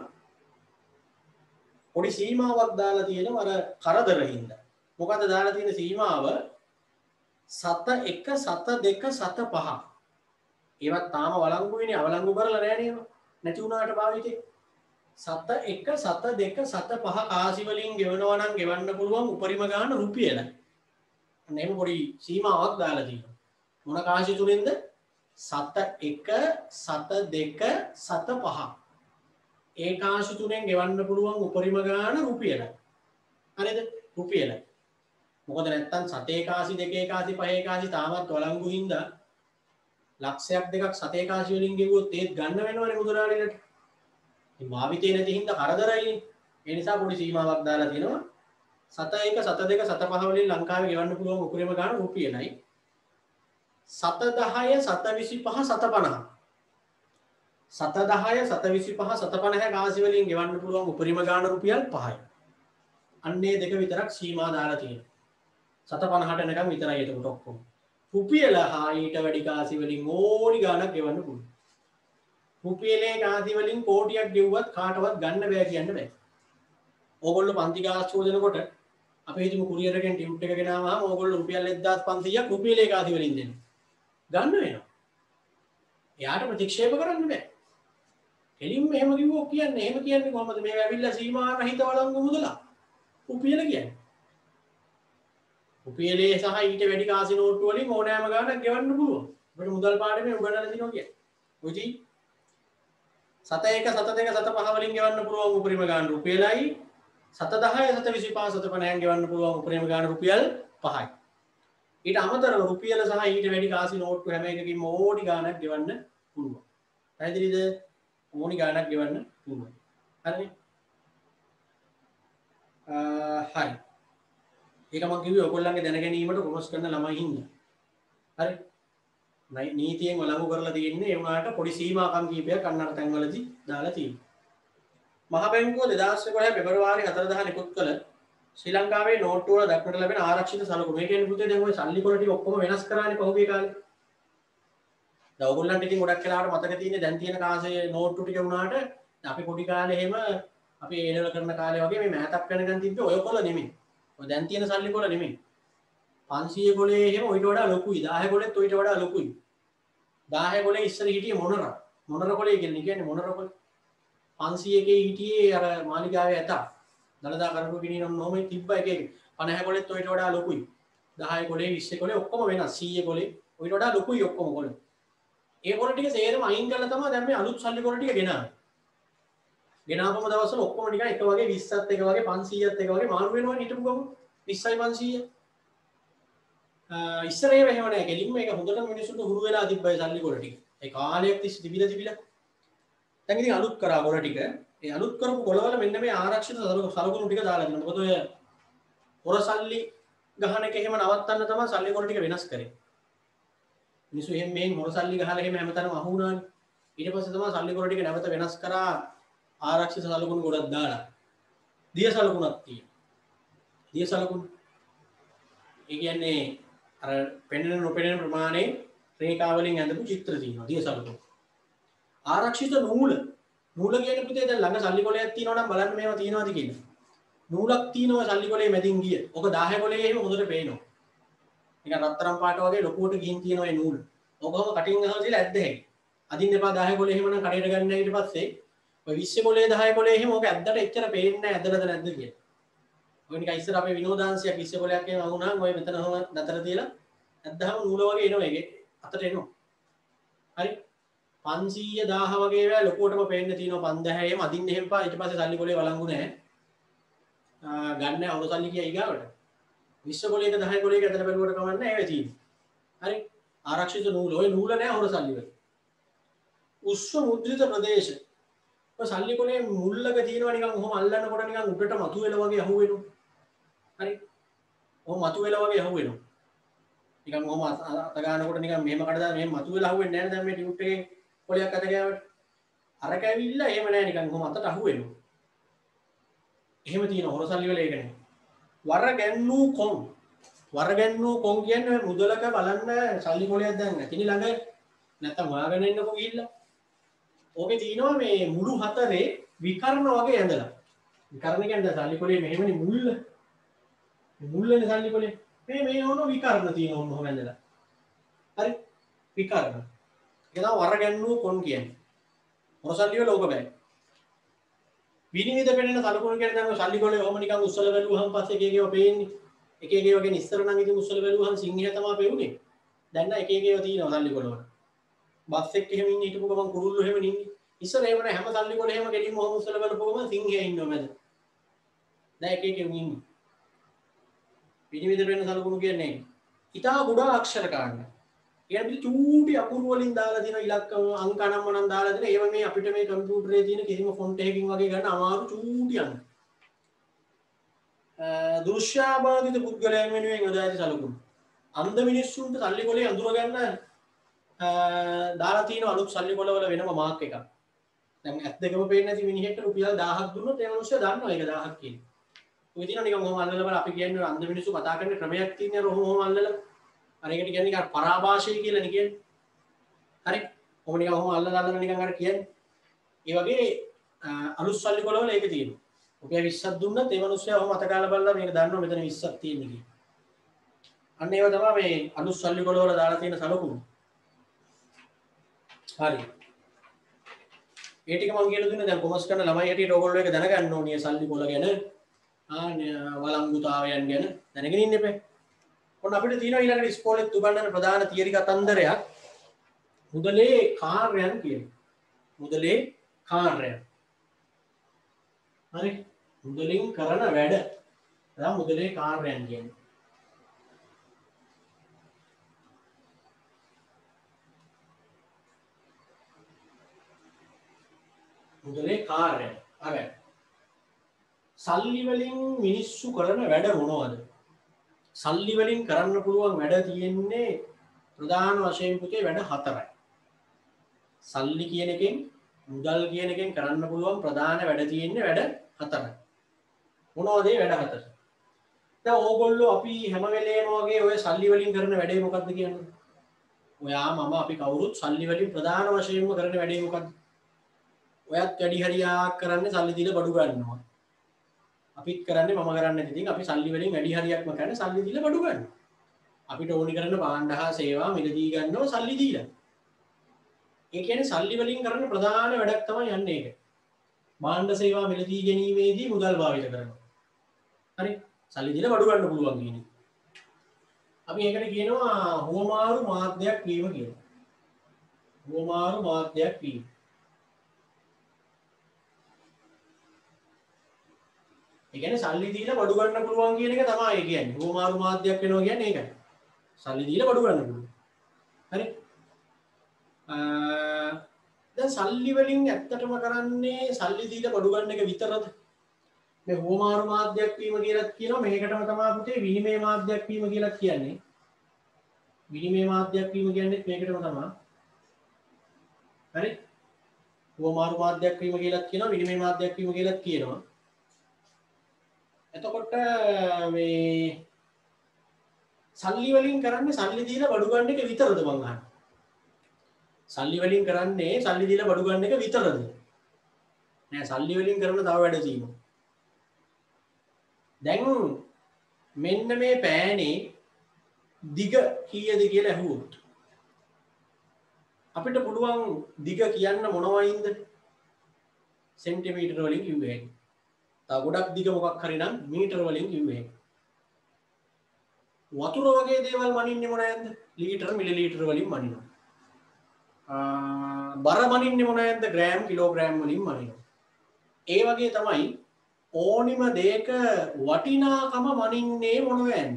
පොඩි සීමාවක් දාලා තියෙනවා අර කරදර හින්දා. මොකද්ද දාලා තියෙන සීමාව? සත එක සත දෙක සත පහ. ඒවත් තාම වළංගුයිනේ අවලංගු කරලා නෑ නේද? නැති වුණාට භාවිතේ. සත එක සත දෙක සත පහ කාසි වලින් ගෙවනවා නම් ගෙවන්න පුළුවන් උපරිම ගාණ රුපියලයි. අන්න පොඩි සීමාවක් දාලා තියෙනවා. මොන කාසි තුලින්ද? සත එක සත දෙක සත පහ. ඒ කාසි තුනෙන් ගෙවන්න පුළුවන් උපරිම ගාණ රුපියලයි. හරිද? රුපියලයි. මොකද නැත්තම් සතේ කාසි දෙකේ කාසි පහේ කාසි තාමත් වළංගු හින්දා ලක්ෂයක් දෙකක් සතේ කාසි වලින් ගෙවුවොත් ඒත් ගන්න වෙනවනේ මුදලාලිලට. ඉතින් භාවිතේ නැති හින්දා කරදරයිනේ. ඒ නිසා පොඩි සීමාවක් දාලා තියෙනවා. සත එක සත දෙක සත පහ වලින් ලංකාවේ ගෙවන්න පුළුවන් උපරිම ගාණ රුපියලයි. සත දහය සත විසිපහ සත පනහ. සත දහය සත විසිපහ සත පනහ කාසි වලින් ගෙවන්න පුළුවන් උපරිම ගාණ රුපියල් පහයි. අන්නේ දෙක විතරක් සීමා දාලා තියෙනවා. සත පනහට එනකම් විතරයි එතකොට ඔක්කොම. රුපියල හා ඊට වැඩි කාසි වලින් ඕනි ගාණක් ගෙවන්න පුළුවන්. රුපියලේ කාසි වලින් කෝටියක් ගෙවුවත් කාටවත් ගන්න බෑ කියන්න බෑ. ඕගොල්ලෝ පන්ති ගාස්තුව දෙනකොට අපි හිතමු කුරියර් එකෙන් ටියුට් එක ගෙනාවාම ඕගොල්ලෝ රුපියල් එක්දාස් පන්සීයක් රුපියලේ කාසි වලින් දෙන්න. ගන්න වෙනවා. එයාට ප්‍රතික්ෂේප කරන්න බෑ. කෙලින්ම එහෙම කිව්වොත් කියන්නේ එහෙම කියන්නේ කොහමද මේක ඇවිල්ලා සීමා රහිත වළංගු මුදලා. රුපියල කියන්නේ. රුපියලේ සහ ඊට වැඩි කාසි නෝට්ටු වලින් ඕනෑම ගාණක් ගෙවන්න පුළුවන්. අපිට මුදල් පාඩමේ උගන්වලා දෙනවා කියන්නේ. ඔයටි සත එක සත දෙක සත පහ වලින් ගෙවන්න පුළුවන් උපරිම ගාණ රුපියලයි. සත දහය සත විසිපහ සත පනහෙන් ගෙවන්න පුළුවන් උපරිම ගාණ රුපියල් පහයි. ඊට අමතරව රුපියල සහ ඊට වැඩි කාසි නෝට්ටු හැම එකකින්ම ඕනි ගාණක් ගෙවන්න පුළුවන්. පැහැදිලිද? ඕනි ගාණක් ගෙවන්න පුළුවන්. හරිනේ? අ හරි. ඒක මම කිව්වේ ඔයගොල්ලන්ගේ දැන ගැනීමට කොමස් කරන ළමයි හින්දා. හරි. නීතියෙන් වළංගු කරලා තියෙන්නේ ඒ වුණාට පොඩි සීමාකම් කීපයක් අන්න අර තැන්වලදී දාලා තියෙනවා. මහ බැංකුව දෙදාස් එකොළහ පෙබරවාරි හතර දහ නිකුත් කළ ශ්‍රී ලංකාවේ නෝට්ටු වල දක්නට ලැබෙන ආරක්ෂිත සලකුණු. මේ කියන්නේ පුතේ දැන් ඔය සල්ලි කොළ ටික ඔක්කොම වෙනස් කරානේ පහුගිය කාලේ. දැන් ඔයගොල්ලන්ට ඉතින් ගොඩක් වෙලාවට මතක තියෙන්නේ දැන් තියෙන කාසේ නෝට්ටු ටික වුණාට අපි පොඩි කාලේ එහෙම අපි ඒ ලෙවල් කරන කාලේ වගේ මේ මෑතක් වෙනකන් තිබ්බේ ඔය කොළ නෙමෙයි. ඔය දැන් තියෙන සල්ලි කොළ නෙමෙයි. පන්සීය කොළේ එහෙම ඔයිට වඩා ලොකුයි. දහය කොළෙත් ඔයිට වඩා ලොකුයි. දහය කොළේ ඉස්සර හිටියේ මොනර. මොනර කොළේ කියන්නේ මොනර කොළ. පන්සීයකේ හිටියේ අර මාලිගාවේ ඇත. දලදා කරපු ගිනිනම් නොම තිබ්බ එක එක. පනහ කොළෙත් ඔයිට වඩා ලොකුයි. දහය කොළේ විස්ස කොළේ ඔක්කොම වෙනස්. සීය කොළේ ඔයිට වඩා ලොකුයි ඔක්කොම කොළ. ඒ කොළ ටික සේරම අයින් කරලා තමයි දැන් මේ අලුත් සල්ලි කොළ ටික ගෙනාවේ. ගෙනාවම දවස්වල ඔක්කොම නිකන් එක වගේ විස්සත් එක වගේ පන්සීයත් එක වගේ මාරු වෙනවනේ හිටපු ගමන් විස්සයි පන්සීය. ඉස්සර ඒව එහෙම නැහැ. කෙලින්ම මේක හොඳට මිනිස්සුන්ට හුරු වෙලා තිබ්බයි සල්ලි කොළ ටික. ඒ කාලයක් තිස්සේ තිබිලා තිබිලා දැන් ඉතින් අලුත් කරා කොළ ටික. ඒ අලුත් කරපු කොළවල මෙන්න මේ ආරක්ෂිත සලකුණු ටික දාලා දෙනවා. මොකද ඔය හොර සල්ලි ගහන එක එහෙම නවත්තන්න තමයි සල්ලි කොළ ටික වෙනස් කරේ. මිනිස්සු එහෙම මෙහෙන් හොර සල්ලි ගහලා එහෙම හැමතැනම අහු වුණානේ. ඊට පස්සේ තමයි සල්ලි කොළ ටික නැවත වෙනස් කරා ආරක්ෂිත සලකුණු ගොඩක් දාලා. දිය සලකුණක් තියෙනවා. දිය සලකුණු. ඒ කියන්නේ අර පෙනෙන නොපෙනෙන ප්‍රමාණය රේඛා වලින් ඇඳපු චිත්‍ර තියෙනවා දිය සලකුණු. ආරක්ෂිත නූල. නූල කියන්නේ පුතේ දැන් ළඟ සල්ලි කොලයක් තියෙනවා නම් බලන්න මේවා තියෙනවද කියලා. නූලක් තියෙනවා සල්ලි කොලේ මැදින් ගිය. ඔක දාහ කොලේ එහෙම හොඳට පේනවා. නිකන් රත්තරන් පාට වගේ ලොකුවට ගිහින් තියෙනවා ඒ නූල්. ඔකම කටින් අහලා තියලා ඇද්ද හැකි. අදින්න එපා දාහ කොලේ එහෙම නම් කඩේට ගන්න ඊට පස්සේ ඔය විස්ස කොලේ දහ කොලේ එහෙම ඔක ඇද්දට එච්චර පේන්නේ නැහැ ඇදලාද නැද්ද කියලා. ඔය නිකන් ඉස්සර අපේ විනෝදාංශයක් විස්ස කොලයක් එහෙම වුණාම ඔය මෙතන හොම නතර තියලා ඇද්දාම නූල වගේ එනවා ඒකේ අතට එනවා. හරි. පන්සීය දාහ වගේ ඒවා ලොකුවටම පේන්න තියෙනවා පන්දහ එහෙම අදින්න එහෙම පා ඊට පස්සේ සල්ලි කොලේ වළංගු නැහැ. ආ ගන්න අවුරු සල්ලි කිය ඊගාවට. විස්ස කොලේක දහ කොලේක ඇදලා බැලුවට කමක් නැහැ ඒවා තියෙන්නේ. හරි. ආරක්ෂිත නූල ඔය නූල නැහැ අවුරු සල්ලි වල. උස්ස මුද්‍රිත ප්‍රදේශ. ඔය සල්ලි කොලේ මුල්ලක තියෙනවා නිකන් ඔහොම අල්ලනකොට නිකන් උඩට මතුවෙලා වගේ අහුවෙනවා. හරි. ඔහොම මතුවෙලා වගේ අහුවෙනවා. නිකන් ඔහොම අත ගන්නකොට නිකන් මෙහෙම කඩදා මෙහෙම මතුවෙලා අහුවෙන්නේ නැහැ නේද දැන් මේ ටියුට් එකේ කොලයක් අත ගෑවට. අර කැවිල්ල එහෙම නැහැ නිකන් ඔහොම අතට අහුවෙනවා. එහෙම තියෙන හොර සල්ලි වල ඒක නේ. වර ගැන්නූ කොන්. වර ගැන්නූ කොන් කියන්නේ මුදලක බලන්න සල්ලි කොලයක් දැන් නැතිනි ළඟ නැත්තම් හොයාගෙන ඉන්නකෝ ගිහිල්ලා. ඕකේ තියෙනවා මේ මුළු හතරේ විකර්ණ වගේ ඇඳලා. විකර්ණ කියන්නේ සල්ලි කොලේ මෙහෙමනේ මුල්ල. මුල්ලනේ සල්ලි කොලේ. මේ මේ ඕන විකර්ණ තියෙනවා ඔන්න ඔහොම ඇඳලා. හරි? විකර්ණ. ඒක තමයි වර ගැන්නූ කොන් කියන්නේ. හොර සල්ලි වල ඕක බෑ. විනිවිද පෙනෙන සලකුණු කියන්නේ දැන් ඔය සල්ලි කොලේ ඔහොම නිකන් උස්සල බැලුවහම පස්සේ එක එක ඒවා පේන්නේ. එක එක ඒවා කියන්නේ ඉස්සර නම් ඉතින් උස්සල බැලුවහම සිංහය තමයි පෙවුනේ. දැන් නම් එක එක ඒවා තියෙනවා සල්ලි කොල වල. බස් එක්ක එහෙම ඉන්නේ හිටපු ගමන් කුරුල්ලෝ එහෙම ඉන්නේ. ඉස්සර එහෙම නෑ හැම සල්ලි කොලේ එහෙම ගෙඩිම ඔහොම උස්සල බලපුවම සිංහයා ඉන්නවා මැද. දැන් එක එක ඒවා ඉන්නේ. විනිවිද පෙනෙන සලකුණු කියන්නේ ඉතා ගොඩා අක්ෂර කාණ්ඩ. කියන්නේ චූටි අකුරු වලින් දාලා තියෙන ඉලක්ක අංක අනම්මනම් දාලා තියෙන ඒව මේ අපිට මේ කම්පියුටරේ තියෙන කිසිම ෆොන්ට් එකකින් වගේ ගන්න අමාරු චූටි අංක. දෘශ්‍යාබාධිත පුද්ගලයන් වෙනුවෙන් යොදා ඇති සලකුණු. අන්ධ මිනිස්සුන්ට සල්ලි කොලේ අඳුර ගන්න දාලා තියෙන අලුත් සල්ලි කොල වල වෙනම මාක් එකක්. දැන් ඇස් දෙකම පේන්නේ නැති මිනිහෙක්ට රුපියල් දහයක් දුන්නොත් ඒ මිනිස්සු දන්නවා ඒක දහයක් කියලා. ඔය තියෙනවා නිකන් ඔහොම අල්ලලා බල අපි කියන්නේ අන්ධ මිනිස්සු කතා කරන ක්‍රමයක් තියෙනවා ඔහොම ඔහොම අල්ලලා. අර ඒකට කියන්නේ නිකන් පරාභාෂය කියලා නේ කියන්නේ. හරි. ඔහොම නිකන් ඔහොම අල්ලලා අල්ලලා නිකන් අර කියන්නේ. ඒ වගේ අලුත් සල්ලි කොල වල ඒක තියෙනවා. රුපියල් විස්සක් දුන්නත් ඒ මිනිස්සයා ඔහොම අත ගාලා බලලා මේක දන්නවා මෙතන විස්සක් තියෙන්නේ කියලා. අන්න ඒව තමයි මේ අලුත් සල්ලි කොල වල දාලා තියෙන සලකුණු. හරි. ඒ ටික මම කියලා දුන්නා දැන් කොමර්ස් කරන ළමයි හැටියට ඕගොල්ලෝ ඒක දැනගන්න ඕනේ සල්ලි කොල ගැන ආ වළංගුතාවයන් ගැන දැනගෙන ඉන්න එපා. ඔන්න අපිට තියෙනවා ඊළඟට ඉස්කෝලේත් උගන්වන ප්‍රධාන තියරි කතන්දරයක් මුදලේ කාර්යයන් කියනවා. මුදලේ කාර්යයන්. හරි. මුදලින් කරන වැඩ. තමයි මුදලේ කාර්යයන් කියන්නේ. මුදලේ කාර්යයන්. හරි. සල්ලි වලින් මිනිස්සු කරන වැඩ මොනවද? සල්ලි වලින් කරන්න පුළුවන් වැඩ තියෙන්නේ ප්‍රධාන වශයෙන් පුතේ වැඩ හතරයි. සල්ලි කියන එකෙන් මුදල් කියන එකෙන් කරන්න පුළුවන් ප්‍රධාන වැඩ තියෙන්නේ වැඩ හතරයි. මොනවද ඒ වැඩ හතර? දැන් ඕගොල්ලෝ අපි හැම වෙලේම වගේ ඔය සල්ලි වලින් කරන වැඩේ මොකක්ද කියන්නේ? ඔයා මම අපි කවුරුත් සල්ලි වලින් ප්‍රධාන වශයෙන්ම කරන වැඩේ මොකක්ද? ඔයත් වැඩි හරියක් කරන්නේ සල්ලි දීලා බඩු ගන්නවා. අපිත් කරන්නේ මම කරන්නේ ඉතින් අපි සල්ලි වලින් වැඩි හරියක්ම කරන්නේ සල්ලි දීලා බඩු ගන්නවා. අපිට ඕනි කරන භාණ්ඩ හා සේවා මිලදී ගන්නවා සල්ලි දීලා. ඒ කියන්නේ සල්ලි වලින් කරන ප්‍රධාන වැඩක් තමයි යන්නේ ඒක. භාණ්ඩ සේවා මිලදී ගැනීමේදී මුදල් භාවිත කරනවා. හරි. සල්ලි දීලා බඩු ගන්න පුළුවන් කියන්නේ. අපි ඒකට කියනවා හුවමාරු මාධ්‍යයක් වීම කියලා. හුවමාරු මාධ්‍යයක් වීම. ඒ කියන්නේ සල්ලි දීලා බඩු ගන්න පුළුවන් කියන එක තමයි ඒ කියන්නේ. හුවමාරු මාධ්‍යයක් වෙනවා කියන්නේ ඒකයි. සල්ලි දීලා බඩු ගන්න පුළුවන්. හරි. දැන් සල්ලි වලින් ඇත්තටම කරන්නේ සල්ලි දීලා බඩු ගන්න එක විතරද? මේ හුවමාරු මාධ්‍යයක් වීම කියලා කියනවා මේකටම තමයි පුතේ විනිමය මාධ්‍යයක් වීම කියලා කියන්නේ. විනිමය මාධ්‍යයක් වීම කියන්නේ මේකටම තමයි. හරි? හුවමාරු මාධ්‍යයක් වීම කියලා කියනවා විනිමය මාධ්‍යයක් වීම කියලා කියනවා. එතකොට මේ සල්ලි වලින් කරන්නේ සල්ලි දීලා බඩු ගන්න එක විතරද මං අහන්නේ? සල්ලි වලින් කරන්නේ සල්ලි දීලා බඩු ගන්න එක විතරද? නෑ සල්ලි වලින් කරන තව වැඩ තියෙනවා. දැන් මෙන්න මේ පෑනේ දිග කීයද කියලා ඇහුවොත් අපිට පුළුවන් දිග කියන්න මොනවයින්ද සෙන්ටිමීටර වලින් කිව්වේ හැකි. තව ගොඩක් දිග මොකක් හරි නම් මීටර වලින් කිව්වේ හැකි. වතුර වගේ දේවල් මනින්නේ මොනවද? ලීටර මිලිලීටර වලින් මනිනවා. බර මනින්නේ මොනවද? ග්‍රෑම් කිලෝග්‍රෑම් වලින් මනිනවා. ඒ වගේ තමයි ඕනිම දෙයක වටිනාකම මනින්නේ මොනවද?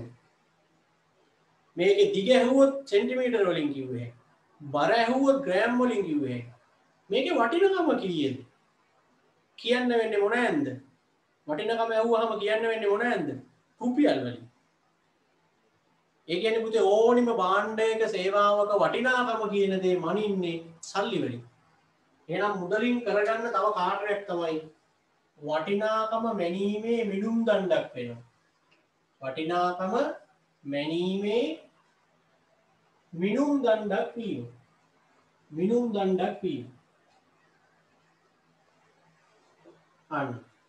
මේකේ දිග ඇහුවොත් සෙන්ටිමීටර වලින් කිව්වේ හැකි. බර ඇහුවොත් ග්‍රෑම් වලින් කිව්වේ හැකි. මේකේ වටිනාකම කීයද? කියන්න වෙන්නේ මොනවද? වටිනාකම ඇහුවාම කියන්න වෙන්නේ මොනවද? රුපියල් වලින්. ඒ කියන්නේ පුතේ ඕනිම භාණ්ඩයක සේවාවක වටිනාකම කියන දේ මනින්නේ සල්ලි වලින්. එහෙනම් මුදලින් කරගන්න තව කාර්යයක් තමයි වටිනාකම මැනීමේ මිනුම් දණ්ඩක් වෙනවා. වටිනාකම මැනීමේ මිනුම් දණ්ඩක් වීම. මිනුම් දණ්ඩක් වීම. අන්න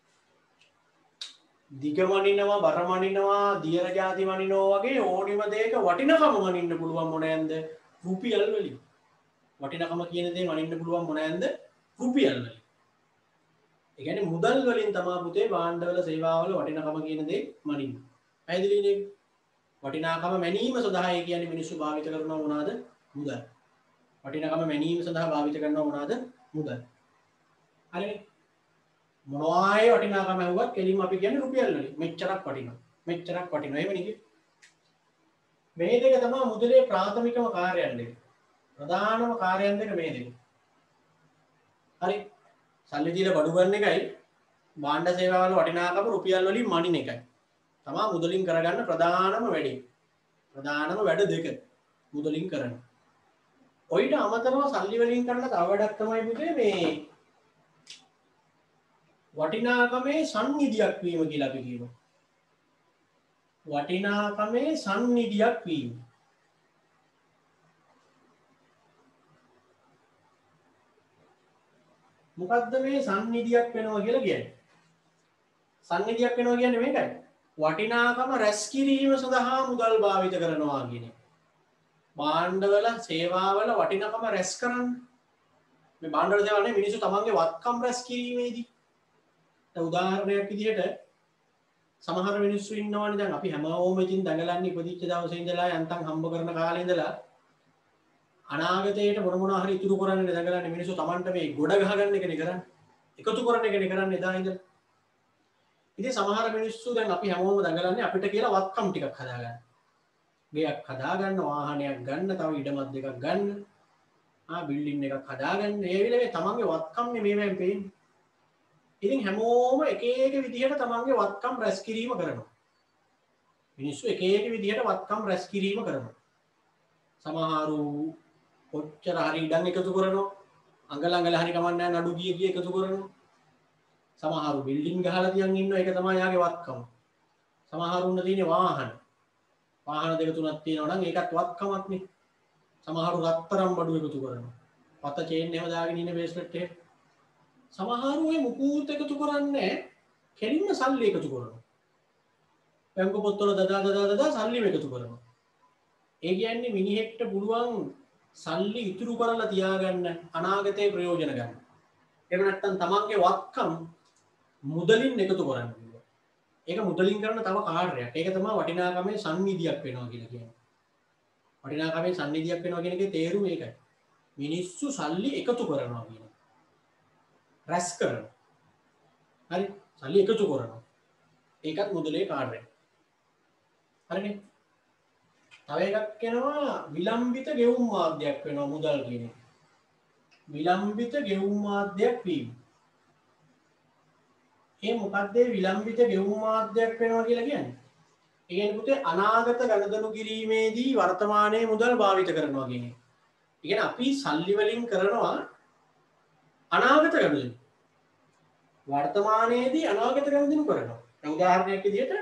දිග මනිනවා බර මනිනවා දියර ಜಾති මනිනවා වගේ ඕනිම දෙයක වටිනකම මනින්න පුළුවන් මොනෑන්ද රුපියල් වලින්. වටිනකම කියන දේ මනින්න පුළුවන් මොනෑන්ද රුපියල් වලින්. ඒ කියන්නේ මුදල් වලින් තමයි පුතේ භාණ්ඩවල සේවාවල වටිනකම කියන දේ මනින්න. පැහැදිලිද? වටිනාකම මැනීම සඳහා ඒ කියන්නේ මිනිස්සු භාවිත කරනවා මොනවාද? මුදල්. වටිනාකම මැනීම සඳහා භාවිත කරනවා මොනවාද? මුදල්. හරිනේ. මොනවායි වටිනාකම ඇහුවත් කෙලින්ම අපි කියන්නේ රුපියල් වලින්. මෙච්චරක් වටිනවා. මෙච්චරක් වටිනවා. එහෙම නෙකි. මේ දෙක තමයි මුදලේ ප්‍රාථමිකම කාර්යයන් දෙක. ප්‍රධානම කාර්යයන් දෙක මේ දෙක. හරි. සල්ලි දීලා බඩු ගන්න එකයි භාණ්ඩ සේවාවල වටිනාකම රුපියල් වලින් මනින එකයි. තමා මුදලින් කරගන්න ප්‍රධානම වැඩේ. ප්‍රධානම වැඩ දෙක මුදලින් කරන්න. ඔයිට අමතරව සල්ලි වලින් කරන තව වැඩක් තමයි පුතේ මේ වටිනාකමේ සංනිධියක් වීම කියලා අපි කියනවා. වටිනාකමේ සංනිධියක් වීම. මොකද්ද මේ සංනිධියක් වෙනවා කියලා කියන්නේ? සංනිධියක් වෙනවා කියන්නේ මේකයි. වටිනාකම රැස් කිරීම සඳහා මුදල් භාවිත කරනවා කියන එක. භාණ්ඩවල සේවාවල වටිනාකම රැස් කරන්න. මේ භාණ්ඩවල සේවාවනේ මිනිස්සු තමන්ගේ වත්කම් රැස් කිරීමේදී උදාහරණයක් විදිහට සමහර මිනිස්සු ඉන්නවනේ දැන් අපි හැමෝම ඉතින් දඟලන්නේ ඉපදිච්ච දවසේ ඉඳලා යන්තම් හම්බ කරන කාලේ ඉඳලා අනාගතයට මොන මොනවා හරි ඉතුරු කරන්නේ දඟලන්නේ මිනිස්සු Tamanට මේ ගොඩ ගහගන්න එකනේ කරන්නේ එකතු කරන එකනේ කරන්නේ එදා ඉඳලා ඉතින් සමහර මිනිස්සු දැන් අපි හැමෝම දඟලන්නේ අපිට කියලා වත්කම් ටිකක් හදාගන්න ගෙයක් හදාගන්න වාහනයක් ගන්න තව ඉඩමක් දෙකක් ගන්න ආ බිල්ඩින් එකක් හදාගන්න ඒ වෙලාවේ තමන්ගේ වත්කම් මේවෙන් පේන්නේ ඉතින් හැමෝම එක එක විදිහට තමන්ගේ වත්කම් රැස් කිරීම කරනවා. මිනිස්සු එක එක විදිහට වත්කම් රැස් කිරීම කරනවා. සමහරු කොච්චර හරි ඉඩම් එකතු කරනවා. අඟල අඟල හරි කමන්නේ නඩු ගිය ගිය එකතු කරනවා. සමහරු බිල්ඩින් ගහලා තියන් ඉන්නවා ඒක තමයි යාගේ වත්කම. සමහරුන්න තියෙන්නේ වාහන. වාහන දෙක තුනක් තියෙනවා නම් ඒකත් වත්කමක් නේ. සමහරු රත්තරන් බඩු එකතු කරනවා. පත චේන් එහෙම දාගෙන ඉන්න බේස්ලට් එක සමහරු ඒ මුකුත් එකතු කරන්නේ කෙලින්ම සල්ලි එකතු කරනවා. බැංකු පොත්වල දදා දදා දදා සල්ලි එකතු කරනවා. ඒ කියන්නේ මිනිහෙක්ට පුළුවන් සල්ලි ඉතුරු කරලා තියාගන්න අනාගතේ ප්‍රයෝජන ගන්න. එහෙම නැත්නම් තමන්ගේ වත්කම් මුදලින් එකතු කරන්න පුළුවන්. ඒක මුදලින් කරන තව කාර්යයක්. ඒක තමයි වටිනාකමේ සංනිධියක් වෙනවා කියලා කියන්නේ. වටිනාකමේ සංනිධියක් වෙනවා කියන එකේ තේරුම ඒකයි. මිනිස්සු සල්ලි එකතු කරනවා කියන රැස් කරනවා. හරි සල්ලි එකතු කරනවා. ඒකත් මුදලේ කාර්යයක්. හරිනේ. තව එකක් වෙනවා විලම්භිත ගෙවුම් මාධ්‍යයක් වෙනවා මුදල් කියන එක. විලම්භිත ගෙවුම් මාධ්‍යයක් වීම. ඒ මොකක්ද විලම්භිත ගෙවුම් මාධ්‍යයක් වෙනවා කියලා කියන්නේ? ඒ කියන්නේ පුතේ අනාගත ගණදනු කිරීමේදී වර්තමානයේ මුදල් භාවිත කරනවා කියන එක. ඒ කියන්නේ අපි සල්ලි වලින් කරනවා අනාගත ගණදනු. වර්තමානයේදී අනාගත ගණදනු කරනවා. දැන් උදාහරණයක් විදිහට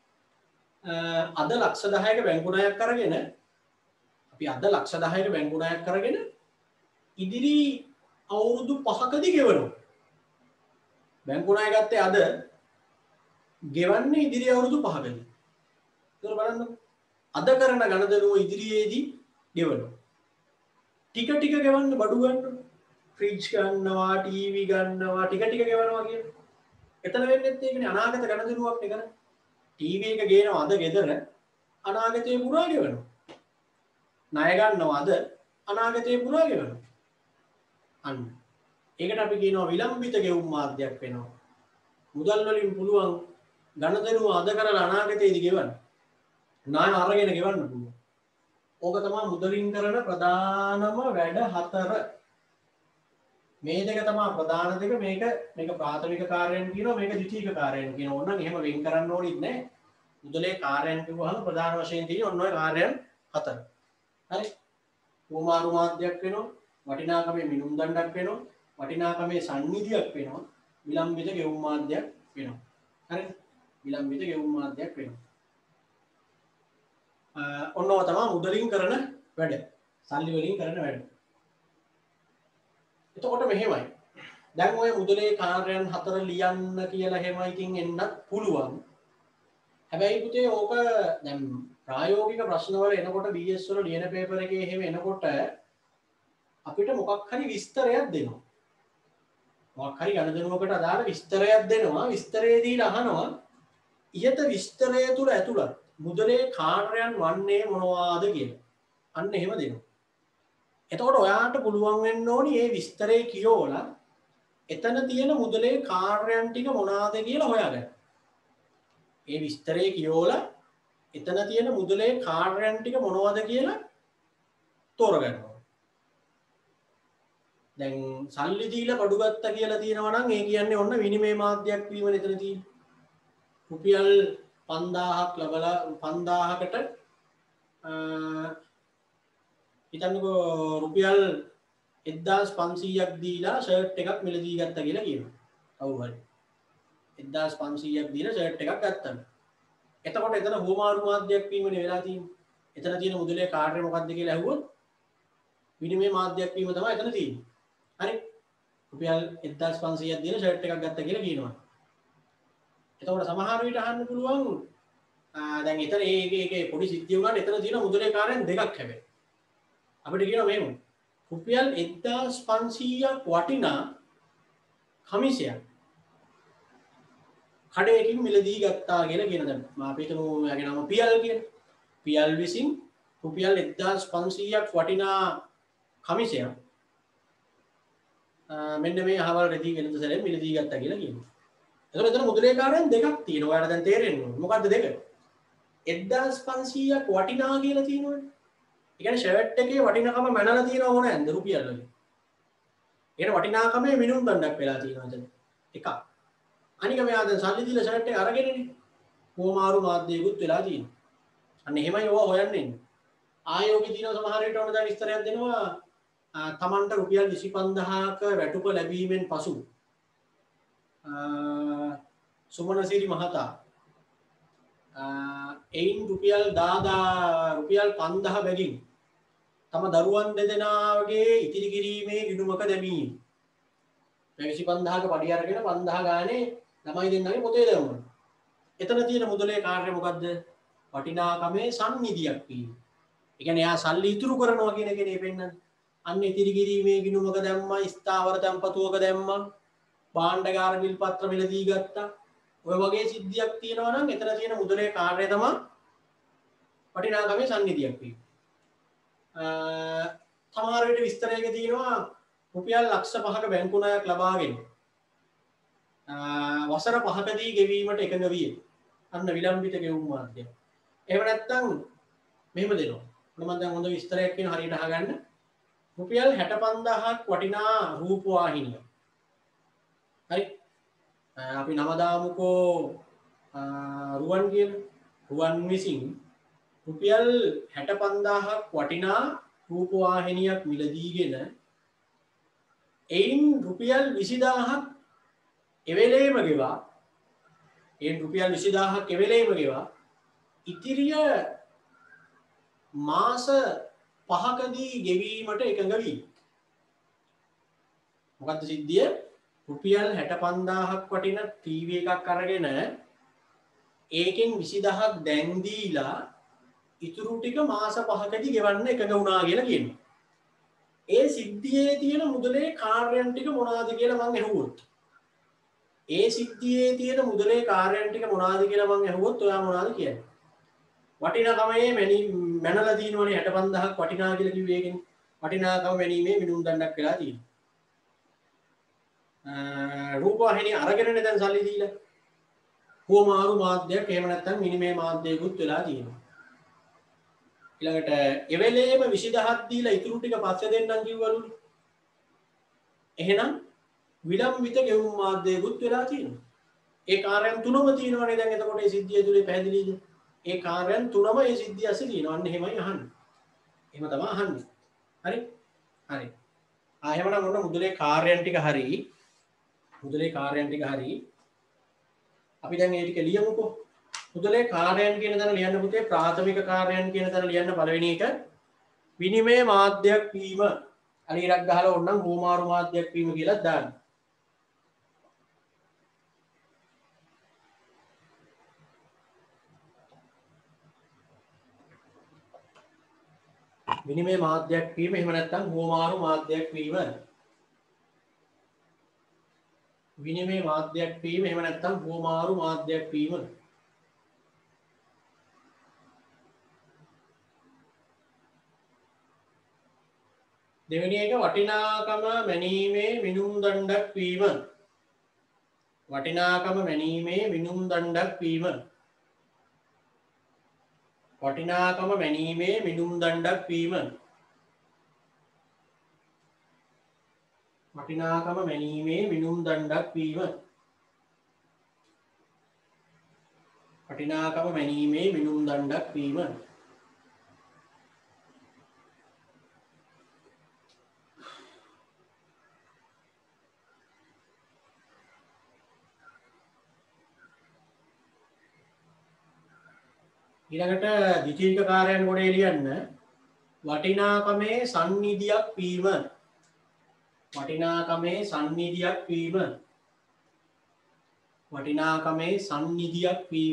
අද ලක්ෂ දහයක බැංකු ණයක් අරගෙන අපි අද ලක්ෂ දහයක බැංකු ණයක් අරගෙන ඉදිරි අවුරුදු පහකදී ගෙවනවා. බැංකු ණය ගත්තේ අද ගෙවන්නේ ඉදිරි අවුරුදු පහකදී. ඒක බලන්න. අද කරන ගණදනුව ඉදිරියේදී ගෙවනවා. ටික ටික ගෙවන්න බඩු ගන්න. ෆ්‍රිජ් ගන්නවා, ටීවී ගන්නවා, ටික ටික ගෙවනවා කියන්නේ. එතන වෙන්නේත් ඒකනේ අනාගත ගණදනුවක් නේ කරන්නේ. ටීවී එක ගේනවා අද ගෙදර අනාගතේ පුරා ගෙවනවා. ණය ගන්නවා අද අනාගතේ පුරා ගෙවනවා. අන්න. ඒකට අපි කියනවා විලම්බිත ගෙවුම් මාධ්‍යයක් වෙනවා. මුදල් වලින් පුළුවන් ගණදනුව අද කරලා අනාගතයේදී ගෙවන්න. ණය අරගෙන ගෙවන්න පුළුවන්. ඕක තමයි මුදලින් කරන ප්‍රධානම වැඩ හතර. මේ දෙක තමයි ප්‍රධාන දෙක. මේක මේක ප්‍රාථමික කාර්යයන් කියනවා, මේක ද්විතීයික කාර්යයන් කියනවා. ඕනනම් එහෙම වෙන් කරන්න ඕනෙත් නැහැ. මුදලේ කාර්යයන් කිව්වහම ප්‍රධාන වශයෙන් තියෙන ඔන්න ඔය කාර්යයන් හතර. හරි. හුවමාරු මාධ්‍යයක් වෙනවා, වටිනාකමේ මිනුම් දණ්ඩක් වෙනවා, වටිනාකමේ සංනිධියක් වෙනවා, විලම්බිත ගෙවුම් මාධ්‍යයක් වෙනවා. හරි. විලම්බිත ගෙවුම් මාධ්‍යයක් වෙනවා. ඔන්නව තමයි මුදලින් කරන වැඩ. සල්ලි වලින් කරන වැඩ. එතකොට මෙහෙමයි. දැන් ඔය මුදලේ කාර්යයන් හතර ලියන්න කියලා එහෙම ඉතින් එන්නත් පුළුවන්. හැබැයි පුතේ ඕක දැන් ප්‍රායෝගික ප්‍රශ්න වල එනකොට බී එස් වල ලියන පේපර් එකේ එහෙම එනකොට අපිට මොකක් හරි විස්තරයක් දෙනවා. මොකක් හරි ගණදෙනුවකට අදාළ විස්තරයක් දෙනවා. විස්තරේ දීලා අහනවා ඉහත විස්තරය තුල ඇතුළත් මුදලේ කාර්යයන් වන්නේ මොනවාද කියලා. අන්න එහෙම දෙනවා. එතකොට ඔයාට පුළුවන් වෙන්න ඕනි මේ විස්තරේ කියවලා එතන තියෙන මුදලේ කාර්යයන් ටික මොනවාද කියලා හොයාගන්න. මේ විස්තරේ කියවලා එතන තියෙන මුදලේ කාර්යයන් ටික මොනවද කියලා තෝරගන්න ඕනේ. දැන් සල්ලි දීලා බඩු ගත්තා කියලා තියෙනවා නම් ඒ කියන්නේ ඔන්න විනිමය මාධ්‍යයක් වීමනේ එතන තියෙන්නේ. රුපියල් පන්දාහක් ලබලා පන්දාහකට හිතන්නකෝ රුපියල් එක්දාස් පන්සීයක් දීලා ෂර්ට් එකක් මිලදී ගත්තා කියලා කියනවා. කවුරු හරි එක්දාස් පන්සීයක් දීලා ෂර්ට් එකක් ගත්තා. එතකොට එතන හුවමාරු මාධ්‍යයක් වීමනේ වෙලා තියෙන්නේ. එතන තියෙන මුදලේ කාර්යය මොකක්ද කියලා අහුවොත් විනිමය මාධ්‍යයක් වීම තමයි එතන තියෙන්නේ. හරි. රුපියල් එක්දාස් පන්සීයක් දීලා ෂර්ට් එකක් ගත්තා කියලා කියනවා. එතකොට සමහර විට අහන්න පුළුවන් දැන් එතන ඒකේ පොඩි සිද්ධිය වුණාට එතන තියෙන මුදලේ කාර්යයන් දෙකක් හැබැයි. අපිට කියනවා මෙහෙම රුපියල් එක්දාස් පන්සීයක් වටිනා කමිසයක් කඩේකින් මිලදී ගත්තා කියලා කියන දැන් අපි හිතමු එයාගේ නම පියල් කියලා. පියල් විසින් රුපියල් එක්දාස් පන්සීයක් වටිනා කමිසයක් මෙන්න මේ අහවල් රෙදි වෙනද සැරේ මිලදී ගත්තා කියලා කියනවා. එතකොට එතන මුදලේ කාර්යයන් දෙකක් තියෙනවා. ඔයාලට දැන් තේරෙන්න ඕනේ. මොකද්ද දෙක? එක්දාස් පන්සීයක් වටිනා කියලා තියෙනවනේ. ඒ කියන්නේ ෂර්ට් එකේ වටිනාකම මැනලා තියෙනව ඕනෑන්ද රුපියල් වලින්. ඒකට වටිනාකමේ මිනුම් දණ්ඩක් වෙලා තියෙනවා එතන. එකක්. අනික මෙයා දැන් සල්ලි දීලා ෂර්ට් එක අරගෙනනේ. හුවමාරු මාධ්‍යයකුත් වෙලා තියෙනවා. අන්න එහෙමයි ඕවා හොයන්න ඉන්නේ. ආයෝගේ තියෙන සමහර විට ඕන දැන් විස්තරයක් දෙනවා. තමන්ට රුපියල් විසි පන්දාහක වැටුප ලැබීමෙන් පසු සුමනසිරි මහතා එයින් රුපියල් දාදා රුපියල් පන්දාහ බැගින් තම දරුවන් දෙදෙනාගේ ඉතිරි කිරීමේ ගිණුමක දැමීම. විසි පන්දාහක පඩි අරගෙන පන්දාහ ගානේ ළමයි දෙන්නගේ පොතේ දැම්මා. එතන තියෙන මුදලේ කාර්යය මොකද්ද? වටිනාකමේ සංනිධියක් වීම. ඒ කියන්නේ එයා සල්ලි ඉතුරු කරනවා කියන එකනේ පෙන්නන්නේ. අන්න ඉතිරි කිරීමේ ගිණුමක දැම්මා, ස්ථාවර තැන්පතුවක දැම්මා, භාණ්ඩගාර බිල් පත්‍ර මිලදී ගත්තා. ඔය වගේ සිද්ධියක් තියෙනවා නම් එතන තියෙන මුදලේ කාර්යය තමයි වටිනාකමේ සංනිධියක් වීම. සමහර විට විස්තරයක තියෙනවා රුපියල් ලක්ෂ පහක බැංකු ණයක් ලබාගෙන වසර පහකදී ගෙවීමට එකඟ විය. අන්න විලම්බිත ගෙවුම් මාධ්‍යය. එහෙම නැත්නම් මෙහෙම දෙනවා. මම දැන් හොඳ විස්තරයක් කියන හරියට අහගන්න. රුපියල් හැට පන්දාහක් වටිනා රූපවාහිනිය. හරි. අපි නම දාමුකෝ රුවන් කියලා. රුවන් විසින් රුපියල් හැට පන්දාහක් වටිනා රූපවාහිනියක් මිලදීගෙන එයින් රුපියල් විසිදාහක් එවෙලේම ගෙවා එයින් රුපියල් විසිදාහක් එවෙලේම ගෙවා ඉතිරිය මාස පහකදී ගෙවීමට එකඟ වී. මොකද්ද සිද්ධිය? රුපියල් හැට පන්දාහක් වටින ටීවී එකක් අරගෙන ඒකෙන් විසිදහක් දැන් දීලා ඉතුරු ටික මාස පහකදී ගෙවන්න එකඟ වුණා කියලා කියනවා. ඒ සිද්ධියේ තියෙන මුදලේ කාර්යයන් ටික මොනවාද කියලා මම අහුවොත් ඒ සිද්ධියේ තියෙන මුදලේ කාර්යයන් ටික මොනවාද කියලා මම අහුවොත් ඔයා මොනවාද කියන්නේ? වටිනාකමේ මැනලා දිනවනේ හැට පන්දහක් වටිනා කියලා කිව්වේ ඒකනේ. වටිනාකම මැනීමේ මිනුම් දණ්ඩක් වෙලා තියෙනවා. රූපවාහිනිය අරගෙනනේ දැන් සල්ලි දීලා. හුවමාරු මාධ්‍යයක් එහෙම නැත්නම් මිනිමේ මාධ්‍යයකුත් වෙලා තියෙනවා. ඊළඟට එවෙලේම විසිදහක් දීලා ඉතුරු ටික පස්සේ දෙන්නම් කිව්වලුනේ. එහෙනම් විලම්විත ගෙවුම් මාධ්‍යයකුත් වෙලා තියෙනවා. ඒ කාර්යයන් තුනම තියෙනවනේ දැන් එතකොට ඒ සිද්ධිය ඇතුලේ පැහැදිලිද? ඒ කාර්යයන් තුනම ඒ සිද්ධිය ඇස්සේ තියෙනවා. අන්න එහෙමයි අහන්නේ. එහෙම තමයි අහන්නේ. හරි? හරි. ආ එහෙමනම් ඔන්න මුදලේ කාර්යයන් ටික හරි. මුදලේ කාර්යයන් ටික හරි. අපි දැන් ඒ ටික ලියමුකෝ. මුදලේ කාර්යයන් කියන තැන ලියන්න පුතේ ප්‍රාථමික කාර්යයන් කියන තැන ලියන්න පළවෙනි එක විනිමය මාධ්‍යයක් වීම. අලිරක් ගහලා ඕනනම් හුවමාරු මාධ්‍යයක් වීම කියලා දාන්න. විනිමය මාධ්‍යයක් වීම එහෙම නැත්නම් හුවමාරු මාධ්‍යයක් වීම. විනිමය මාධ්‍යයක් වීම එහෙම නැත්නම් හුවමාරු මාධ්‍යයක් වීම. දෙවෙනි එක වටිනාකම මැනීමේ මිනුම් දණ්ඩක් වීම. වටිනාකම මැනීමේ මිනුම් දණ්ඩක් වීම. වටිනාකම මැනීමේ මිනුම් දණ්ඩක් වීම. වටිනාකම මැනීමේ මිනුම් දණ්ඩක් වීම. වටිනාකම මැනීමේ මිනුම් දණ්ඩක් වීම. ඊළඟට ද්විතීයික කාර්යයන් ගොඩේ ලියන්න වටිනාකමේ සන්නිධියක් වීම. වටිනාකමේ සන්නිධියක් වීම. වටිනාකමේ සන්නිධියක් වීම.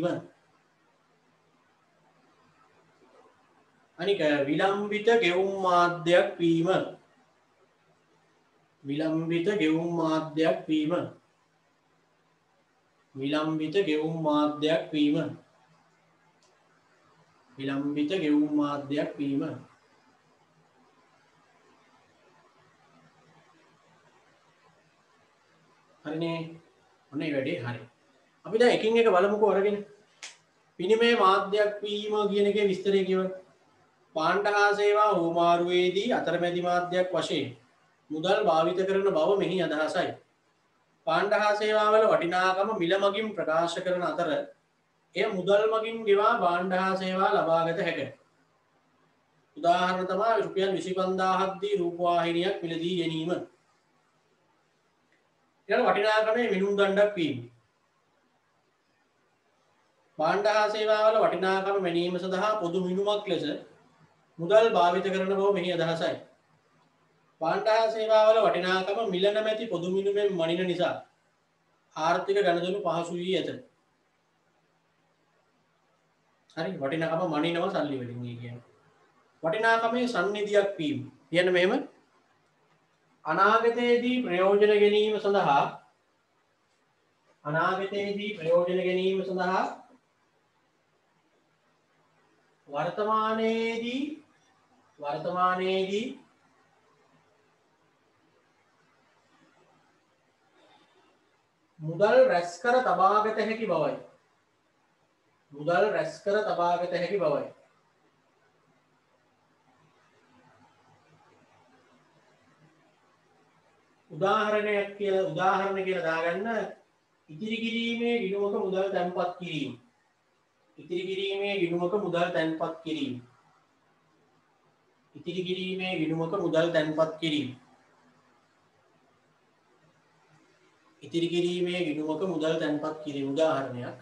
අනික විලම්බිත ගෙවුම් මාධ්‍යයක් වීම. විලම්බිත ගෙවුම් මාධ්‍යයක් වීම. විලම්බිත ගෙවුම් මාධ්‍යයක් වීම. විලම්බිත ගෙවුම් මාධ්‍යයක් වීම. හරිනේ. ඔන්න ඒ වැඩේ හරි. අපි දැන් එකින් එක බලමුකෝ අරගෙන. විනිමය මාධ්‍යයක් වීම කියන එකේ විස්තරය කියවන්න. භාණ්ඩ හා සේවා හුවමාරුවේදී අතරමැදි මාධ්‍යයක් වශයෙන් මුදල් භාවිත කරන බව මෙහි අදහසයි. භාණ්ඩ හා සේවාවල වටිනාකම මිල මගින් ප්‍රකාශ කරන අතර එය මුදල් මගින් ගෙවා භාණ්ඩ හා සේවා ලබාගත හැකිය. උදාහරණ තමයි රුපියල් විසි පන්දාහක් දී රූපවාහිනියක් මිලදී ගැනීම. ඊළඟ වටිනාකමේ මිනුම් දණ්ඩක් වීම. භාණ්ඩ හා සේවාවල වටිනාකම මැනීම සඳහා පොදු මිනුමක් ලෙස මුදල් භාවිත කරන බව මෙහි අදහසයි. භාණ්ඩ හා සේවාවල වටිනාකම මිල නැමැති පොදු මිනුමෙන් මනින නිසා ආර්ථික ගණදොළු පහසු වී ඇත. හරි වටිනාකම මනිනවා සල්ලි වලින් කියන්නේ. වටිනාකමේ සන්නිධියක් වීම. කියන්නේ මෙහෙම අනාගතයේදී ප්‍රයෝජන ගැනීම සඳහා අනාගතයේදී ප්‍රයෝජන ගැනීම සඳහා වර්තමානයේදී වර්තමානයේදී මුදල් රැස් කර තබාගත හැකි බවයි. මුදල් රැස් කර තබාගත හැකි බවයි. උදාහරණයක් කියලා උදාහරණ කියලා දාගන්න ඉතිරි කිරීමේ ගිණුමක මුදල් තැන්පත් කිරීම. ඉතිරි කිරීමේ ගිණුමක මුදල් තැන්පත් කිරීම. ඉතිරි කිරීමේ ගිණුමක මුදල් තැන්පත් කිරීම. ඉතිරි කිරීමේ ගිණුමක මුදල් තැන්පත් කිරීම උදාහරණයක්.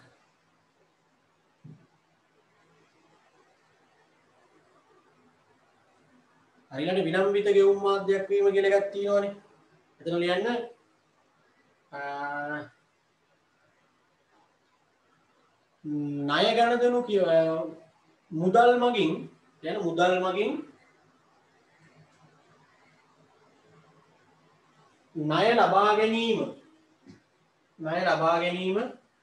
හරියට විලම්බිත ගෙවුම් මාධ්‍යයක් වීම කියලා එකක් තියෙනවනේ. එතන ලියන්න ණය ගනුදෙනු කිය මුදල් මගින් කියන මුදල් මගින් ණය ලබා ගැනීම ණය ලබා ගැනීම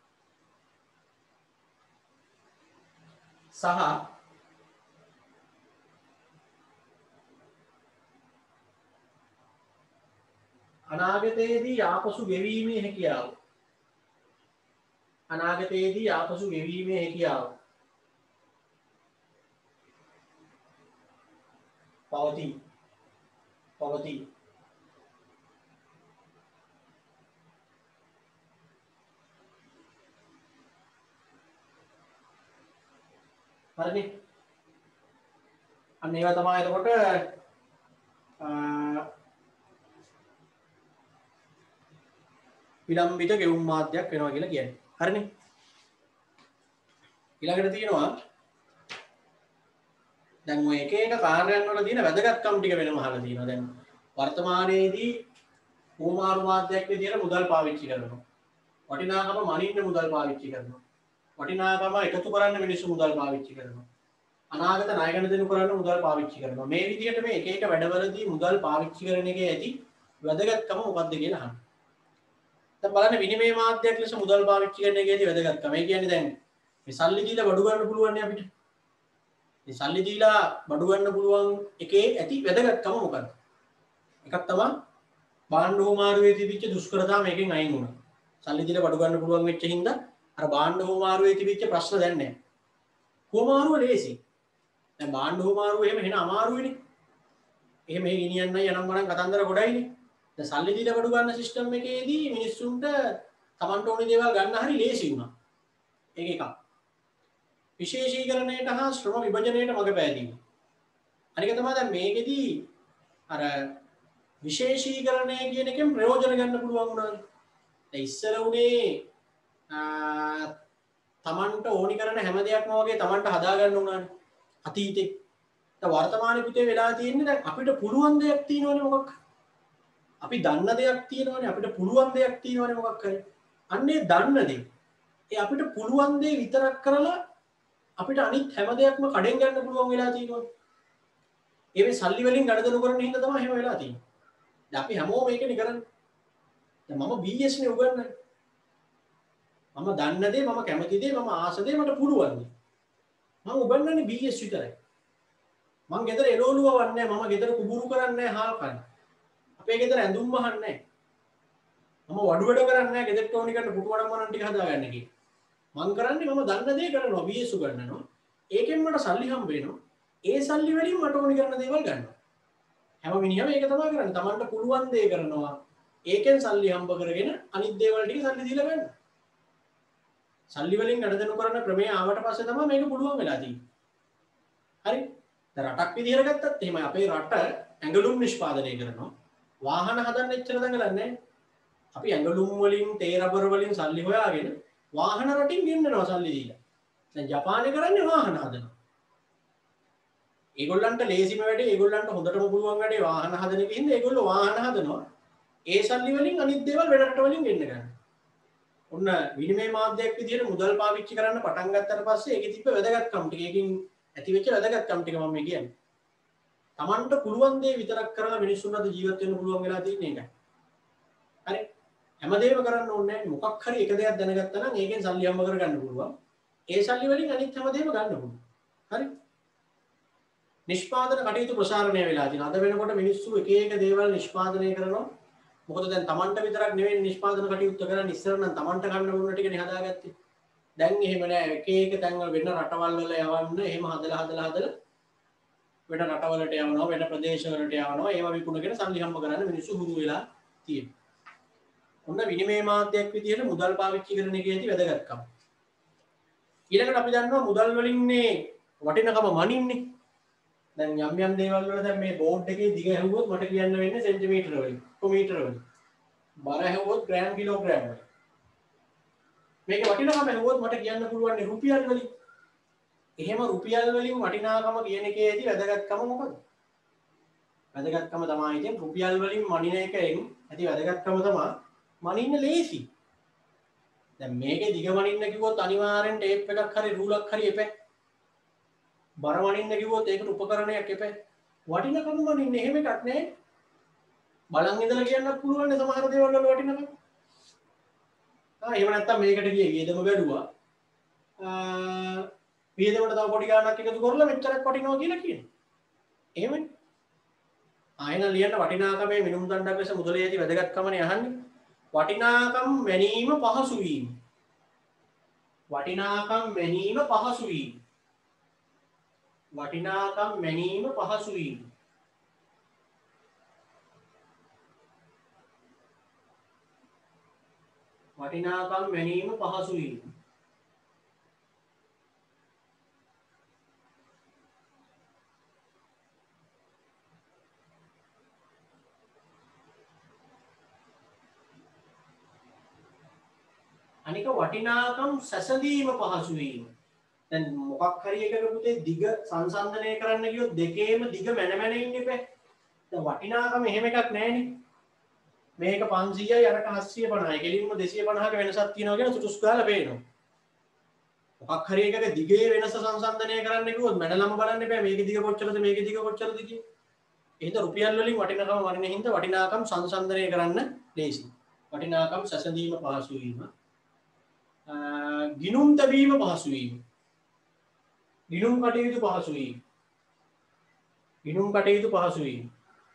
සහ අනාගතයේදී ආපසු ගෙවීමේ හැකියාව අනාගතයේදී ආපසු ගෙවීමේ හැකියාව පවතී පවතී හරිනේ අන්න ඒවා තමයි එතකොට විලම්බිත ගෙවුම් මාධ්‍යයක් වෙනවා කියලා කියන්නේ. හරිනේ. ඊළඟට තියෙනවා දැන් ඔය එක එක කාර්යයන් වල තියෙන වැදගත්කම් ටික වෙනම අහලා තියෙනවා. දැන් වර්තමානයේදී හුවමාරු මාධ්‍යයක් විදියට මුදල් පාවිච්චි කරනවා. වටිනාකම මනින්න මුදල් පාවිච්චි කරනවා. වටිනාකම එකතු කරන්න මිනිස්සු මුදල් පාවිච්චි කරනවා. අනාගත ණය ගනුදෙනු කරන්න මුදල් පාවිච්චි කරනවා. මේ විදිහට මේ එක එක වැඩවලදී මුදල් පාවිච්චි කරන එකේ ඇති වැදගත්කම මොකක්ද කියලා අහන්න. දැන් බලන්න විනිමය මාධ්‍යයක් ලෙස මුදල් පාවිච්චි කරන එකේදී වැදගත්කම. ඒ කියන්නේ දැන් මේ සල්ලි දීලා බඩු ගන්න පුළුවන් නේ අපිට. මේ සල්ලි දීලා බඩු ගන්න පුළුවන් එකේ ඇති වැදගත්කම මොකක්ද? එකක් තමයි භාණ්ඩ හුවමාරුවේ තිබිච්ච දුෂ්කරතා මේකෙන් අයින් වුණා. සල්ලි දීලා බඩු ගන්න පුළුවන් වෙච්ච හින්දා අර භාණ්ඩ හුවමාරුවේ තිබිච්ච ප්‍රශ්න දැන් නැහැ. හුවමාරුව ලේසි. දැන් භාණ්ඩ හුවමාරුව එහෙම එන අමාරුයිනේ. එහෙම මේ ගෙනියන්නයි යනම් ගණන් කතන්දර ගොඩයිනේ. දැන් සල්ලි දීලා බඩු ගන්න සිස්ටම් එකේදී මිනිස්සුන්ට Tamanට ඕනේ දේවල් ගන්න හරි ලේසි වුණා. ඒක එකක්. විශේෂීකරණයට හා ශ්‍රම විභජනයට මඟ පෑදීම. අනික තමයි දැන් මේකෙදී අර විශේෂීකරණය කියන එකෙන් ප්‍රයෝජන ගන්න පුළුවන් වුණා. දැන් ඉස්සර උනේ තමන්ට ඕනි කරන හැම දෙයක්ම වගේ තමන්ට හදා ගන්න උනානේ අතීතේ. දැන් වර්තමානයේ පුතේ වෙලා තියෙන්නේ දැන් අපිට පුළුවන් දෙයක් තියෙනවනේ මොකක්. අපි දන්න දෙයක් තියෙනවනේ අපිට පුළුවන් දෙයක් තියෙනවනේ මොකක් හරි. අන්නේ දන්න දේ. ඒ අපිට පුළුවන් දේ විතරක් කරලා අපිට අනිත් හැම දෙයක්ම කඩෙන් ගන්න පුළුවන් වෙලා තියෙනවා. ඒ මේ සල්ලි වලින් ගණදෙනු කරන හින්දා තමයි එහෙම වෙලා තියෙන්නේ. දැන් අපි හැමෝම මේකනේ කරන්නේ. දැන් මම බී එස් නේ උගන්වන්නේ. මම දන්න දේ මම කැමති දේ මම ආස දේ මට පුළුවන් දේ. මම උගන්වන්නේ බී එස් විතරයි. මං ගෙදර එළවලුව වන්නේ නැහැ. මම ගෙදර කුඹුරු කරන්නේ නැහැ හාල් කන්නේ. අපේ ගෙදර ඇඳුම් මහන්නේ නැහැ. මම වඩු වැඩ කරන්නේ නැහැ. ගෙදරට ඕනි කරන පුටු වඩම් වරන් ටික හදාගන්න කි. මං කරන්නේ මම දන්න දේ කරනවා බී එස් උගන්වනවා. ඒකෙන් මට සල්ලි හම්බ වෙනවා. ඒ සල්ලි වලින් මට ඕනි කරන දේවල් ගන්නවා. හැම මිනිහම ඒක තමයි කරන්නේ. Tamanට පුළුවන් දේ කරනවා. ඒකෙන් සල්ලි හම්බ කරගෙන අනිත් දේවල් ටික සල්ලි දීලා ගන්නවා. සල්ලි වලින් ගණදෙනු කරන ක්‍රමය ආවට පස්සේ තමයි මේක පුළුවන් වෙලා තියෙන්නේ. හරි? දැන් රටක් විදිහට ගත්තත් එහෙමයි අපේ රට ඇඟලුම් නිෂ්පාදනය කරනවා. වාහන හදන්න එච්චර දඟලන්නේ නැහැ. අපි ඇඟලුම් වලින් තේ රබර් වලින් සල්ලි හොයාගෙන වාහන රටින් ගෙන්නනවා සල්ලි දීලා. දැන් ජපානයේ කරන්නේ වාහන හදනවා. ඒගොල්ලන්ට ලේසිම වැඩේ ඒගොල්ලන්ට හොඳටම පුළුවන් වැඩේ වාහන හදන එකේ ඉඳලා ඒගොල්ලෝ වාහන හදනවා. ඒ සල්ලි වලින් අනිත් දේවල් වෙන රට වලින් ගෙන්න ගන්නවා. ඔන්න විනිමය මාධ්‍යයක් විදිහට මුදල් පාවිච්චි කරන්න පටන් ගත්තට පස්සේ ඒකේ තිබ්බ වැදගත්කම් ටික ඒකෙන් ඇති වෙච්ච වැදගත්කම් ටික මම මේ කියන්නේ. Tamanට පුළුවන් දේ විතරක් කරලා මිනිස්සුන්ට ජීවත් වෙන්න පුළුවන් වෙලා තියෙන එකයි. හරි? හැමදේම කරන්න ඕනේ නැහැ. මොකක් හරි එක දෙයක් දැනගත්තා නම් ඒකෙන් සල්ලි හම්බ කරගන්න පුළුවන්. ඒ සල්ලි වලින් අනිත් හැමදේම ගන්න පුළුවන්. හරි? නිෂ්පාදන කටයුතු ප්‍රසාරණය වෙලා තියෙනවා. අද වෙනකොට මිනිස්සු එක එක දේවල් නිෂ්පාදනය කරනවා. මොකද දැන් Tamanට විතරක් නෙවෙයි නිෂ්පාදන කටයුතු කරන්නේ ඉස්සර නම් Tamanට ගන්න ඕන ටිකනේ හදාගත්තේ. දැන් එහෙම නෑ එක එක තැන්වල වෙන රටවල් වල යවන්න එහෙම හදලා හදලා හදලා වෙන රටවලට යවනවා වෙන ප්‍රදේශවලට යවනවා ඒවා විකුණගෙන සල්ලි හම්බ කරන්න මිනිස්සු හුරු වෙලා තියෙනවා. ඔන්න විනිමය මාධ්‍යයක් විදිහට මුදල් පාවිච්චි කරන එකේදී වැදගත්කම. ඊළඟට අපි දන්නවා මුදල් වලින්නේ වටිනකම මනින්නේ. දැන් යම් යම් දේවල් වල දැන් මේ බෝඩ් එකේ දිග හැවුවොත් මට කියන්න වෙන්නේ සෙන්ටිමීටර වලින්, කොමීටර වලින්. බර හැවුවොත් ග්‍රෑම් කිලෝග්‍රෑම් වලින්. මේක වටිනාකම හැවුවොත් මට කියන්න පුළුවන් රුපියල් වලින්. එහෙම රුපියල් වලින් වටිනාකම කියන එකේදී වැදගත්කම මොකද? වැදගත්කම තමයි ඉතින් රුපියල් වලින් මනින එකෙන් ඇති වැදගත්කම තමයි මනින්න ලේසි. දැන් මේකේ දිග වනින්න කිව්වොත් අනිවාර්යෙන් ටේප් එකක් හරි රූලක් හරි එපේ. බර වනින්න කිව්වොත් ඒකට උපකරණයක් එපේ. වටිනකම වනින්න එහෙම එකක් නෑ. බලන් ඉඳලා කියන්නත් පුළුවන් නේ සමහර දේවල් වල වටිනකම. ආ එහෙම නැත්තම් මේකට ගියේ වියදම බැලුවා. ආ වියදමට තව පොඩි ගාණක් එකතු කරලා මෙච්චරක් වටිනවා කියලා කියනවා. එහෙමනේ. ආයෙන ලියන්න වටිනාකමේ මිනුම් දණ්ඩක් ලෙස මුදලේදී වැදගත්කමනේ අහන්නේ. වටිනාකම් මැනීම පහසු වීම. වටිනාකම් මැනීම පහසු වීම. වටිනාකම් මැනීම පහසු වීම. වටිනාකම් මැනීම පහසු වීම. අනික වටිනාකම් සැසඳීම පහසු වීම. දැන් මොකක් හරි එකක පුතේ දිග සංසන්දනය කරන්න ගියොත් දෙකේම දිග මැන මැන ඉන්න එපා. දැන් වටිනාකම එහෙම එකක් නැහැනේ. මේක පන්සීයයි අරක හත්සිය පනහයි. කෙලින්ම දෙසිය පනහක වෙනසක් තියෙනවා කියන සුටුස් ගාලා පේනවා. මොකක් හරි එකක දිගේ වෙනස සංසන්දනය කරන්න ගියොත් මැනලම බලන්න එපා. මේකේ දිග කොච්චරද මේකේ දිග කොච්චරද කියලා. එහෙනම් රුපියල් වලින් වටිනාකම වරින හින්දා වටිනාකම් සංසන්දනය කරන්න ලේසි. වටිනාකම් සැසඳීම පහසු වීම. ගිනුම් තැබීම පහසු වීම. ගිනුම් කටයුතු පහසු වීම. ගිනුම් කටයුතු පහසු වීම.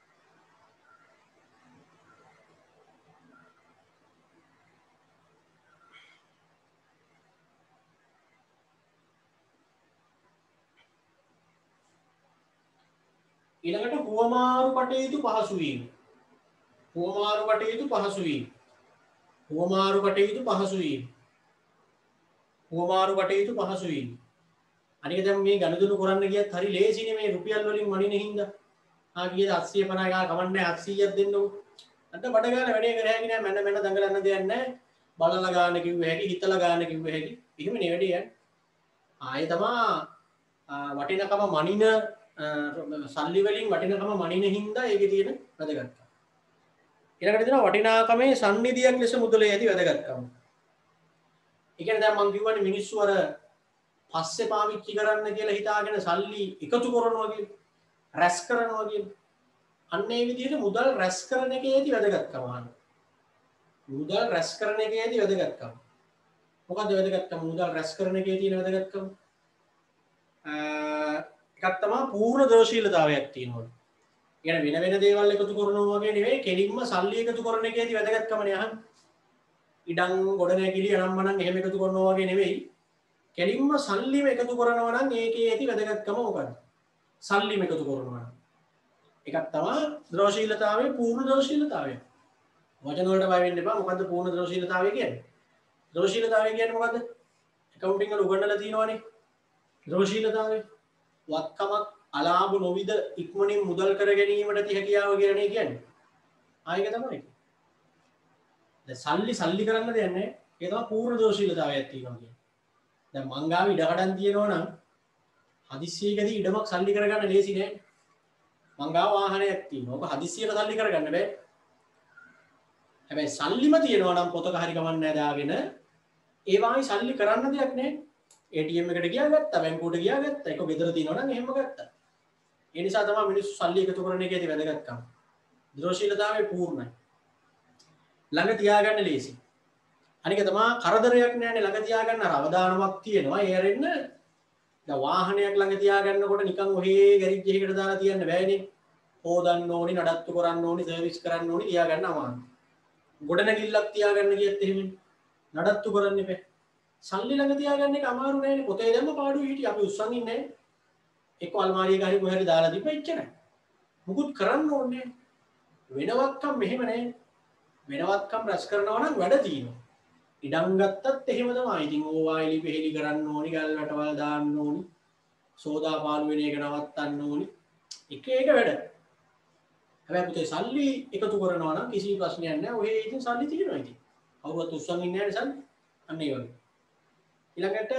ඊළඟට හුවමාරු කටයුතු පහසු වීම. හුවමාරු කටයුතු පහසු වීම. හුවමාරු කටයුතු පහසු වීම. හුවමාරු කටයුතු පහසු වීම. අනික දැන් මේ ගනුදෙනු කරන්න ගියත් හරි ලේසිනේ මේ රුපියල් වලින් මනින හින්දා. ආ කීයද අත්සිය පනහයි ගා කමන්නේ අත්සීයක් දෙන්නකො. අන්න බඩ ගාලා වැඩේ කර හැකි නෑ මැන මැන දඟලන්න දෙයක් නෑ. බලලා ගන්න කිව්ව හැකි හිතලා ගන්න කිව්ව හැකි. එහෙමනේ වැඩේ යන්නේ. ආයේ තමා වටිනකම මනින සල්ලි වලින් වටිනකම මනින හින්දා ඒකේ තියෙන වැදගත්කම. ඊළඟට දෙනවා වටිනාකමේ සම්නිධියක් ලෙස මුදලේ ඇති වැදගත්කම. ඒ කියන්නේ දැන් මම කිව්වනේ මිනිස්සු අර පස්සේ පාවිච්චි කරන්න කියලා හිතාගෙන සල්ලි එකතු කරනවා කියලා රැස් කරනවා කියලා. අන්න ඒ විදිහට මුදල් රැස් කරන එකේදී වැදගත්කම අහන්න. මුදල් රැස් කරන එකේදී වැදගත්කම. මොකද්ද වැදගත්කම? මුදල් රැස් කරන එකේ තියෙන වැදගත්කම. එකක් තමයි පූර්ණ දෝෂීලතාවයක් තියෙනවා. يعني වෙන වෙන දේවල් එකතු කරනවා වගේ නෙවෙයි කෙලින්ම සල්ලි එකතු කරන එකේදී වැදගත්කමනේ අහන්නේ. ඉඩම් ගොඩනැගිලි අනම්මනම් එහෙම එකතු කරනවා වගේ නෙවෙයි. කෙලින්ම සල්ලිම එකතු කරනවා නම් ඒකේ ඇති වැදගත්කම මොකක්ද? සල්ලිම එකතු කරනවා නම්. එකක් තමයි ද්‍රෝෂීලතාවයේ පූර්ණ ද්‍රෝෂීලතාවය. වචන වලට බය වෙන්න එපා. මොකද්ද පූර්ණ ද්‍රෝෂීලතාවය කියන්නේ? ද්‍රෝෂීලතාවය කියන්නේ මොකද්ද? ඇකවුන්ටිං වල උගන්වලා තියෙනවනේ. ද්‍රෝෂීලතාවය වත්කමක් අලාභ නොවිද ඉක්මනින් මුදල් කර ගැනීමට ඇති හැකියාව කියන්නේ කියන්නේ. ආයෙක තමයි. දැන් සල්ලි සල්ලි කරන්න දෙයක් නැහැ. ඒක තමයි පූර්ණ දෝෂීලතාවයක් තියෙනවා කියන්නේ. දැන් මං ගාව ඉඩ කඩන් තියෙනවා නම් හදිස්සියකදී ඉඩමක් සල්ලි කරගන්න ලේසි නෑ. මං ගාව වාහනයක් තියෙනවා. ඔක හදිස්සියට සල්ලි කරගන්න බෑ. හැබැයි සල්ලිම තියෙනවා නම් පොතක හරි ගමන් නැහැ දාගෙන ඒ වායි සල්ලි කරන්න දෙයක් නෑ. A T M එකට ගියා ගත්තා, බැංකුවට ගියා ගත්තා. ඒක ගෙදර තියෙනවා නම් එහෙම ගත්තා. ඒ නිසා තමයි මිනිස්සු සල්ලි එකතු කරන එකේදී වැදගත්කම. ද්‍රෝෂීලතාවය පූර්ණයි. ළඟ තියාගන්න ලේසි. අනික තමයි කරදරයක් නෑනේ ළඟ තියාගන්න අර අවදානමක් තියෙනවා. ඒ අරින්න දැන් වාහනයක් ළඟ තියාගන්නකොට නිකන් ඔහේ ගෑරේජ් එකකට දාලා තියන්න බෑනේ. හොදන්න ඕනි, නඩත්තු කරන්න ඕනි, සර්විස් කරන්න ඕනි තියාගන්න අමාරුයි. ගොඩනැගිල්ලක් තියාගන්න ගියත් එහෙමනේ. නඩත්තු කරන්න එපා. සල්ලි ළඟ තියාගන්න එක අමාරු නෑනේ. පොතේ දැම්ම පාඩුවේ හිටිය අපි උස්සන් ඉන්නේ නෑ. එක්ක අල්මාරියක හරි කොහේ හරි දාලා දීපෙ ඉච්චරයි. මුකුත් කරන්න ඕනේ නෑ. වෙනවත්කම් මෙහෙම නෑ. වෙනවත්කම් රැස් කරනවා නම් වැඩ තියෙනවා. ඉඩම් ගත්තත් එහෙම තමයි. ඉතින් ඕවා එලි පෙහෙලි කරන්න ඕනි, ගල් වැටවල් දාන්න ඕනි, සෝදා පාලු වෙන එක නවත්තන්න ඕනි. එක එක වැඩ. හැබැයි පුතේ සල්ලි එකතු කරනවා නම් කිසි ප්‍රශ්නයක් නැහැ. ඔහේ ඉතින් සල්ලි තියෙනවා ඉතින්. කවුරුත් උස්සන් ඉන්නේ නැහැ සල්ලි. අන්න ඒ වගේ. ඊළඟට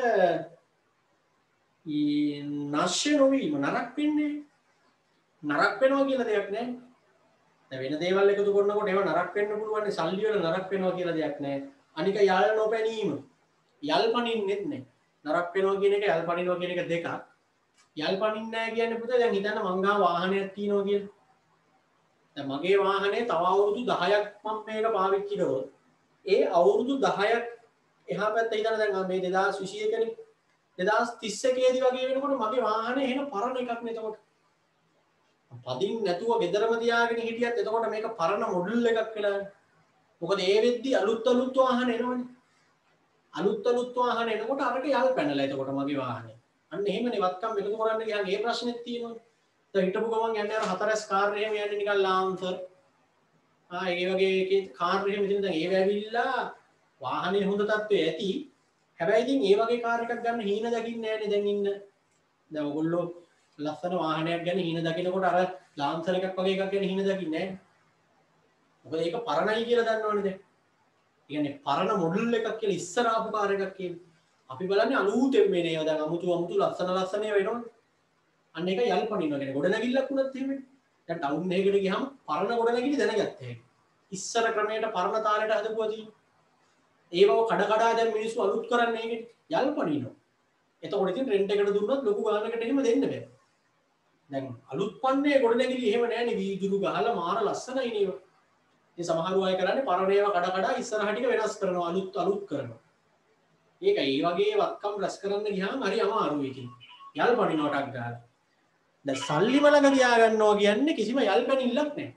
ඊ නැෂ්‍ය නොවීම නරක වෙන්නේ. නරක වෙනවා කියලා දෙයක් නැහැ. දැන් වෙන දේවල් එකතු කරනකොට ඒවා නරක වෙන්න පුළුවන්. සල්ලි වල නරක වෙනවා කියලා දෙයක් නැහැ. අනික යල් නොපැනීම. යල් පනින්නෙත් නැහැ. නරක් වෙනවා කියන එක යල් පනිනවා කියන එක දෙකක්. යල් පනින්නේ නැහැ කියන්නේ පුතේ දැන් හිතන්න මං ගාව වාහනයක් තියෙනවා කියලා. දැන් මගේ වාහනේ තව අවුරුදු දහයක් මම මේක පාවිච්චි කරොත් ඒ අවුරුදු දහයක් එහා පැත්ත හිතන්න දැන් මේ දෙදාස් විසි එකනේ දෙදාස් තිස් එකේදී වගේ වෙනකොට මගේ වාහනේ එහෙන පරණ එකක් නේ එතකොට. පදින් නැතුව ගෙදරම තියාගෙන හිටියත් එතකොට මේක පරණ මොඩල් එකක් වෙලා. මොකද ඒ වෙද්දි අලුත් අලුත් වාහන එනවනේ. අලුත් අලුත් වාහන එනකොට අරක යල් පැනලා එතකොට මගේ වාහනේ. අන්න එහෙමනේ වත්කම් එකතු කරන්න ගියාම ඒ ප්‍රශ්නෙත් තියෙනවා. දැන් හිටපු ගමන් යන්නේ අර හතරස් කාර් එහෙම යන්නේ නිකන් ලාන්සර්. ආ ඒ වගේ එකේ කාර් එහෙම ඉතින් දැන් ඒව ඇවිල්ලා වාහනේ හොඳ තත්ත්වයේ ඇති. හැබැයි ඉතින් ඒ වගේ කාර් එකක් ගන්න හීන දකින්නේ නැහැනේ දැන් ඉන්න. දැන් ඔයගොල්ලෝ ලස්සන වාහනයක් ගැන හීන දකිනකොට අර ලාන්සර් එකක් වගේ එකක් ගැන හීන දකින්නේ නැහැ. මොකද ඒක පරණයි කියලා දන්නවනේ දැන්. ඒ කියන්නේ පරණ මොඩල් එකක් කියලා ඉස්සර ආපු කාර් එකක් කියන්නේ. අපි බලන්නේ අලුතෙන් මේ නේද දැන් අමුතු අමුතු ලස්සන ලස්සන ඒවා එනවනේ. අන්න ඒක යල් පනිනවා කියන්නේ ගොඩනැගිල්ලක් වුණත් එහෙමනේ. දැන් ටවුන් එකකට ගියාම පරණ ගොඩනැගිලි දැනගත්තා ඒක. ඉස්සර ක්‍රමයට පරණ තාලෙට හදපුවා තියෙන්නේ. ඒවව කඩ කඩා දැන් මිනිස්සු අලුත් කරන්නේ ඒකනේ. යල් පනිනවා. එතකොට ඉතින් රෙන්ට් එකට දුන්නොත් ලොකු ගානකට එහෙම දෙන්න බෑ. දැන් අලුත් පන්නේ ගොඩනැගිලි එහෙම නෑනේ වීදුරු ගහලා මාර ලස්සනයි නේව. ඉතින් සමහර අය කරන්නේ පරණ ඒවා කඩ කඩා ඉස්සරහ ටික වෙනස් කරනවා අලුත් අලුත් කරනවා. ඒක ඒ වගේ වත්කම් රැස් කරන්න ගියාම හරි අමාරුයි ඉතින්. යල් පනිනවටක් ගහලා. දැන් සල්ලි වලඟ තියා ගන්නවා කියන්නේ කිසිම යල් පැනිල්ලක් නැහැ.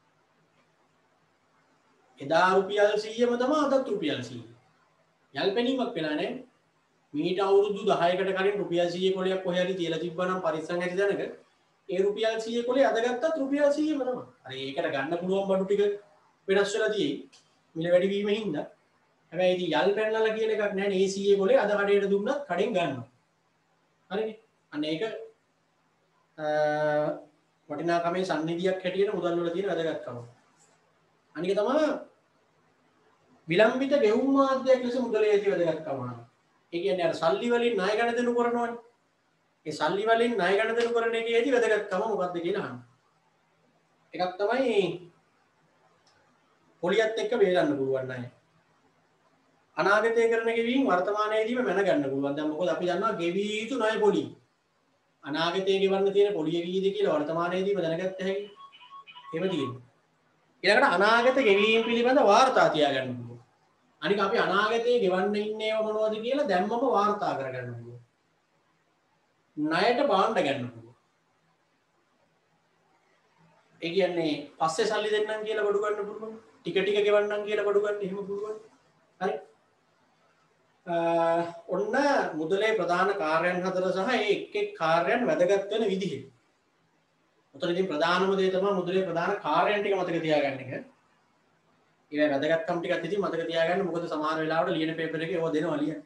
එදා රුපියල් සීයම තමයි අදත් රුපියල් සීය. යල් පැනීමක් වෙලා නැහැ. මීට අවුරුදු දහයකට කලින් රුපියල් සීය කොලයක් කොහේ හරි තියලා තිබ්බනම් පරිස්සම් ඇති දැනක ඒ රුපියල් සීය කොලේ අද ගත්තත් රුපියල් සීයම තමයි. අර ඒකට ගන්න පුළුවන් බඩු ටික වෙනස් වෙලා තියෙයි. මිල වැඩි වීම හින්දා. හැබැයි ඉතින් යල් පැනලා කියන එකක් නැහැ නේ. ඒ සීය කොලේ අද කඩේට දුන්නත් කඩෙන් ගන්නවා. හරිනේ. අන්න ඒක වටිනාකමේ සම්නිධියක් හැටියට මුදල් වල තියෙන වැදගත්කම. අනික තමයි විලම්භිත ගෙවුම් මාධ්‍යයක් ලෙස මුදලේ ඇති වැදගත්කම. ඒ කියන්නේ අර සල්ලි වලින් ණය ගණදෙනු කරනවනේ. ඒ සල්ලි වලින් ණය ගණදෙනු කරන එකේ ඇති වැදගත්කම මොකක්ද කියලා අහන්න. එකක් තමයි පොලියත් එක්ක බේරන්න පුළුවන් ණය. අනාගතයේ කරන ගෙවීම් වර්තමානයේදීම මැන ගන්න පුළුවන්. දැන් මොකද අපි දන්නවා ගෙවී යුතු ණය පොලි. අනාගතයේ ගෙවන්න තියෙන පොලිය කීයද කියලා වර්තමානයේදීම දැනගත්ත හැකි. එහෙම තියෙනවා. ඊළඟට අනාගත ගෙවීම් පිළිබඳ වාර්තා තියාගන්න පුළුවන්. අනික අපි අනාගතයේ ගෙවන්න ඉන්නේ මොනවද කියලා දැම්මම වාර්තා කරගන්න පුළුවන්. ණයට බාණ්ඩ ගන්න පුළුවන්. ඒ කියන්නේ පස්සේ සල්ලි දෙන්නම් කියලා බඩු ගන්න පුළුවන්. ටික ටික ගෙවන්නම් කියලා බඩු ගන්න එහෙම පුළුවන්. හරි. ඔන්න මුදලේ ප්‍රධාන කාර්යයන් හතර සහ ඒ එක් එක් කාර්යයන් වැදගත් වෙන විදිහ. උතන ඉතින් ප්‍රධානම දේ තමයි මුදලේ ප්‍රධාන කාර්යයන් ටික මතක තියාගන්න එක. ඒවා වැදගත්කම් ටිකත් ඉතින් මතක තියාගන්න. මොකද සමහර වෙලාවට ලියන පේපර් එකේ ඒවා දෙනවා ලියන්න.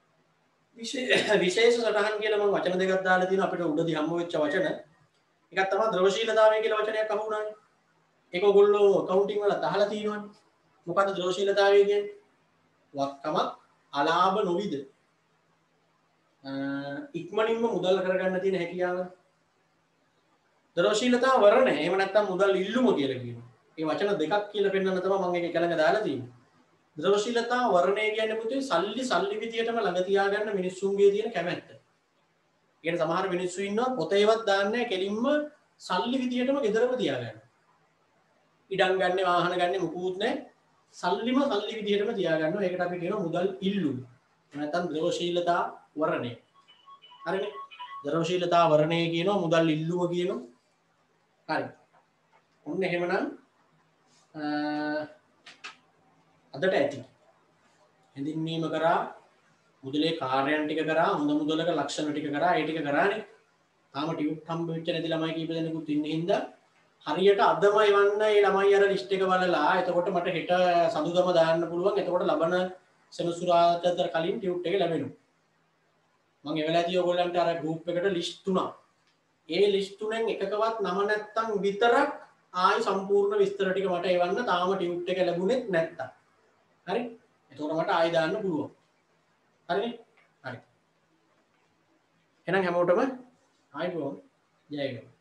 විශේෂ සටහන් කියලා මම වචන දෙකක් දාලා තියෙනවා අපිට උඩදී හම්බ වෙච්ච වචන. එකක් තමයි ද්‍රවශීලතාවය කියලා වචනයක් අහු වුණානේ. ඒක ඔයගොල්ලෝ කවුන්ටිං වල අහලා තියෙනවනේ. මොකද්ද ද්‍රවශීලතාවය කියන්නේ? වක්කමක් අලාභ නොවිද ඉක්මනින්ම මුදල් කරගන්න තියෙන හැකියාව. ද්‍රවශීලතා වර්ණය එහෙම නැත්නම් මුදල් ඉල්ලුම කියලා කියනවා. මේ වචන දෙකක් කියලා පෙන්වන්න තමයි මම ඒක එකලඟ දාලා තියෙන්නේ. ද්‍රවශීලතා වර්ණය කියන්නේ පුතේ සල්ලි සල්ලි විදියටම ළඟ තියාගන්න මිනිස්සුන්ගේ තියෙන කැමැත්ත. කියන්නේ සමහර මිනිස්සු ඉන්නවා පොතේවත් දාන්නේ නැහැ කෙලින්ම සල්ලි විදියටම ගෙදරම තියාගන්න. ඉඩම් ගන්න වාහන ගන්න මුකුත් නැහැ. සල්ලිම සල්ලි විදිහටම තියාගන්නවා. ඒකට අපි කියනවා මුදල් ඉල්ලුම. නැත්නම් ද්‍රවශීලතා වර්ණය. හරිනේ. ද්‍රවශීලතා වර්ණය කියනවා මුදල් ඉල්ලුම කියනවා. හරි. ඔන්න එහෙමනම් අදට ඇති. හැඳින්වීම කරා මුදලේ කාර්යයන් ටික කරා හොඳ මුදලක ලක්ෂණ ටික කරා ඒ ටික කරානේ. තාම ටියුට් හම්බ වෙච්ච නැති ළමයි කීප දෙනෙකුත් ඉන්නේ හින්දා හරියට අදමයි වන්න ඒ ළමයි අර ලිස්ට් එක බලලා එතකොට මට හෙට සඳුදම දාන්න පුළුවන්. එතකොට ලබන සෙනසුරාදාට කලින් ටියුට් එක ලැබෙනවා. මම ඒ වෙලාවේදී ඔයගොල්ලන්ට අර ගෲප් එකට ලිස්ට් තුනක්. ඒ ලිස්ට් තුනෙන් එකකවත් නම නැත්තම් විතරක් ආයි සම්පූර්ණ විස්තර ටික මට එවන්න. තාම ටියුට් එක ලැබුණෙත් නැත්තම්. හරි? එතකොට මට ආයි දාන්න පුළුවන්. හරිනේ? හරි. එහෙනම් හැමෝටම ආයි බෝ ජය වේවා.